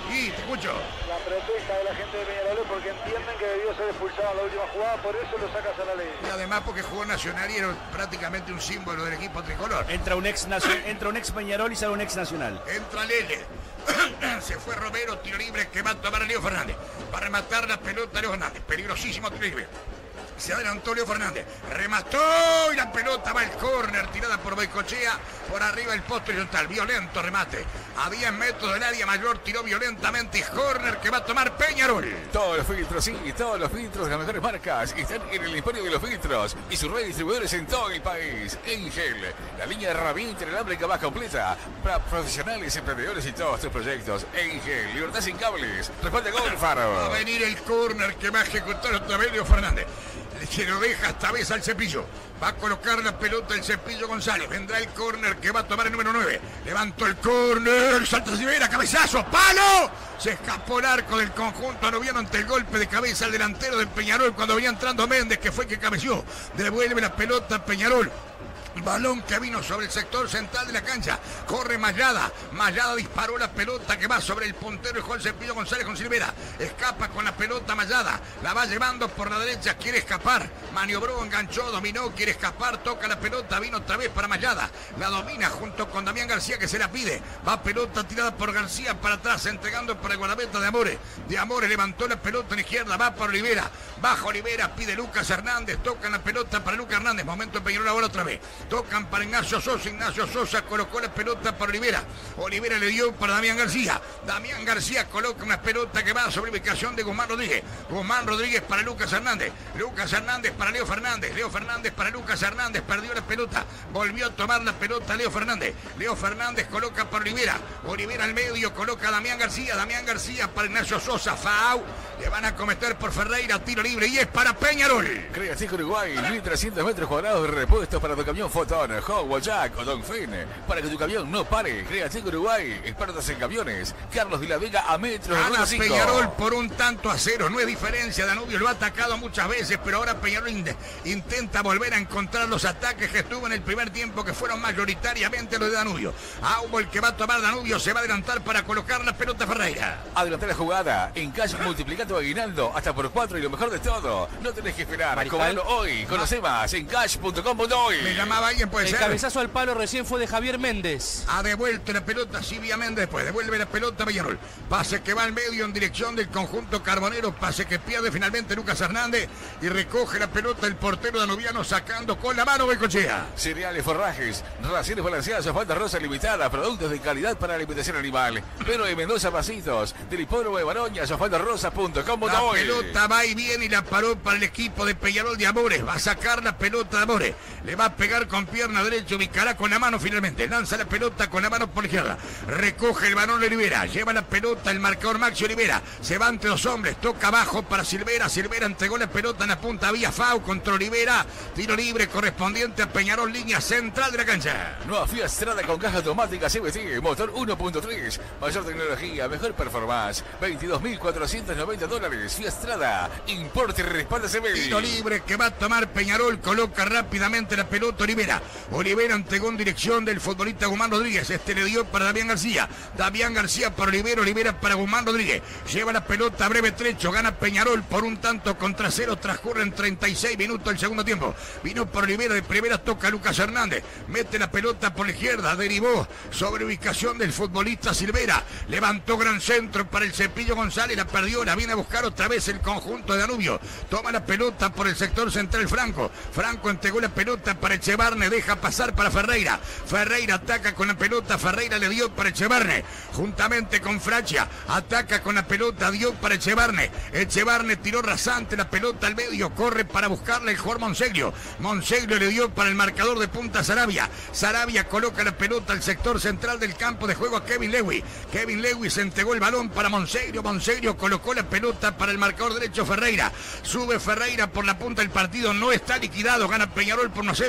Y te escucho. La protesta de la gente de Peñarol porque entienden que debió ser expulsado en la última jugada, por eso lo sacas a la ley. Y además porque jugó Nacional y era prácticamente un símbolo del equipo tricolor. Entra un ex Peñarol y sale un ex Nacional. Entra Lele. Se fue Romero, tiro libre que va a tomar a Leo Fernández. Va a rematar la pelota Leo Fernández. Peligrosísimo tiro libre. Se adelantó Leo Fernández, remató y la pelota va al córner, tirada por Boicochea, por arriba el poste horizontal, violento remate, a 10 metros del área mayor, tiró violentamente y córner que va a tomar Peñarol. Todos los filtros, sí, todos los filtros de las mejores marcas están en el Emporio de los Filtros y sus redes distribuidores en todo el país. Engel, la línea de herramientas inalámbrica más completa para profesionales, emprendedores y todos tus proyectos. Engel, libertad sin cables, responde gol, Faro. Va a venir el córner que va a ejecutar otra vez Leo Fernández. Se lo deja esta vez al Cepillo. Va a colocar la pelota el Cepillo González. Vendrá el córner que va a tomar el número 9. Levantó el córner. Salta Silvera. Cabezazo. ¡Palo! Se escapó el arco del conjunto anubiano ante el golpe de cabeza al delantero del Peñarol cuando venía entrando Méndez, que fue el que cabeció. Devuelve la pelota a Peñarol. Balón que vino sobre el sector central de la cancha. Corre Mayada. Mayada disparó la pelota que va sobre el puntero y Juan Cepillo González con Silvera. Escapa con la pelota Mayada. La va llevando por la derecha. Quiere escapar. Maniobró, enganchó, dominó. Quiere escapar. Toca la pelota. Vino otra vez para Mayada. La domina junto con Damián García que se la pide. Va pelota tirada por García para atrás. Entregando para el guardameta de Amores. De Amores levantó la pelota en izquierda. Va para Olivera. Baja Olivera. Pide Lucas Hernández. Toca la pelota para Lucas Hernández. Momento Peñarol ahora otra vez. Tocan para Ignacio Sosa. Ignacio Sosa colocó la pelota para Olivera. Olivera le dio para Damián García. Damián García coloca una pelota que va sobre ubicación de Guzmán Rodríguez. Guzmán Rodríguez para Lucas Hernández. Lucas Hernández para Leo Fernández. Leo Fernández para Lucas Hernández. Perdió la pelota. Volvió a tomar la pelota Leo Fernández. Leo Fernández coloca para Olivera. Olivera al medio coloca a Damián García. Damián García para Ignacio Sosa. Fau. Le van a cometer por Ferreira. Tiro libre y es para Peñarol. Creación Uruguay, 1.300 metros cuadrados de repuestos para tu camión Fotón, Howard Jack o Dongfeng. Para que tu camión no pare. Creación Uruguay, expertos en camiones. Carlos de la Vega a metros. Gana de Peñarol por 1-0. No es diferencia. Danubio lo ha atacado muchas veces, pero ahora Peñarol intenta volver a encontrar los ataques que estuvo en el primer tiempo, que fueron mayoritariamente los de Danubio. Aubo, el que va a tomar Danubio, se va a adelantar para colocar la pelota a Ferreira. Adelantar la jugada. En cash multiplica tu aguinaldo hasta por 4 y lo mejor de todo, no tenés que esperar. Cobralo hoy. Conoce más en cash.com.uy. Me llamaba alguien, puede El ser. cabezazo al palo recién fue de Javier Méndez. Ha devuelto la pelota Silvia Méndez después. Devuelve la pelota a Peñarol. Pase que va al medio en dirección del conjunto carbonero. Pase que pierde finalmente Lucas Hernández. Y recoge la pelota el portero danubiano sacando con la mano Bencochea. Cereales, forrajes, raciones balanceadas, falta rosa limitada, productos de calidad para la alimentación animal. Pero de Mendoza Pasitos, del hipódromo de Baroña, sofaldarosa.com.uy. La pelota va y viene y la paró para el equipo de Peñarol de Amores. Va a sacar la pelota de Amores. Le va a pegar con pierna derecha, ubicará con la mano finalmente. Lanza la pelota con la mano por la izquierda. Recoge el balón de Olivera. Lleva la pelota el marcador Maxi Olivera. Se va entre los hombres. Toca abajo para Silvera. Silvera entregó la pelota en la punta. Vía Fau contra Olivera. Tiro libre correspondiente a Peñarol, línea central de la cancha. Nueva Fiat Strada con caja automática CVT, motor 1.3, mayor tecnología, mejor performance, $22.490. Fiat Strada, importe y respalda CVT. Tiro libre que va a tomar Peñarol, coloca rápidamente la pelota Olivera. Olivera entregó en dirección del futbolista Guzmán Rodríguez. Este le dio para Damián García. Damián García para Olivera, Olivera para Guzmán Rodríguez. Lleva la pelota a breve trecho, gana Peñarol por 1-0. Transcurren 36 minutos el segundo tiempo. Vino por Olivera, de primera toca Lucas Hernández. Mete la pelota por la izquierda, derivó sobre ubicación del futbolista Silvera. Levantó gran centro para el Cepillo González, la perdió, la viene a buscar otra vez el conjunto de Danubio. Toma la pelota por el sector central Franco. Franco entregó la pelota para Echevarne, deja pasar para Ferreira. Ferreira ataca con la pelota, Ferreira le dio para Echevarne. Juntamente con Francia, ataca con la pelota, dio para Echevarne. Echevarne tiró rasante la pelota al medio, corre para buscarle el jugador Monseglio. Monseglio le dio para el marcador de punta Sarabia. Sarabia coloca la pelota al sector central del campo de juego a Kevin Lewis. Kevin Lewis entregó el balón para Monseglio. Monseglio colocó la pelota para el marcador derecho Ferreira. Sube Ferreira por la punta del partido. No está liquidado. Gana Peñarol por 1-0.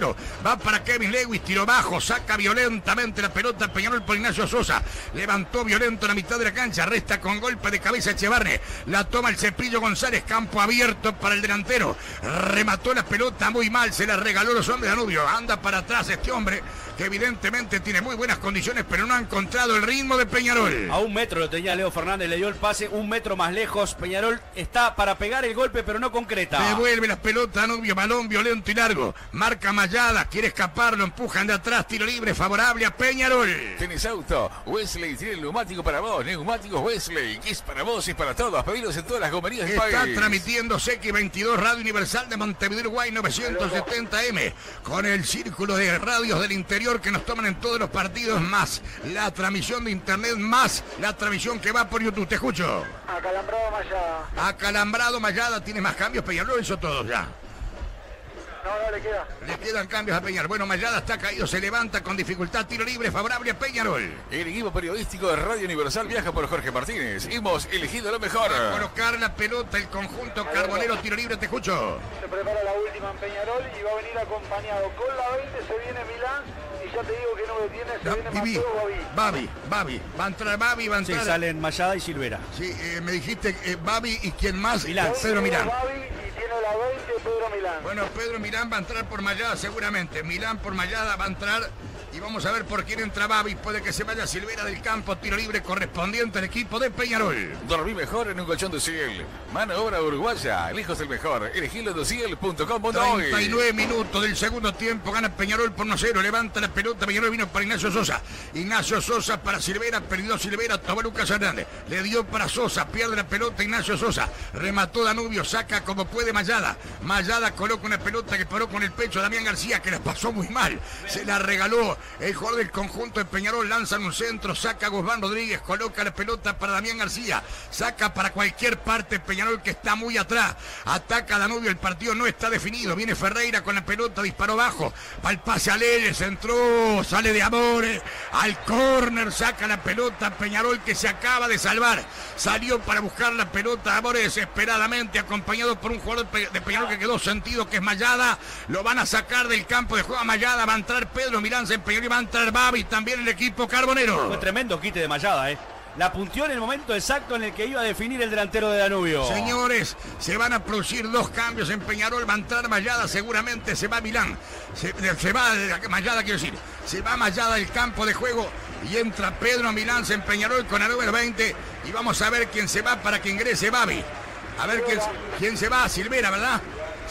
Va para Kevin Lewis, tiro bajo, saca violentamente la pelota Peñarol por Ignacio Sosa. Levantó violento en la mitad de la cancha, resta con golpe de cabeza Echevarne. La toma el Cepillo González, campo abierto para el delantero. Remató la pelota muy mal, se la regaló los hombres de Danubio. Anda para atrás este hombre, que evidentemente tiene muy buenas condiciones, pero no ha encontrado el ritmo de Peñarol. A 1 metro lo tenía Leo Fernández, le dio el pase 1 metro más lejos. Peñarol está para pegar el golpe, pero no concreta. Devuelve la pelota Danubio, balón violento y largo. Marca Mayada, quiere escapar, lo empujan de atrás, tiro libre favorable a Peñarol. Tenés auto, Wesley tiene el neumático para vos. Neumáticos Wesley, que es para vos y para todos. Pedilos en todas las gomerías del país. Está transmitiendo X22 Radio Universal de Montevideo, Uruguay 970M, con el círculo de radios del interior que nos toman en todos los partidos, más la transmisión de internet, más la transmisión que va por YouTube. Te escucho. Acalambrado Mayada. Acalambrado Mayada, tiene más cambios. Peñarol hizo todos ya. No, le queda. Le quedan cambios a Peñarol. Bueno, Mayada está caído, se levanta con dificultad, tiro libre favorable a Peñarol. El equipo periodístico de Radio Universal viaja por Jorge Martínez. Hemos elegido lo mejor. Va a colocar la pelota el conjunto Carbonero, tiro libre, te escucho. Se prepara la última en Peñarol y va a venir acompañado. Con la 20 se viene Milán y ya te digo que no detiene, se viene Mateo Babi. Va a entrar Babi, va a entrar. Sí, salen Mayada y Silvera. Sí, me dijiste Babi y quién más. Milán. Pedro Milán. Babi y tiene la 20 Pedro Milán. Bueno, Pedro Milán va a entrar por Mayada seguramente. Milán por Mayada va a entrar. Y vamos a ver por quién entra Babi. Puede que se vaya Silvera del campo. Tiro libre correspondiente al equipo de Peñarol. Dormí mejor en un colchón de Ciel. Mano obra uruguaya. Elijos el mejor. Elegilo de Ciel.com.uy. 39 minutos del segundo tiempo. Gana Peñarol por 1-0. Levanta la pelota. Peñarol vino para Ignacio Sosa. Ignacio Sosa para Silvera. Perdió Silvera. Tomó Lucas Hernández. Le dio para Sosa. Pierde la pelota Ignacio Sosa. Remató Danubio. Saca como puede Mayada. Mayada coloca una pelota que paró con el pecho a Damián García, que la pasó muy mal. Se la regaló el jugador del conjunto de Peñarol. Lanzan un centro, saca a Guzmán Rodríguez, coloca la pelota para Damián García, saca para cualquier parte Peñarol, que está muy atrás, ataca a Danubio, el partido no está definido, viene Ferreira con la pelota, disparó bajo, va el pase a Lele, centró, sale de Amores, al córner, saca la pelota Peñarol, que se acaba de salvar, salió para buscar la pelota Amores desesperadamente, acompañado por un jugador de Peñarol que quedó sentido, que es Mayada. Lo van a sacar del campo de juego a Mayada, va a entrar Pedro Milán, se empeñó y va a entrar Babi, también el equipo Carbonero. Fue tremendo quite de Mayada, La puntió en el momento exacto en el que iba a definir el delantero de Danubio. Señores, se van a producir 2 cambios en Peñarol. Va a entrar Mayada, seguramente se va Milán. Se va Mayada, quiero decir. Se va Mayada del campo de juego y entra Pedro Milán en Peñarol con la número 20. Y vamos a ver quién se va para que ingrese Babi. A ver quién se va. Silvera, ¿verdad?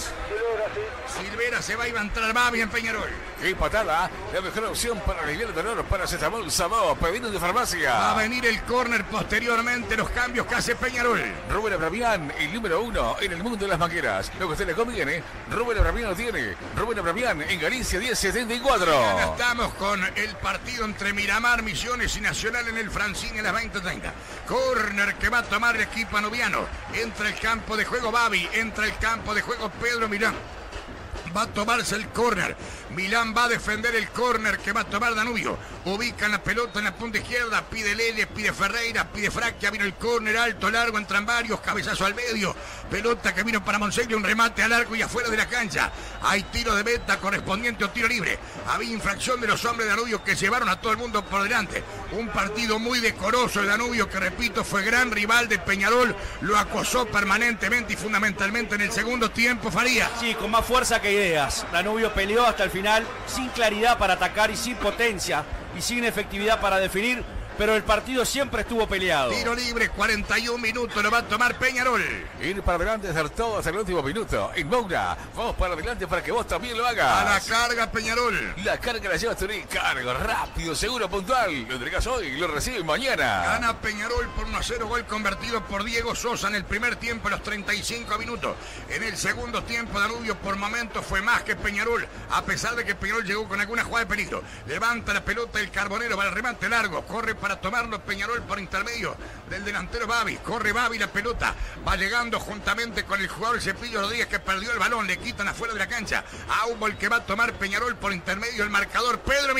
Silvera se va y va a entrar Babi en Peñarol. ¡Qué patada! La mejor opción para aliviar el dolor, paracetamol, Sabó, pedidos de farmacia. Va a venir el córner posteriormente, los cambios que hace Peñarol. Rubén Abramián, el número 1 en el mundo de las mangueras. Lo que a usted le conviene, Rubén Abramián lo tiene. Rubén Abramián en Galicia 1074. Ya estamos con el partido entre Miramar, Misiones y Nacional en el Francín en las 20:30. Córner que va a tomar el equipo anubiano. Entra el campo de juego Babi, entra el campo de juego Pedro Milán. Va a tomarse el córner. Milán va a defender el córner que va a tomar Danubio. Ubican la pelota en la punta izquierda. Pide Lele, pide Ferreira, pide Fraquia. Vino el córner alto, largo, entran varios. Cabezazo al medio. Pelota que vino para Monseglio. Un remate al arco y afuera de la cancha. Hay tiro de meta correspondiente o tiro libre. Había infracción de los hombres de Danubio que llevaron a todo el mundo por delante. Un partido muy decoroso el Danubio, que repito fue gran rival de Peñarol. Lo acosó permanentemente y fundamentalmente en el segundo tiempo Faría. Sí, con más fuerza que ideas. Danubio peleó hasta el final sin claridad para atacar y sin potencia y sin efectividad para definir, pero el partido siempre estuvo peleado. Tiro libre, 41 minutos, lo va a tomar Peñarol. Ir para adelante, hacer todo hasta el último minuto. En Moura, vamos para adelante para que vos también lo hagas. A la carga Peñarol. La carga la llevas tú, cargo, rápido, seguro, puntual. Lo entregas hoy y lo recibes mañana. Gana Peñarol por 1-0, gol convertido por Diego Sosa en el primer tiempo a los 35 minutos. En el segundo tiempo Danubio por momentos fue más que Peñarol, a pesar de que Peñarol llegó con alguna jugada de peligro. Levanta la pelota el Carbonero, va al remate largo, corre para tomarlo Peñarol por intermedio del delantero Babi. Corre Babi, la pelota va llegando juntamente con el jugador Cepillo Rodríguez, que perdió el balón, le quitan afuera de la cancha. Aubo el que va a tomar Peñarol por intermedio el marcador Pedro Milán.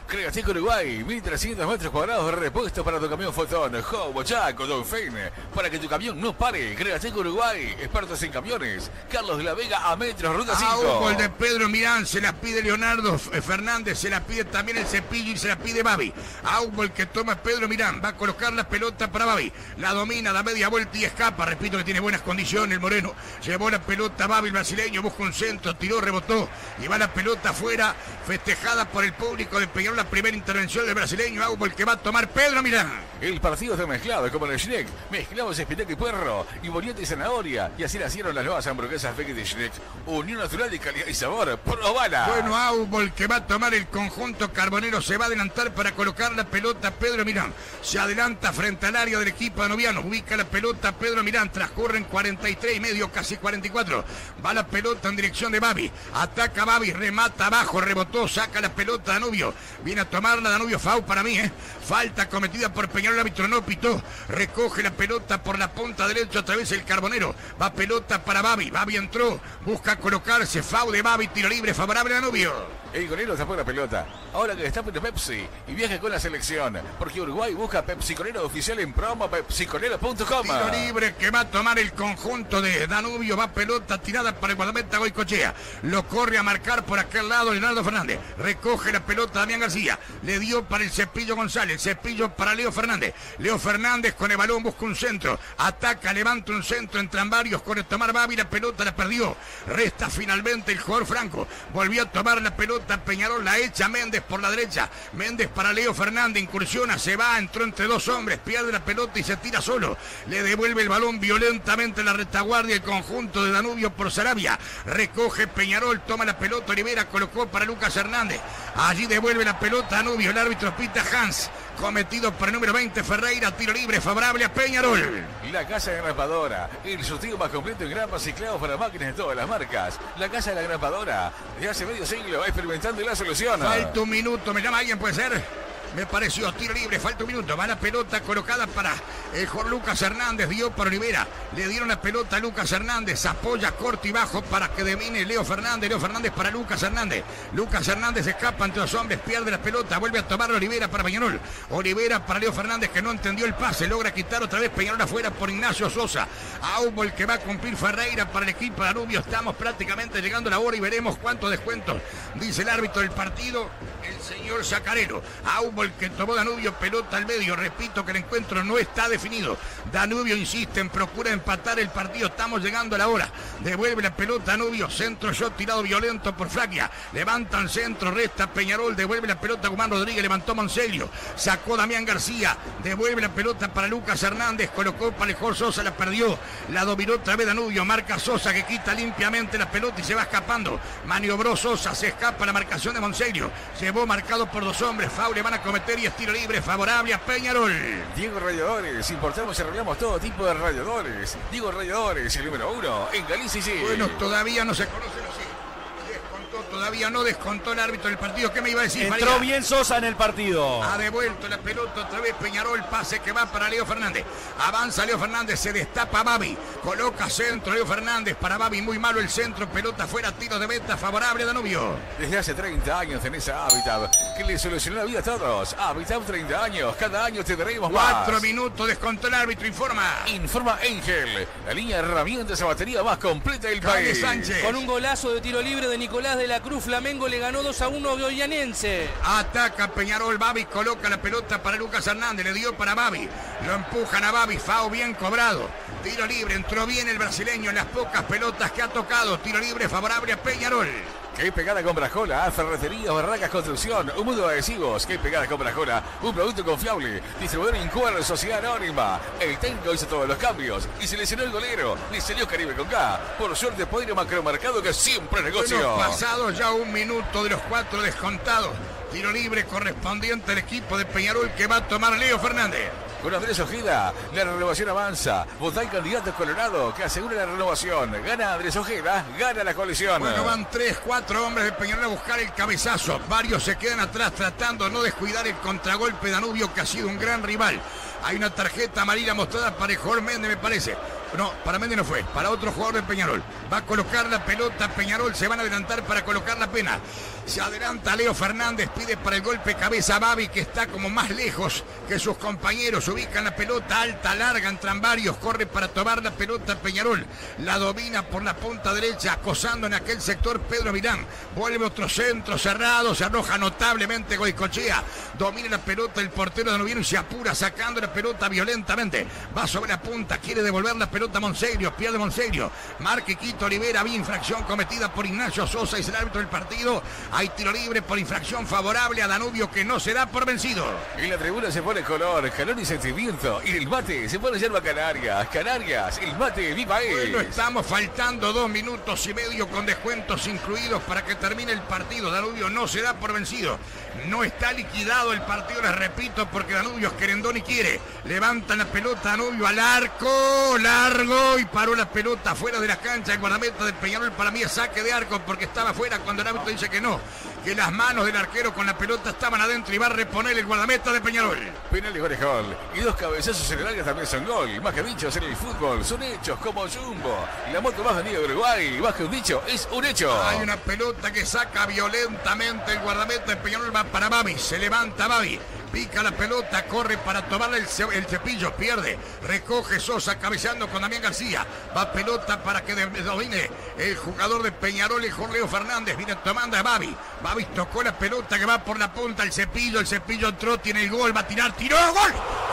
Createco Uruguay, 1300 metros cuadrados de repuesto para tu camión Fotón, Hobo, Chaco, Dolphin, para que tu camión no pare. Createco Uruguay, expertos en camiones. Carlos de la Vega a metros, ruta 5. Gol de Pedro Mirán, se la pide Leonardo Fernández, se la pide también el Cepillo y se la pide Babi. Aúbol que toma Pedro Mirán, va a colocar la pelota para Babi. La domina, da media vuelta y escapa. Repito que tiene buenas condiciones el moreno. Llevó la pelota Babi, el brasileño, busca un centro, tiró, rebotó y va la pelota afuera, festejada por el público de Peñarol. La primera intervención del brasileño, Aúbol que va a tomar Pedro Mirán. El partido está mezclado como en el Schneck. Mezclamos espinaca y puerro y boniata y zanahoria. Y así nacieron las nuevas hamburguesas veggie de Schneck. Unión natural de calidad y sabor. ¡Probala! Bueno, Aúbol que va a tomar el conjunto carbonero, se va a adelantar para colocar la pelota Pedro Mirán. Se adelanta frente al área del equipo danubiano. Ubica la pelota Pedro Mirán. Transcurren 43 y medio, casi 44. Va la pelota en dirección de Babi. Ataca Babi, remata abajo, rebotó, saca la pelota Danubio. Viene a tomarla Danubio, FAU para mí, Falta cometida por Peñarol, el árbitro no pitó. Recoge la pelota por la punta derecha, otra vez el carbonero. Va pelota para Babi. Babi entró, busca colocarse, FAU de Babi, tiro libre favorable a Danubio. El golero tapó la pelota. Ahora que destape de Pepsi y viaje con la selección. Porque Uruguay busca Pepsi Colero oficial en promo pepsicolero.com. Tiro libre que va a tomar el conjunto de Danubio. Va pelota tirada para el guardameta Goicochea. Lo corre a marcar por aquel lado Leonardo Fernández. Recoge la pelota Damián García. Le dio para el Cepillo González. Cepillo para Leo Fernández. Leo Fernández con el balón busca un centro. Ataca, levanta un centro, entran varios con el tomar Babi. La pelota la perdió. Resta finalmente el jugador Franco. Volvió a tomar la pelota Peñarol, la echa Méndez por la derecha. Méndez para Leo Fernández, incursiona, se va, entró entre dos hombres, pierde la pelota y se tira solo. Le devuelve el balón violentamente en la retaguardia el conjunto de Danubio por Sarabia. Recoge Peñarol, toma la pelota Olivera, colocó para Lucas Hernández. Allí devuelve la pelota Danubio, el árbitro pita Hans. Cometido por el número 20 Ferreira, tiro libre favorable a Peñarol. La Casa de la Grapadora, el surtido más completo en grapas y clavos para máquinas de todas las marcas. La Casa de la Grapadora, desde hace medio siglo experimentando la solución. Falta un minuto, me llama alguien, puede ser. Me pareció tiro libre, falta un minuto. Va la pelota colocada para el Jorge Lucas Hernández, dio para Olivera. Le dieron la pelota a Lucas Hernández, apoya corto y bajo para que domine Leo Fernández. Leo Fernández para Lucas Hernández. Lucas Hernández escapa entre los hombres, pierde la pelota, vuelve a tomar Olivera para Peñarol. Olivera para Leo Fernández que no entendió el pase, logra quitar otra vez Peñarol afuera por Ignacio Sosa. Aúbol que va a cumplir Ferreira para el equipo de Danubio. Estamos prácticamente llegando a la hora y veremos cuántos descuentos. Dice el árbitro del partido, el señor Sacarero. Aúbol que tomó Danubio, pelota al medio. Repito que el encuentro no está definido. Danubio insiste en procura empatar el partido. Estamos llegando a la hora. Devuelve la pelota Danubio. Centro shot tirado violento por Fraquia. Levantan centro, resta Peñarol. Devuelve la pelota Guzmán Rodríguez. Levantó Monseglio. Sacó Damián García. Devuelve la pelota para Lucas Hernández. Colocó para el Jorge Sosa. La perdió. La dominó otra vez Danubio. Marca Sosa que quita limpiamente la pelota y se va escapando. Maniobró Sosa. Se escapa la marcación de Monseglio. Llevó marcado por dos hombres. Foul le van a cometer y es tiro libre favorable a Peñarol. Diego Radiadores, importamos y arreglamos todo tipo de radiadores. Diego Radiadores, el número 1 en Galicia y sí. Bueno, todavía no se conocen los hijos. Todavía no descontó el árbitro del partido. ¿Qué me iba a decir, Entró María? bien Sosa en el partido. Ha devuelto la pelota otra vez Peñarol, pase que va para Leo Fernández. Avanza Leo Fernández, se destapa Babi. Coloca centro Leo Fernández para Babi, muy malo el centro, pelota fuera, tiro de meta favorable a Danubio. Desde hace 30 años tenés a Habitat, que le solucionó la vida a todos. Habitat 30 años, cada año te daremos más. 4 minutos, descontó el árbitro, informa. Informa Ángel, la línea de herramientas a batería más completa del país. Sánchez. Con un golazo de tiro libre de Nicolás de la Cruz, Flamengo le ganó 2-1 a Goyanense. Ataca Peñarol, Babi coloca la pelota para Lucas Hernández, le dio para Babi. Lo empujan a Babi, FAU bien cobrado. Tiro libre, entró bien el brasileño en las pocas pelotas que ha tocado. Tiro libre favorable a Peñarol. Qué pegada con Brajola, Ferretería Barracas Construcción, un mundo de adhesivos. Qué pegada con Brajola, un producto confiable. Distribuidor Incuer, Sociedad Anónima. El técnico hizo todos los cambios y seleccionó el golero. Le salió Caribe con K. Por suerte puede ir a Macromercado, que siempre es negocio. Bueno, pasado ya un minuto de los 4 descontados. Tiro libre correspondiente al equipo de Peñarol que va a tomar Leo Fernández. Con Andrés Ojeda, la renovación avanza. Votá el candidato Colorado que asegura la renovación. Gana Andrés Ojeda, gana la coalición. Bueno, van 3, 4 hombres de Peñarol a buscar el cabezazo. Varios se quedan atrás tratando de no descuidar el contragolpe de Danubio, que ha sido un gran rival. Hay una tarjeta amarilla mostrada para el jugador Méndez, me parece. No, para Méndez no fue, para otro jugador de Peñarol. Va a colocar la pelota Peñarol, se van a adelantar para colocar la pena. Se adelanta Leo Fernández, pide para el golpe cabeza Babi, que está como más lejos que sus compañeros. Ubican la pelota alta, larga, entran varios. Corre para tomar la pelota Peñarol. La domina por la punta derecha, acosando en aquel sector Pedro Milán. Vuelve otro centro cerrado, se arroja notablemente Goicoechea. Domina la pelota el portero danubiano y se apura sacando la pelota violentamente. Va sobre la punta, quiere devolver la pelota a Monseglio, pierde Monseglio. Marca Quito Olivera, había infracción cometida por Ignacio Sosa, es el árbitro del partido. Hay tiro libre por infracción favorable a Danubio, que no se da por vencido. Y la tribuna se pone color, calor y sentimiento. Y el mate se pone yerba Canarias. Canarias, el mate viva es. Bueno, estamos faltando 2 minutos y medio con descuentos incluidos para que termine el partido. Danubio no se da por vencido. No está liquidado el partido, les repito, porque Danubio es querendón y quiere. Levantan la pelota Danubio al arco, largo, y paró la pelota fuera de la cancha. El guardameta de Peñarol para mí es saque de arco porque estaba fuera cuando el árbitro dice que no, que las manos del arquero con la pelota estaban adentro y va a reponer el guardameta de Peñarol. Penal y gol. Y 2 cabezazos en el área también son gol. Más que dichos en el fútbol, son hechos como Jumbo. La moto más vendida de Uruguay, más que un dicho, es un hecho. Hay una pelota que saca violentamente el guardameta de Peñarol, va para Babi, se levanta Babi. Pica la pelota, corre para tomarle el cepillo, pierde, recoge Sosa cabeceando con Damián García, va pelota para que domine el jugador de Peñarol, el Leo Fernández, viene tomando a Babi. Babi tocó la pelota que va por la punta, el cepillo entró, tiene el gol, va a tirar, tiró, ¡gol!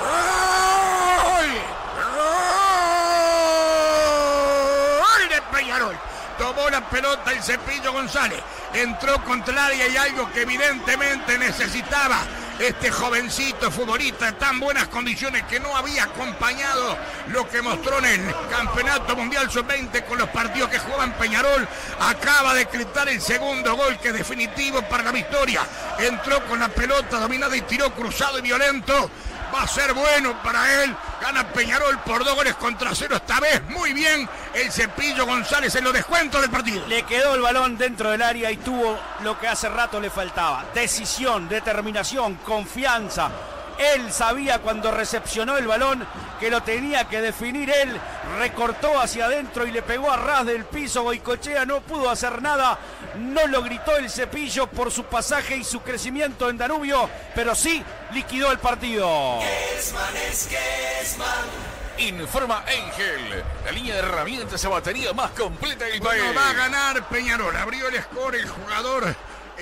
¡Gol de Peñarol! Tomó la pelota el Cepillo González, entró contra el área y algo que evidentemente necesitaba este jovencito futbolista en tan buenas condiciones, que no había acompañado lo que mostró en el Campeonato Mundial Sub-20 con los partidos que jugaban Peñarol. Acaba de gritar el segundo gol, que es definitivo para la victoria. Entró con la pelota dominada y tiró cruzado y violento. Va a ser bueno para él. Gana Peñarol por 2-0. Esta vez muy bien el Cepillo González en los descuentos del partido. Le quedó el balón dentro del área y tuvo lo que hace rato le faltaba. Decisión, determinación, confianza. Él sabía cuando recepcionó el balón que lo tenía que definir él. Recortó hacia adentro y le pegó a ras del piso. Goicoechea no pudo hacer nada. No lo gritó el Cepillo por su pasaje y su crecimiento en Danubio, pero sí liquidó el partido. Informa Ángel, la línea de herramientas a batería más completa del país. Bueno, va a ganar Peñarol. Abrió el score el jugador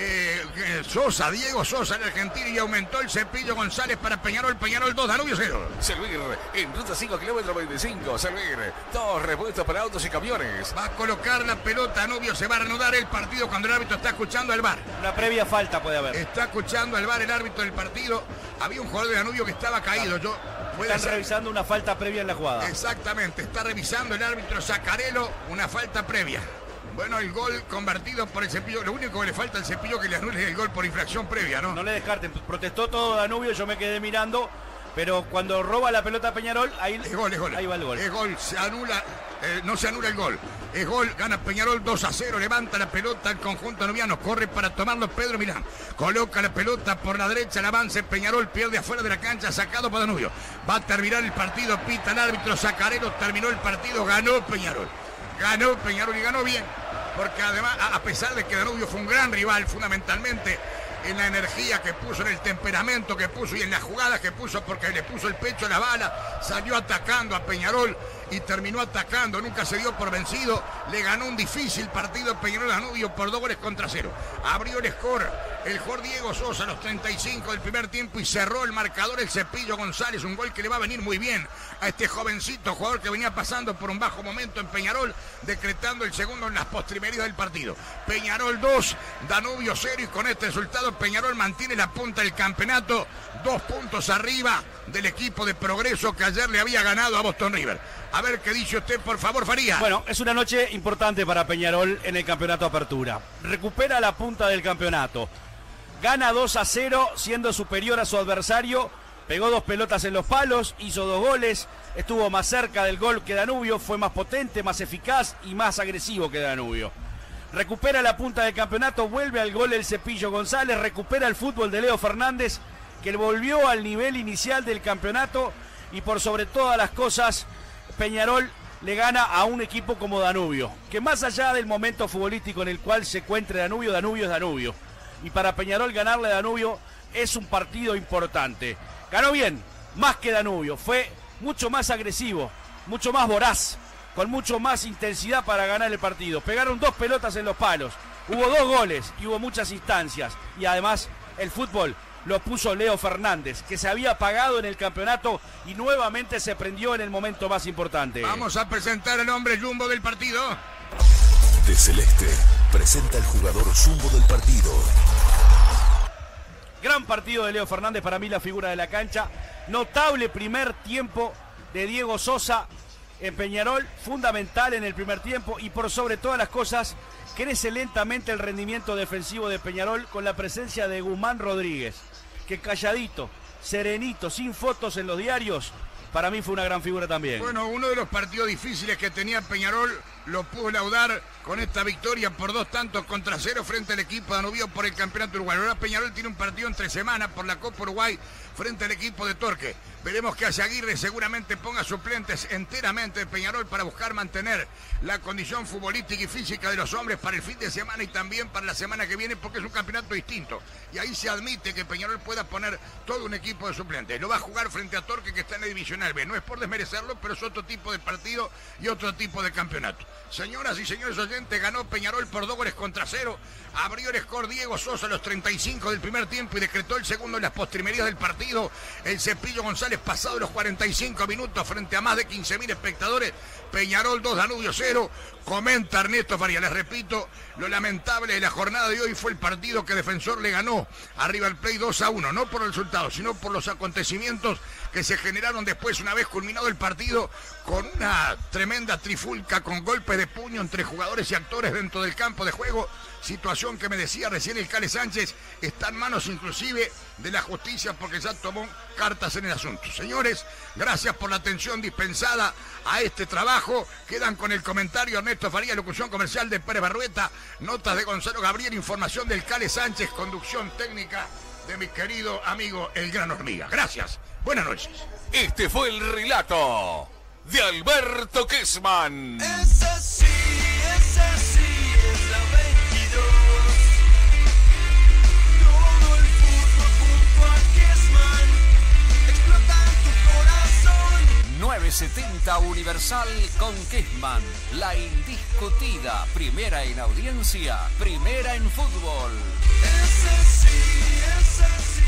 Sosa, Diego Sosa, el argentino, y aumentó el Cepillo González para Peñarol. Peñarol 2, Danubio 0. Servir en ruta 5, kilómetro 25. Servir, 2 repuestos para autos y camiones. Va a colocar la pelota Danubio, se va a reanudar el partido cuando el árbitro está escuchando al VAR. Una previa falta puede haber. Está escuchando al VAR el árbitro del partido. Había un jugador de Danubio que estaba caído. Están revisando una falta previa en la jugada. Exactamente, está revisando el árbitro Zacarelo una falta previa. Bueno, el gol convertido por el Cepillo. Lo único que le falta al Cepillo que le anule el gol por infracción previa, ¿no? No le descarten. Protestó todo Danubio, yo me quedé mirando. Pero cuando roba la pelota a Peñarol, ahí, es gol. Ahí va el gol. Es gol, se anula, no se anula el gol. Es gol, gana Peñarol 2-0, levanta la pelota el conjunto danubiano, corre para tomarlo Pedro Milán. Coloca la pelota por la derecha, el avance Peñarol, pierde afuera de la cancha, sacado por Danubio. Va a terminar el partido, pita el árbitro Zacarelo, terminó el partido, ganó Peñarol. Ganó Peñarol y ganó bien, porque además, a pesar de que Danubio fue un gran rival, fundamentalmente en la energía que puso, en el temperamento que puso y en las jugadas que puso, porque le puso el pecho a la bala, salió atacando a Peñarol y terminó atacando, nunca se dio por vencido, le ganó un difícil partido Peñarol Danubio por 2-0. Abrió el score el jugador Diego Sosa a los 35 del primer tiempo y cerró el marcador el Cepillo González, un gol que le va a venir muy bien a este jovencito jugador que venía pasando por un bajo momento en Peñarol, decretando el segundo en las postrimerías del partido. Peñarol 2, Danubio 0, y con este resultado Peñarol mantiene la punta del campeonato, 2 puntos arriba del equipo de Progreso que ayer le había ganado a Boston River. A ver qué dice usted, por favor, Faría. Bueno, es una noche importante para Peñarol en el campeonato Apertura. Recupera la punta del campeonato. Gana 2-0 siendo superior a su adversario. Pegó 2 pelotas en los palos, hizo 2 goles. Estuvo más cerca del gol que Danubio. Fue más potente, más eficaz y más agresivo que Danubio. Recupera la punta del campeonato, vuelve al gol el Cepillo González. Recupera el fútbol de Leo Fernández, que volvió al nivel inicial del campeonato. Y por sobre todas las cosas, Peñarol le gana a un equipo como Danubio, que más allá del momento futbolístico en el cual se encuentre Danubio, Danubio es Danubio. y para Peñarol ganarle a Danubio es un partido importante. Ganó bien, más que Danubio, fue mucho más agresivo, mucho más voraz, con mucho más intensidad para ganar el partido. Pegaron 2 pelotas en los palos, hubo 2 goles y hubo muchas instancias, y además el fútbol lo puso Leo Fernández, que se había apagado en el campeonato y nuevamente se prendió en el momento más importante. Vamos a presentar el hombre jumbo del partido. De Celeste presenta el jugador jumbo del partido. Gran partido de Leo Fernández, para mí la figura de la cancha. Notable primer tiempo de Diego Sosa en Peñarol, fundamental en el primer tiempo, y por sobre todas las cosas crece lentamente el rendimiento defensivo de Peñarol con la presencia de Guzmán Rodríguez, que calladito, serenito, sin fotos en los diarios, para mí fue una gran figura también. Bueno, uno de los partidos difíciles que tenía Peñarol lo pudo laudar con esta victoria por 2-0 frente al equipo danubio por el campeonato uruguayo. Ahora Peñarol tiene un partido entre semana por la Copa Uruguay frente al equipo de Torque. Veremos que Ayaguirre seguramente ponga suplentes enteramente de Peñarol para buscar mantener la condición futbolística y física de los hombres para el fin de semana y también para la semana que viene, porque es un campeonato distinto. Y ahí se admite que Peñarol pueda poner todo un equipo de suplentes. Lo va a jugar frente a Torque, que está en la Divisional B. No es por desmerecerlo, pero es otro tipo de partido y otro tipo de campeonato. Señoras y señores oyentes, ganó Peñarol por 2-0. Abrió el score Diego Sosa a los 35 del primer tiempo y decretó el segundo en las postrimerías del partido. El Cepillo González, pasado los 45 minutos frente a más de 15.000 espectadores. Peñarol 2, Danubio 0. Comenta Ernesto Farías, les repito, lo lamentable de la jornada de hoy fue el partido que Defensor le ganó a River Plate 2-1, no por el resultado, sino por los acontecimientos que se generaron después, una vez culminado el partido, con una tremenda trifulca, con golpes de puño entre jugadores y actores dentro del campo de juego, situación que me decía recién el Cale Sánchez, está en manos inclusive de la justicia porque ya tomó cartas en el asunto. Señores, gracias por la atención dispensada a este trabajo. Quedan con el comentario Ernesto Farías, locución comercial de Pérez Barrueta, notas de Gonzalo Gabriel, información del Cale Sánchez, conducción técnica de mi querido amigo el Gran Hormiga. Gracias, buenas noches. Este fue el relato de Alberto Kessman. Es así, es la 22. Todo el fútbol junto a Kessman explota en tu corazón. 970 Universal con Kessman, la indiscutida primera en audiencia, primera en fútbol. Es así, es la 22.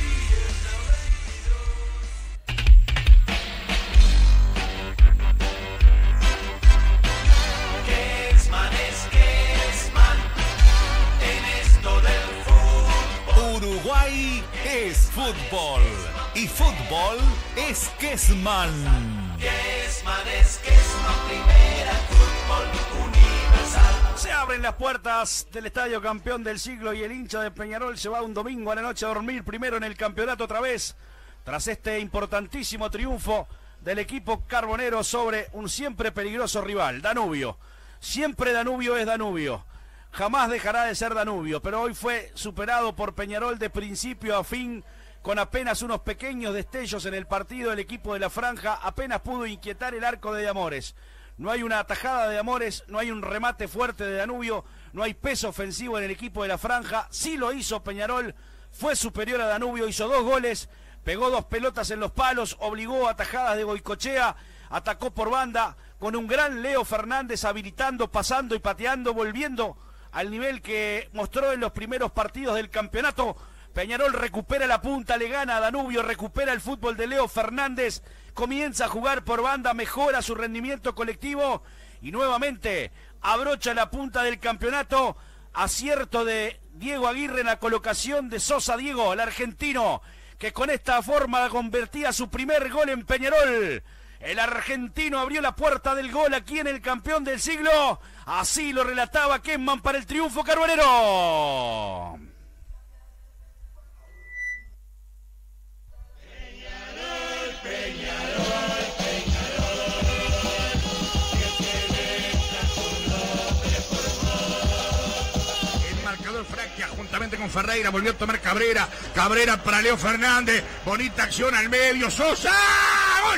Kessman es Kessman en esto del fútbol. Uruguay es fútbol y fútbol es Kessman. Kessman es Kessman, primera en fútbol universal. Se abren las puertas del Estadio Campeón del Siglo y el hincha de Peñarol se va un domingo a la noche a dormir primero en el campeonato otra vez, tras este importantísimo triunfo del equipo carbonero sobre un siempre peligroso rival, Danubio. Siempre Danubio es Danubio, jamás dejará de ser Danubio, pero hoy fue superado por Peñarol de principio a fin, con apenas unos pequeños destellos en el partido. El equipo de la Franja apenas pudo inquietar el arco de Amores. No hay una atajada de Amores, no hay un remate fuerte de Danubio, no hay peso ofensivo en el equipo de la Franja. Sí lo hizo Peñarol, fue superior a Danubio, hizo 2 goles, pegó 2 pelotas en los palos, obligó a atajadas de Goicochea, atacó por banda, con un gran Leo Fernández habilitando, pasando y pateando, volviendo al nivel que mostró en los primeros partidos del campeonato. Peñarol recupera la punta, le gana a Danubio, recupera el fútbol de Leo Fernández, comienza a jugar por banda, mejora su rendimiento colectivo y nuevamente abrocha la punta del campeonato. Acierto de Diego Aguirre en la colocación de Sosa Diego, el argentino, que con esta forma convertía su primer gol en Peñarol. El argentino abrió la puerta del gol aquí en el Campeón del Siglo. Así lo relataba Kessman para el triunfo carbonero. Fraquia juntamente con Ferreira, volvió a tomar Cabrera para Leo Fernández, bonita acción al medio, Sosa, ¡gol!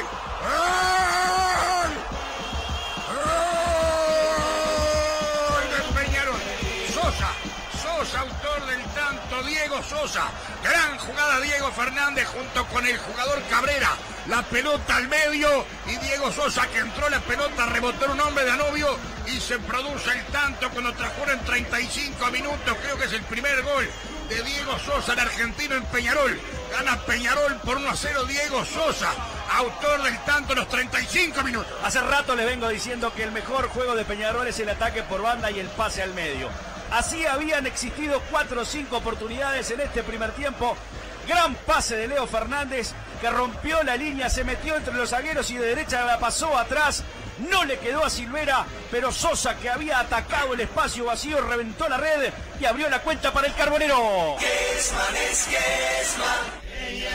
¡Gol de Peñarol! Sosa, autor del tanto momento Diego Sosa. Gran jugada Diego Fernández junto con el jugador Cabrera. La pelota al medio y Diego Sosa que entró la pelota, rebotó un hombre de Danubio y se produce el tanto cuando transcurren 35 minutos. Creo que es el primer gol de Diego Sosa, el argentino en Peñarol. Gana Peñarol por 1-0 Diego Sosa, autor del tanto en los 35 minutos. Hace rato les vengo diciendo que el mejor juego de Peñarol es el ataque por banda y el pase al medio. Así habían existido 4 o 5 oportunidades en este primer tiempo. Gran pase de Leo Fernández que rompió la línea, se metió entre los zagueros y de derecha la pasó atrás. No le quedó a Silvera, pero Sosa, que había atacado el espacio vacío, reventó la red y abrió la cuenta para el Carbonero. Kesman es Kesman.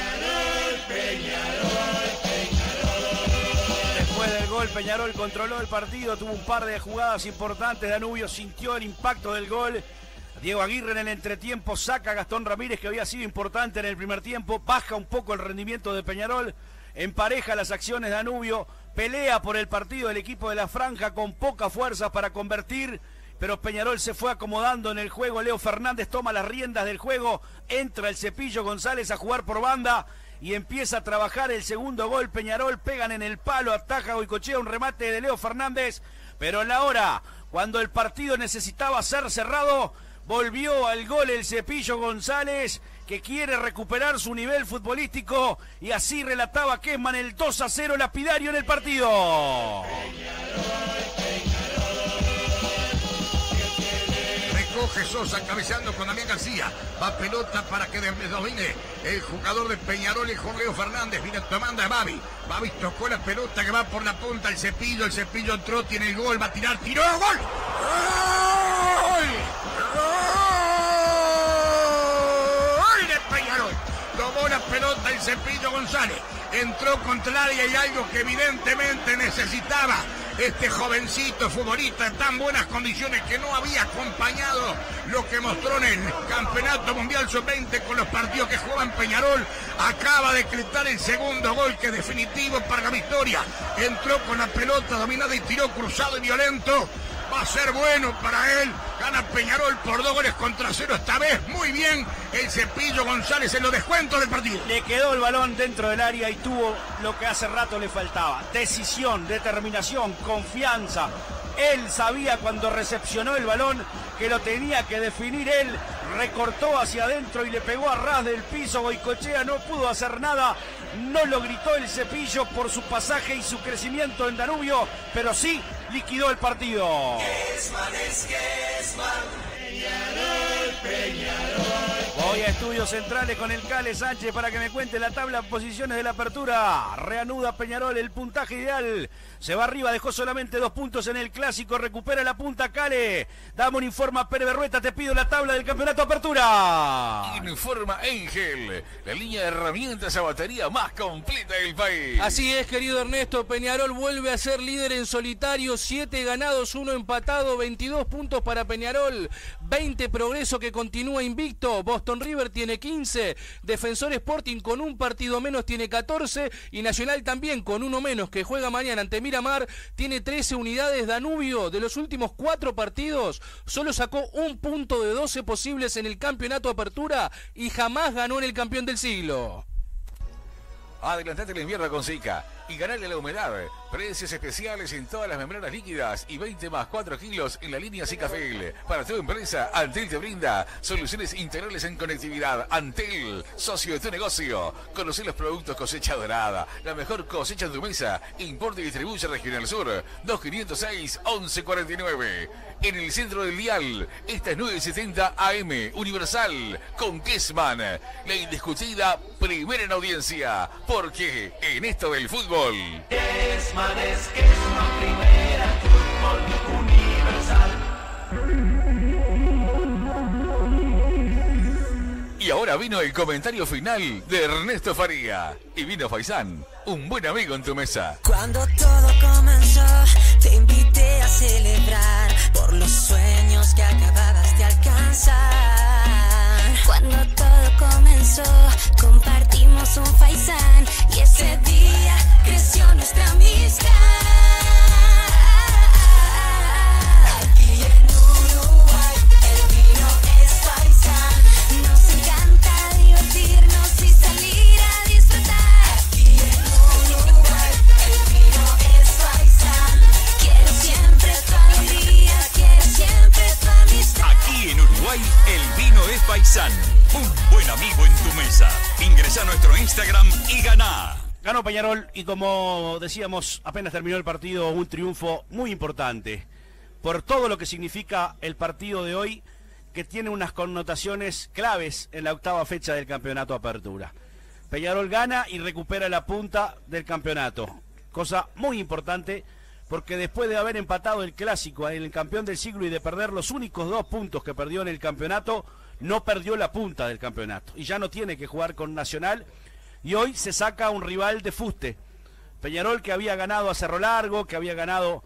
Después del gol, Peñarol controló el partido, tuvo un par de jugadas importantes. Danubio sintió el impacto del gol. Diego Aguirre en el entretiempo saca a Gastón Ramírez, que había sido importante en el primer tiempo. Baja un poco el rendimiento de Peñarol. Empareja las acciones Danubio. Pelea por el partido del equipo de la Franja con poca fuerza para convertir. Pero Peñarol se fue acomodando en el juego. Leo Fernández toma las riendas del juego. Entra el Cepillo González a jugar por banda. Y empieza a trabajar el segundo gol. Peñarol pegan en el palo. Ataja Goicoechea, un remate de Leo Fernández. Pero en la hora, cuando el partido necesitaba ser cerrado, volvió al gol el Cepillo González, que quiere recuperar su nivel futbolístico, y así relataba Kesman el 2-0 lapidario en el partido. Recoge Sosa cabeceando con Damián García. Va pelota para que domine el jugador de Peñarol, el Leo Fernández. Viene tomando a Babi. Babi tocó la pelota que va por la punta. El Cepillo entró, tiene el gol, va a tirar, tiró, ¡gol! ¡Gol! Tomó la pelota el Cepillo González, entró contra el área y algo que evidentemente necesitaba este jovencito futbolista en tan buenas condiciones, que no había acompañado lo que mostró en el Campeonato Mundial Sub-20 con los partidos que jugaba en Peñarol. Acaba de gritar el segundo gol, que es definitivo para la victoria. Entró con la pelota dominada y tiró cruzado y violento. Va a ser bueno para él. Gana Peñarol por 2-0 esta vez. Muy bien el Cepillo González en los descuentos del partido. Le quedó el balón dentro del área y tuvo lo que hace rato le faltaba. Decisión, determinación, confianza. Él sabía cuando recepcionó el balón que lo tenía que definir él. Recortó hacia adentro y le pegó a ras del piso. Goicoechea no pudo hacer nada. No lo gritó el Cepillo por su pasaje y su crecimiento en Danubio, pero sí liquidó el partido. Kesman es Kesman. Voy a Estudios Centrales con el Cale Sánchez para que me cuente la tabla de posiciones de la apertura. Reanuda Peñarol el puntaje ideal. Se va arriba, dejó solamente 2 puntos en el clásico. Recupera la punta Cale. Dame un informe a Pérez Berrueta. Te pido la tabla del campeonato apertura. Informa Engel, la línea de herramientas a batería más completa del país. Así es, querido Ernesto. Peñarol vuelve a ser líder en solitario. 7 ganados, 1 empatado. 22 puntos para Peñarol. 20 Progreso, que continúa invicto. Boston River tiene 15. Defensor Sporting con un partido menos tiene 14. Y Nacional también con uno menos, que juega mañana ante Miramar, tiene 13 unidades. Danubio, de los últimos 4 partidos, solo sacó un punto de 12 posibles en el campeonato apertura y jamás ganó en el campeón del siglo. Adelantate el invierno con Zika y ganale la humedad. Precios especiales en todas las membranas líquidas y 20 más 4 kilos en la línea Zicafel. Para tu empresa, Antel te brinda soluciones integrales en conectividad. Antel, socio de tu negocio. Conoce los productos Cosecha Dorada, la mejor cosecha en tu mesa. Importa y distribuye Regional Sur, 2506-1149. En el centro del dial, esta es 970 AM, Universal, con Kesman, la indiscutida primera en audiencia. Porque en esto del fútbol, Kesman es Kesman, primera en fútbol universal. Y ahora vino el comentario final de Ernesto Faría. Y vino Faisán, un buen amigo en tu mesa. Cuando todo comenzó, te invité a celebrar por los sueños que acababas de alcanzar. Cuando todo comenzó, compartimos un faisán y ese día creció nuestra amistad. Aquí en Uruguay el vino es faisán, nos amigo en tu mesa. Ingresa a nuestro Instagram y ganá. Ganó Peñarol y como decíamos, apenas terminó el partido, un triunfo muy importante por todo lo que significa el partido de hoy, que tiene unas connotaciones claves en la octava fecha del campeonato Apertura. Peñarol gana y recupera la punta del campeonato, cosa muy importante porque después de haber empatado el clásico en el campeón del siglo y de perder los únicos 2 puntos que perdió en el campeonato, no perdió la punta del campeonato y ya no tiene que jugar con Nacional. Y hoy se saca un rival de fuste. Peñarol, que había ganado a Cerro Largo, que había ganado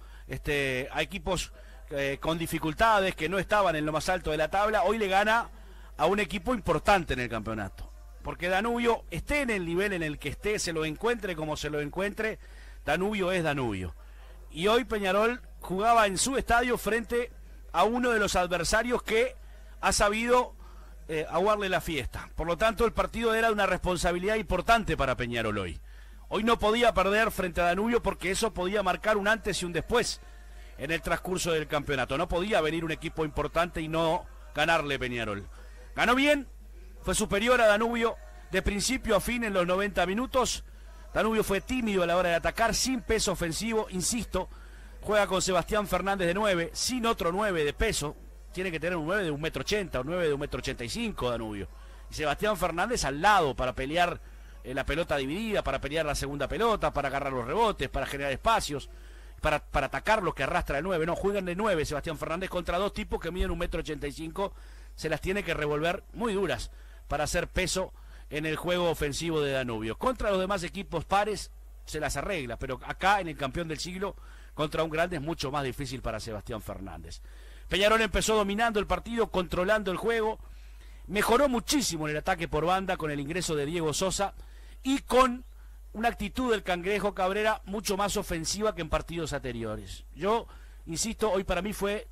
a equipos con dificultades, que no estaban en lo más alto de la tabla, hoy le gana a un equipo importante en el campeonato. Porque Danubio, esté en el nivel en el que esté, se lo encuentre como se lo encuentre, Danubio es Danubio. Y hoy Peñarol jugaba en su estadio frente a uno de los adversarios que ha sabido aguarle la fiesta. Por lo tanto, el partido era una responsabilidad importante para Peñarol hoy. Hoy no podía perder frente a Danubio porque eso podía marcar un antes y un después en el transcurso del campeonato. No podía venir un equipo importante y no ganarle Peñarol. Ganó bien, fue superior a Danubio de principio a fin en los 90 minutos. Danubio fue tímido a la hora de atacar, sin peso ofensivo, insisto. Juega con Sebastián Fernández de 9, sin otro 9 de peso. Tiene que tener un 9 de 1,80 m, un 9 de 1,85 m Danubio. Y Sebastián Fernández al lado para pelear la pelota dividida, para pelear la segunda pelota, para agarrar los rebotes, para generar espacios, para atacar lo que arrastra el 9. No, juegan de 9 Sebastián Fernández contra 2 tipos que miden 1,85 m. Se las tiene que revolver muy duras para hacer peso en el juego ofensivo de Danubio. Contra los demás equipos pares se las arregla, pero acá en el campeón del siglo, contra un grande, es mucho más difícil para Sebastián Fernández. Peñarol empezó dominando el partido, controlando el juego, mejoró muchísimo en el ataque por banda con el ingreso de Diego Sosa y con una actitud del Cangrejo Cabrera mucho más ofensiva que en partidos anteriores. Yo, insisto, hoy para mí fue,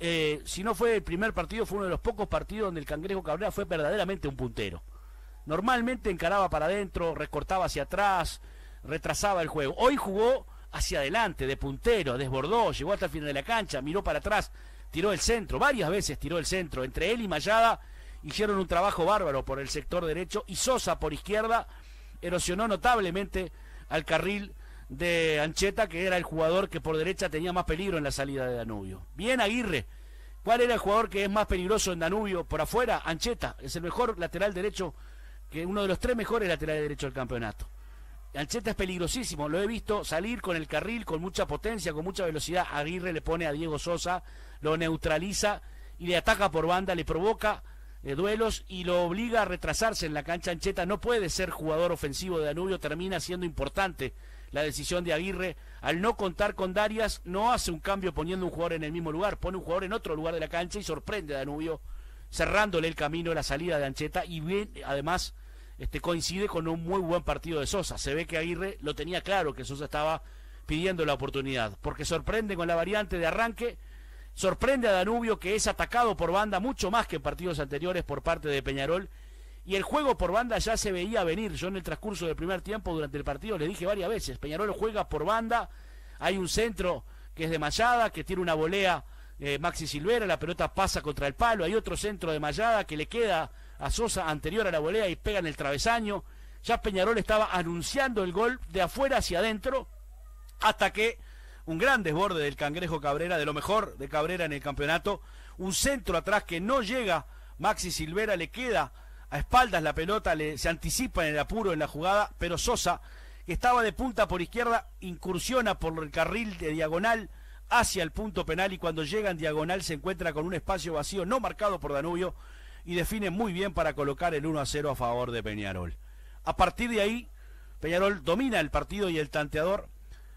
si no fue el primer partido, fue uno de los pocos partidos donde el Cangrejo Cabrera fue verdaderamente un puntero. Normalmente encaraba para adentro, recortaba hacia atrás, retrasaba el juego. Hoy jugó hacia adelante, de puntero, desbordó, llegó hasta el final de la cancha, miró para atrás, tiró el centro, varias veces tiró el centro. Entre él y Mayada hicieron un trabajo bárbaro por el sector derecho y Sosa por izquierda erosionó notablemente al carril de Ancheta, que era el jugador que por derecha tenía más peligro en la salida de Danubio. Bien Aguirre. ¿Cuál era el jugador que es más peligroso en Danubio? Por afuera, Ancheta, es el mejor lateral derecho, que uno de los 3 mejores laterales derechos del campeonato. Ancheta es peligrosísimo, lo he visto salir con el carril, con mucha potencia, con mucha velocidad. Aguirre le pone a Diego Sosa, lo neutraliza y le ataca por banda, le provoca duelos y lo obliga a retrasarse en la cancha. Ancheta no puede ser jugador ofensivo de Danubio, termina siendo importante la decisión de Aguirre. Al no contar con Darias, no hace un cambio poniendo un jugador en el mismo lugar, pone un jugador en otro lugar de la cancha y sorprende a Danubio, cerrándole el camino a la salida de Ancheta. Y bien, además, coincide con un muy buen partido de Sosa. Se ve que Aguirre lo tenía claro, que Sosa estaba pidiendo la oportunidad, porque sorprende con la variante de arranque. Sorprende a Danubio, que es atacado por banda mucho más que en partidos anteriores por parte de Peñarol. Y el juego por banda ya se veía venir. Yo en el transcurso del primer tiempo, durante el partido, le dije varias veces, Peñarol juega por banda. Hay un centro que es de Mayada, que tiene una volea Maxi Silvera, la pelota pasa contra el palo. Hay otro centro de Mayada que le queda a Sosa anterior a la volea y pega en el travesaño. Ya Peñarol estaba anunciando el gol de afuera hacia adentro, hasta que un gran desborde del Cangrejo Cabrera, de lo mejor de Cabrera en el campeonato, un centro atrás que no llega Maxi Silvera, le queda a espaldas la pelota, se anticipa en el apuro en la jugada, pero Sosa, que estaba de punta por izquierda, incursiona por el carril de diagonal hacia el punto penal, y cuando llega en diagonal se encuentra con un espacio vacío no marcado por Danubio y define muy bien para colocar el 1-0 a favor de Peñarol. A partir de ahí, Peñarol domina el partido y el tanteador.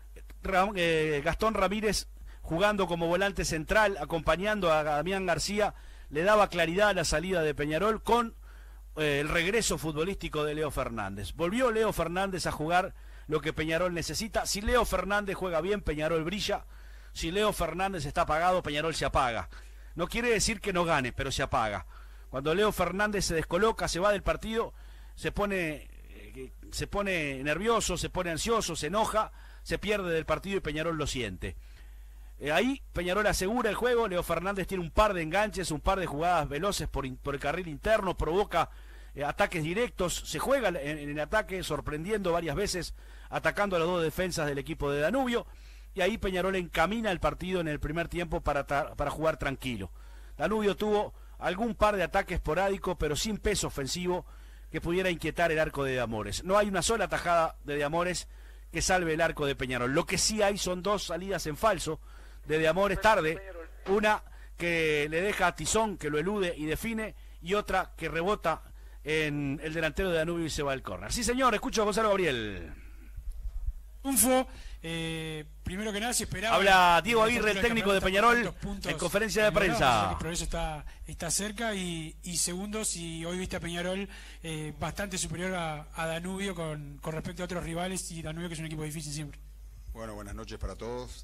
Gastón Ramírez, jugando como volante central, acompañando a Damián García, le daba claridad a la salida de Peñarol con el regreso futbolístico de Leo Fernández. Volvió Leo Fernández a jugar lo que Peñarol necesita. Si Leo Fernández juega bien, Peñarol brilla. Si Leo Fernández está apagado, Peñarol se apaga. No quiere decir que no gane, pero se apaga. Cuando Leo Fernández se descoloca, se va del partido, se pone nervioso, se pone ansioso, se enoja, se pierde del partido y Peñarol lo siente. Ahí Peñarol asegura el juego. Leo Fernández tiene un par de enganches, un par de jugadas veloces por el carril interno, provoca ataques directos, se juega en el ataque, sorprendiendo varias veces, atacando a las dos defensas del equipo de Danubio, y ahí Peñarol encamina el partido en el primer tiempo para jugar tranquilo. Danubio tuvo algún par de ataques esporádicos, pero sin peso ofensivo que pudiera inquietar el arco de Amores. No hay una sola tajada de Amores que salve el arco de Peñarol. Lo que sí hay son dos salidas en falso de Amores tarde, una que le deja a Tizón, que lo elude y define, y otra que rebota en el delantero de Danubio y se va al córner. Sí, señor, escucho a Gonzalo Gabriel. Triunfo, primero que nada se esperaba. Habla Diego Aguirre, el técnico de Peñarol, en conferencia de prensa. El progreso está cerca y segundo, si hoy viste a Peñarol bastante superior a Danubio con respecto a otros rivales, y Danubio que es un equipo difícil siempre. Bueno, buenas noches para todos.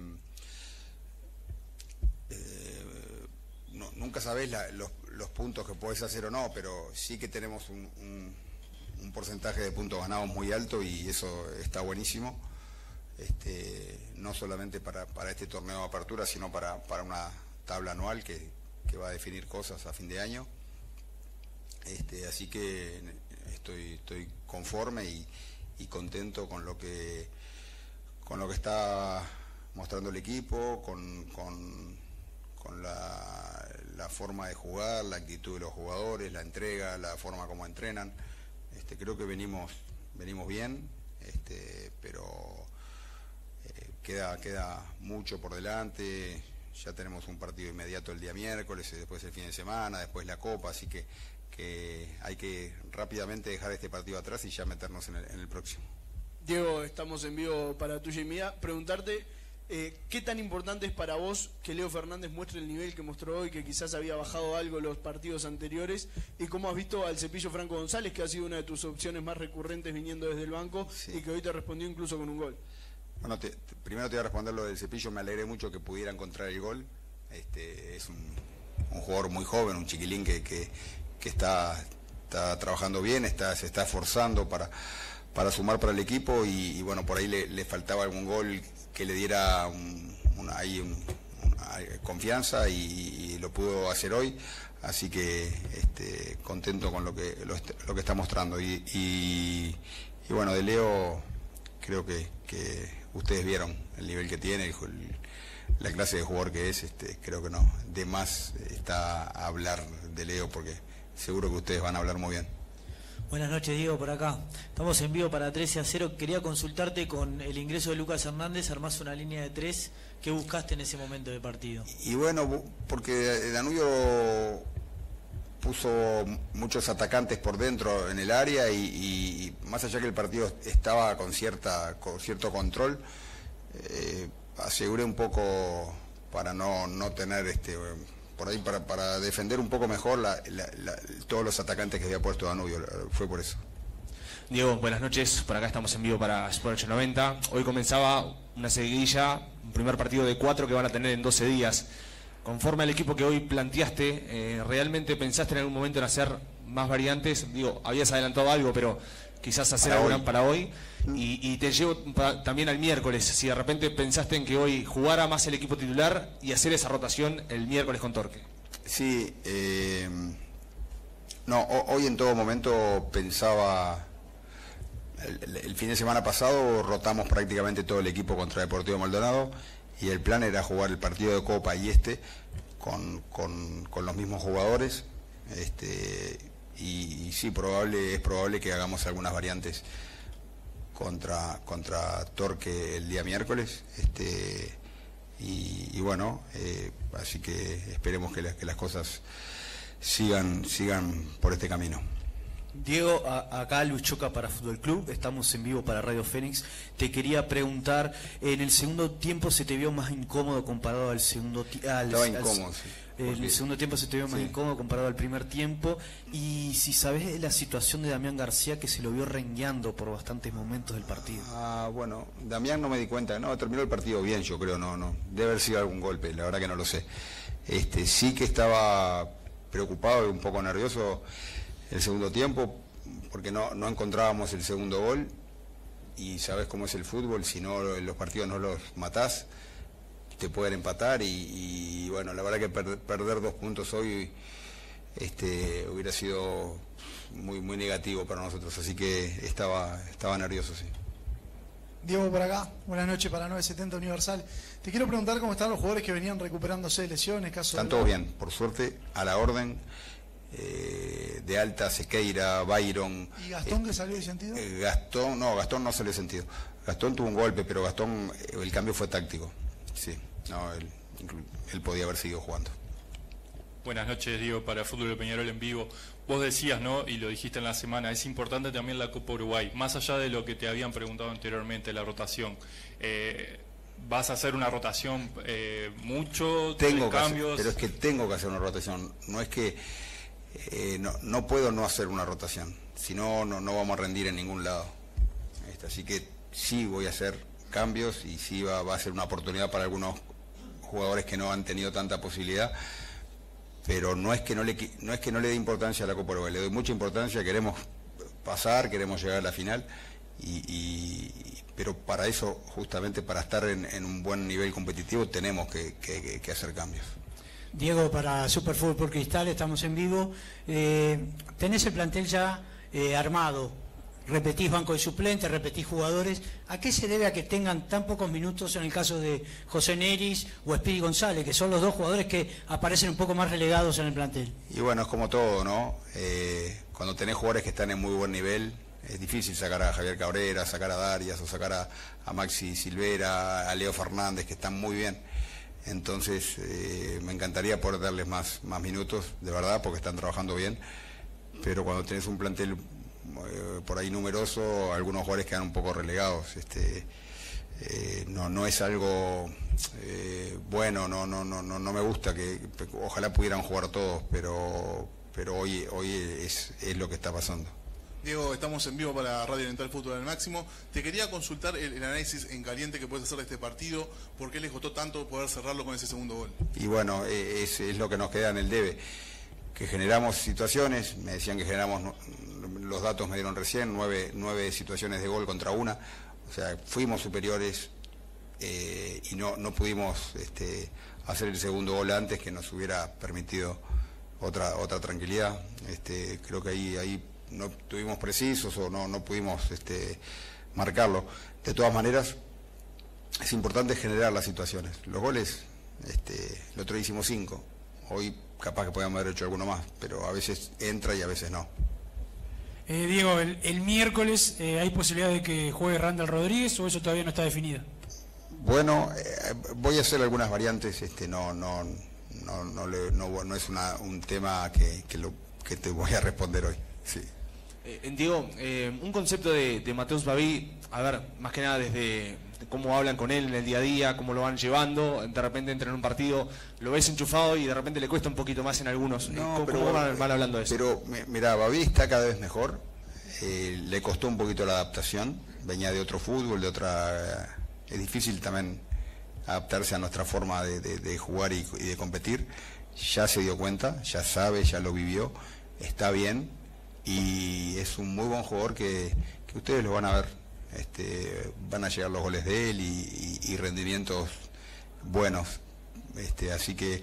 Nunca sabés los puntos que podés hacer o no, pero sí que tenemos un porcentaje de puntos ganados muy alto y eso está buenísimo, no solamente para este torneo de apertura, sino para una tabla anual que va a definir cosas a fin de año, así que estoy conforme y contento con lo que está mostrando el equipo, con la forma de jugar, la actitud de los jugadores, la entrega, la forma como entrenan. Creo que venimos bien, pero queda mucho por delante. Ya tenemos un partido inmediato el día miércoles, después el fin de semana, después la Copa, así que hay que rápidamente dejar este partido atrás y ya meternos en el próximo. Diego, estamos en vivo para Tuya y Mía. Preguntarte, ¿qué tan importante es para vos que Leo Fernández muestre el nivel que mostró hoy, que quizás había bajado algo los partidos anteriores? ¿Y cómo has visto al Cepillo Franco González, que ha sido una de tus opciones más recurrentes viniendo desde el banco, sí, y que hoy te respondió incluso con un gol? Bueno, primero te voy a responder lo del Cepillo. Me alegré mucho que pudiera encontrar el gol. Es un jugador muy joven, un chiquilín que está trabajando bien, se está esforzando para sumar para el equipo y bueno, por ahí le faltaba algún gol que le diera confianza y lo pudo hacer hoy, así que contento con lo que está mostrando y bueno, de Leo creo que ustedes vieron el nivel que tiene, la clase de jugador que es, creo que no, de más está hablar de Leo porque seguro que ustedes van a hablar muy bien. Buenas noches, Diego, por acá. Estamos en vivo para 13-0. Quería consultarte con el ingreso de Lucas Hernández, armás una línea de 3. ¿Qué buscaste en ese momento de partido? Y bueno, porque Danubio puso muchos atacantes por dentro en el área y más allá que el partido estaba con cierto control, aseguré un poco para no tener por ahí para defender un poco mejor todos los atacantes que había puesto Danubio, fue por eso. Diego, buenas noches, por acá estamos en vivo para Sport 890. Hoy comenzaba una seguidilla, un primer partido de 4 que van a tener en 12 días. Conforme al equipo que hoy planteaste, ¿realmente pensaste en algún momento en hacer más variantes? Digo, habías adelantado algo, pero quizás hacer alguna para hoy. Y te llevo también al miércoles, si de repente pensaste en que hoy jugara más el equipo titular y hacer esa rotación el miércoles con Torque. Sí, no, hoy en todo momento pensaba, el fin de semana pasado rotamos prácticamente todo el equipo contra Deportivo Maldonado y el plan era jugar el partido de Copa y con los mismos jugadores, y sí, es probable que hagamos algunas variantes contra Torque el día miércoles, y bueno, así que esperemos que las cosas sigan por este camino. Diego, acá Luis Choca para Fútbol Club, estamos en vivo para Radio Fénix. Te quería preguntar, en el segundo tiempo se te vio más incómodo comparado al segundo tiempo. Estaba incómodo, sí. En el segundo tiempo se te vio más incómodo comparado al primer tiempo. Y si sabes la situación de Damián García, que se lo vio rengueando por bastantes momentos del partido. Bueno, Damián no me di cuenta, no, terminó el partido bien, yo creo, no, debe haber sido algún golpe, la verdad que no lo sé. Sí que estaba preocupado y un poco nervioso el segundo tiempo, porque no encontrábamos el segundo gol, y sabes cómo es el fútbol, si no los partidos no los matás, te pueden empatar, y bueno, la verdad que perder 2 puntos hoy hubiera sido muy, muy negativo para nosotros, así que estaba nervioso, sí. Diego por acá, buenas noches para 970 Universal. Te quiero preguntar cómo están los jugadores que venían recuperándose de lesiones, caso Están todos bien, por suerte, a la orden, de alta, Sequeira, Byron. ¿Y Gastón que salió de sentido? Gastón no salió de sentido. Gastón tuvo un golpe, pero Gastón, el cambio fue táctico, sí, no, él podía haber seguido jugando. Buenas noches, Diego, para Fútbol de Peñarol en vivo. Vos decías, ¿no?, y lo dijiste en la semana, es importante también la Copa Uruguay, más allá de lo que te habían preguntado anteriormente, la rotación. ¿Vas a hacer una rotación mucho? Tengo que cambios? hacer, pero es que tengo que hacer una rotación, no es que no puedo no hacer una rotación, si no, no vamos a rendir en ningún lado. Así que sí voy a hacer cambios y sí va a ser una oportunidad para algunos jugadores que no han tenido tanta posibilidad. Pero no es que no le dé importancia a la Copa Uruguay, le doy mucha importancia, queremos pasar, queremos llegar a la final, pero para eso, justamente para estar en un buen nivel competitivo, tenemos que hacer cambios. Diego, para Superfútbol por Cristal, estamos en vivo. Tenés el plantel ya armado. Repetís banco de suplentes, repetís jugadores. ¿A qué se debe a que tengan tan pocos minutos en el caso de José Neris o Speedy González, que son los dos jugadores que aparecen un poco más relegados en el plantel? Y bueno, es como todo, ¿no? Cuando tenés jugadores que están en muy buen nivel, es difícil sacar a Javier Cabrera, sacar a Darias o sacar a Maxi Silvera, a Leo Fernández, que están muy bien. Entonces, me encantaría poder darles más minutos, de verdad, porque están trabajando bien. Pero cuando tenés un plantel por ahí numeroso, algunos jugadores quedan un poco relegados. No es algo bueno, no me gusta, que ojalá pudieran jugar todos, pero hoy es lo que está pasando. Diego, estamos en vivo para Radio Oriental Fútbol al Máximo. Te quería consultar el análisis en caliente que puedes hacer de este partido. ¿Por qué les costó tanto poder cerrarlo con ese segundo gol? Y bueno, es lo que nos queda en el debe, que generamos situaciones. Me decían que generamos, los datos me dieron recién, 9 situaciones de gol contra una. O sea, fuimos superiores y no pudimos hacer el segundo gol antes, que nos hubiera permitido otra tranquilidad. Creo que ahí no estuvimos precisos o no pudimos marcarlo. De todas maneras, es importante generar las situaciones. Los goles, el otro día hicimos 5, hoy capaz que podíamos haber hecho alguno más, pero a veces entra y a veces no. Diego, el miércoles hay posibilidad de que juegue Randall Rodríguez, o eso todavía no está definido. Bueno, voy a hacer algunas variantes, no es un tema que te voy a responder hoy. Sí. Diego, un concepto de Mateus Baví, a ver, más que nada desde cómo hablan con él en el día a día, cómo lo van llevando, de repente entra en un partido, lo ves enchufado y de repente le cuesta un poquito más en algunos. ¿Cómo van hablando de eso? Pero mira, Baví está cada vez mejor, le costó un poquito la adaptación, venía de otro fútbol, es difícil también adaptarse a nuestra forma de jugar y de competir. Ya se dio cuenta, ya sabe, ya lo vivió, está bien y es un muy buen jugador que ustedes lo van a ver. Van a llegar los goles de él y rendimientos buenos, así que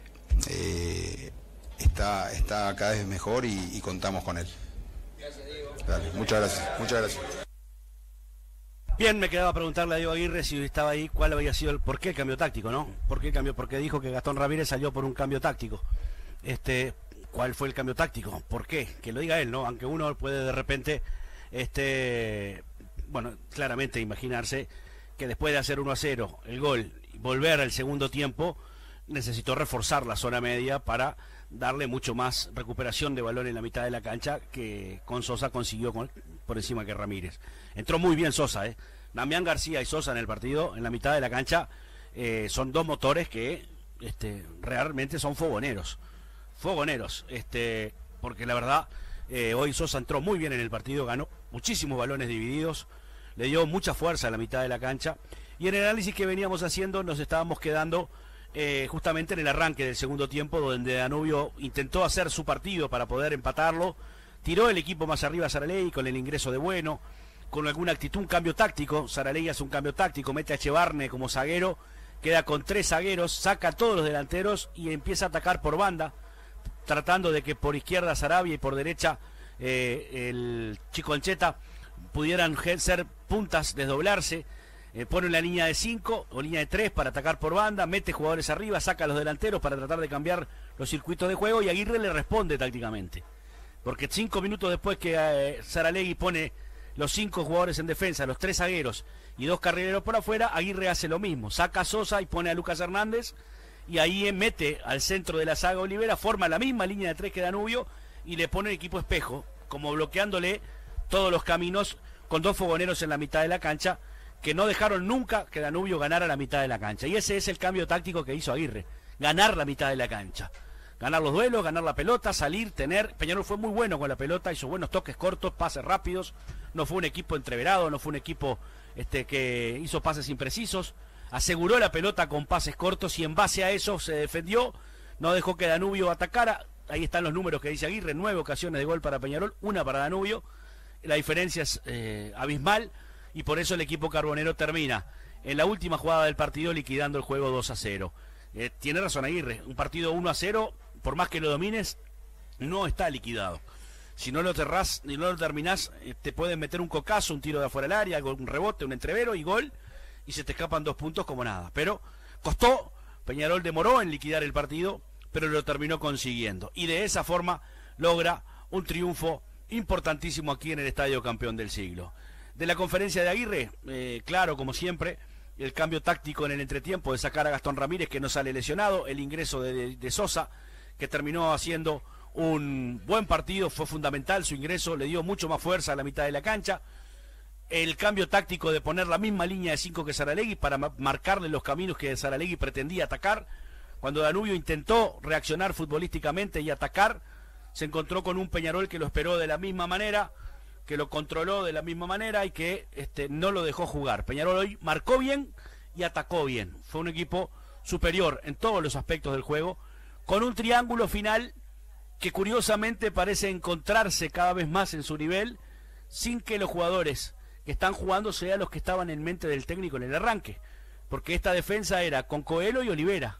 está cada vez mejor y contamos con él. Gracias, Diego. Dale, muchas gracias. Bien, me quedaba preguntarle a Diego Aguirre si estaba ahí, cuál había sido por qué el cambio táctico, ¿no? ¿Por qué el cambio? Porque dijo que Gastón Ramírez salió por un cambio táctico. ¿Cuál fue el cambio táctico? ¿Por qué? Que lo diga él, ¿no? Aunque uno puede de repente claramente imaginarse que después de hacer 1-0 el gol y volver al segundo tiempo, necesitó reforzar la zona media para darle mucho más recuperación de balón en la mitad de la cancha, que con Sosa consiguió por encima que Ramírez. Entró muy bien Sosa, Damián García y Sosa en el partido, en la mitad de la cancha, son dos motores que realmente son fogoneros, porque la verdad hoy Sosa entró muy bien en el partido, ganó muchísimos balones divididos, le dio mucha fuerza a la mitad de la cancha, y en el análisis que veníamos haciendo nos estábamos quedando justamente en el arranque del segundo tiempo, donde Danubio intentó hacer su partido para poder empatarlo, tiró el equipo más arriba a Saraley con el ingreso de Bueno, con alguna actitud, un cambio táctico. Saraley hace un cambio táctico, mete a Echevarne como zaguero, queda con 3 zagueros, saca a todos los delanteros y empieza a atacar por banda, tratando de que por izquierda Sarabia y por derecha el Chico Ancheta pudieran ser puntas, desdoblarse. Pone una línea de 5 o línea de 3 para atacar por banda, mete jugadores arriba, saca a los delanteros para tratar de cambiar los circuitos de juego, y Aguirre le responde tácticamente. Porque 5 minutos después que Saralegui pone los 5 jugadores en defensa, los 3 zagueros y 2 carrileros por afuera, Aguirre hace lo mismo, saca a Sosa y pone a Lucas Hernández, y ahí mete al centro de la saga Olivera, forma la misma línea de 3 que Danubio, y le pone el equipo espejo, como bloqueándole todos los caminos, con 2 fogoneros en la mitad de la cancha, que no dejaron nunca que Danubio ganara la mitad de la cancha. Y ese es el cambio táctico que hizo Aguirre, ganar la mitad de la cancha. Ganar los duelos, ganar la pelota, salir, tener... Peñarol fue muy bueno con la pelota, hizo buenos toques cortos, pases rápidos, no fue un equipo entreverado, no fue un equipo que hizo pases imprecisos, aseguró la pelota con pases cortos y en base a eso se defendió, no dejó que Danubio atacara. Ahí están los números que dice Aguirre, 9 ocasiones de gol para Peñarol, 1 para Danubio, la diferencia es abismal, y por eso el equipo carbonero termina en la última jugada del partido liquidando el juego 2-0. Tiene razón Aguirre, un partido 1-0, por más que lo domines, no está liquidado. Si no lo cerrás ni no lo terminás, te pueden meter un cocazo, un tiro de afuera del área, un rebote, un entrevero y gol, y se te escapan 2 puntos como nada. Pero costó, Peñarol demoró en liquidar el partido, pero lo terminó consiguiendo. Y de esa forma logra un triunfo importantísimo aquí en el Estadio Campeón del Siglo. De la conferencia de Aguirre, claro, como siempre, el cambio táctico en el entretiempo de sacar a Gastón Ramírez, que no sale lesionado, el ingreso de Sosa, que terminó haciendo un buen partido, fue fundamental su ingreso, le dio mucho más fuerza a la mitad de la cancha. El cambio táctico de poner la misma línea de 5 que Saralegui para marcarle los caminos que Saralegui pretendía atacar. Cuando Danubio intentó reaccionar futbolísticamente y atacar, se encontró con un Peñarol que lo esperó de la misma manera, que lo controló de la misma manera y que no lo dejó jugar. Peñarol hoy marcó bien y atacó bien. Fue un equipo superior en todos los aspectos del juego, con un triángulo final que curiosamente parece encontrarse cada vez más en su nivel, sin que los jugadores que están jugando sean los que estaban en mente del técnico en el arranque, porque esta defensa era con Coelho y Olivera,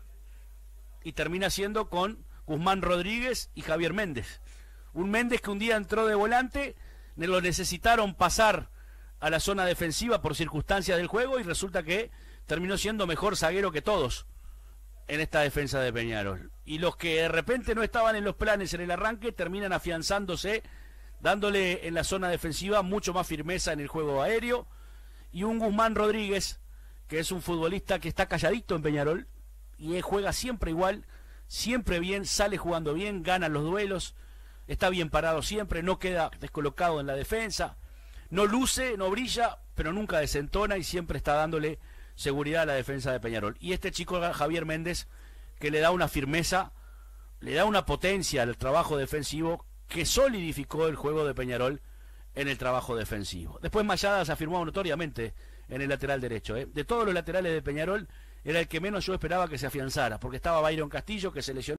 y termina siendo con Guzmán Rodríguez y Javier Méndez. Un Méndez que un día entró de volante, lo necesitaron pasar a la zona defensiva por circunstancias del juego y resulta que terminó siendo mejor zaguero que todos en esta defensa de Peñarol. Y los que de repente no estaban en los planes en el arranque terminan afianzándose, dándole en la zona defensiva mucho más firmeza en el juego aéreo. Y un Guzmán Rodríguez, que es un futbolista que está calladito en Peñarol y juega siempre igual, siempre bien, sale jugando bien, gana los duelos, está bien parado siempre, no queda descolocado en la defensa, no luce, no brilla, pero nunca desentona y siempre está dándole seguridad a la defensa de Peñarol. Y este chico Javier Méndez, que le da una firmeza, le da una potencia al trabajo defensivo que solidificó el juego de Peñarol en el trabajo defensivo. Después Mayada se afirmó notoriamente en el lateral derecho. De todos los laterales de Peñarol, era el que menos yo esperaba que se afianzara, porque estaba Byron Castillo, que se lesionó.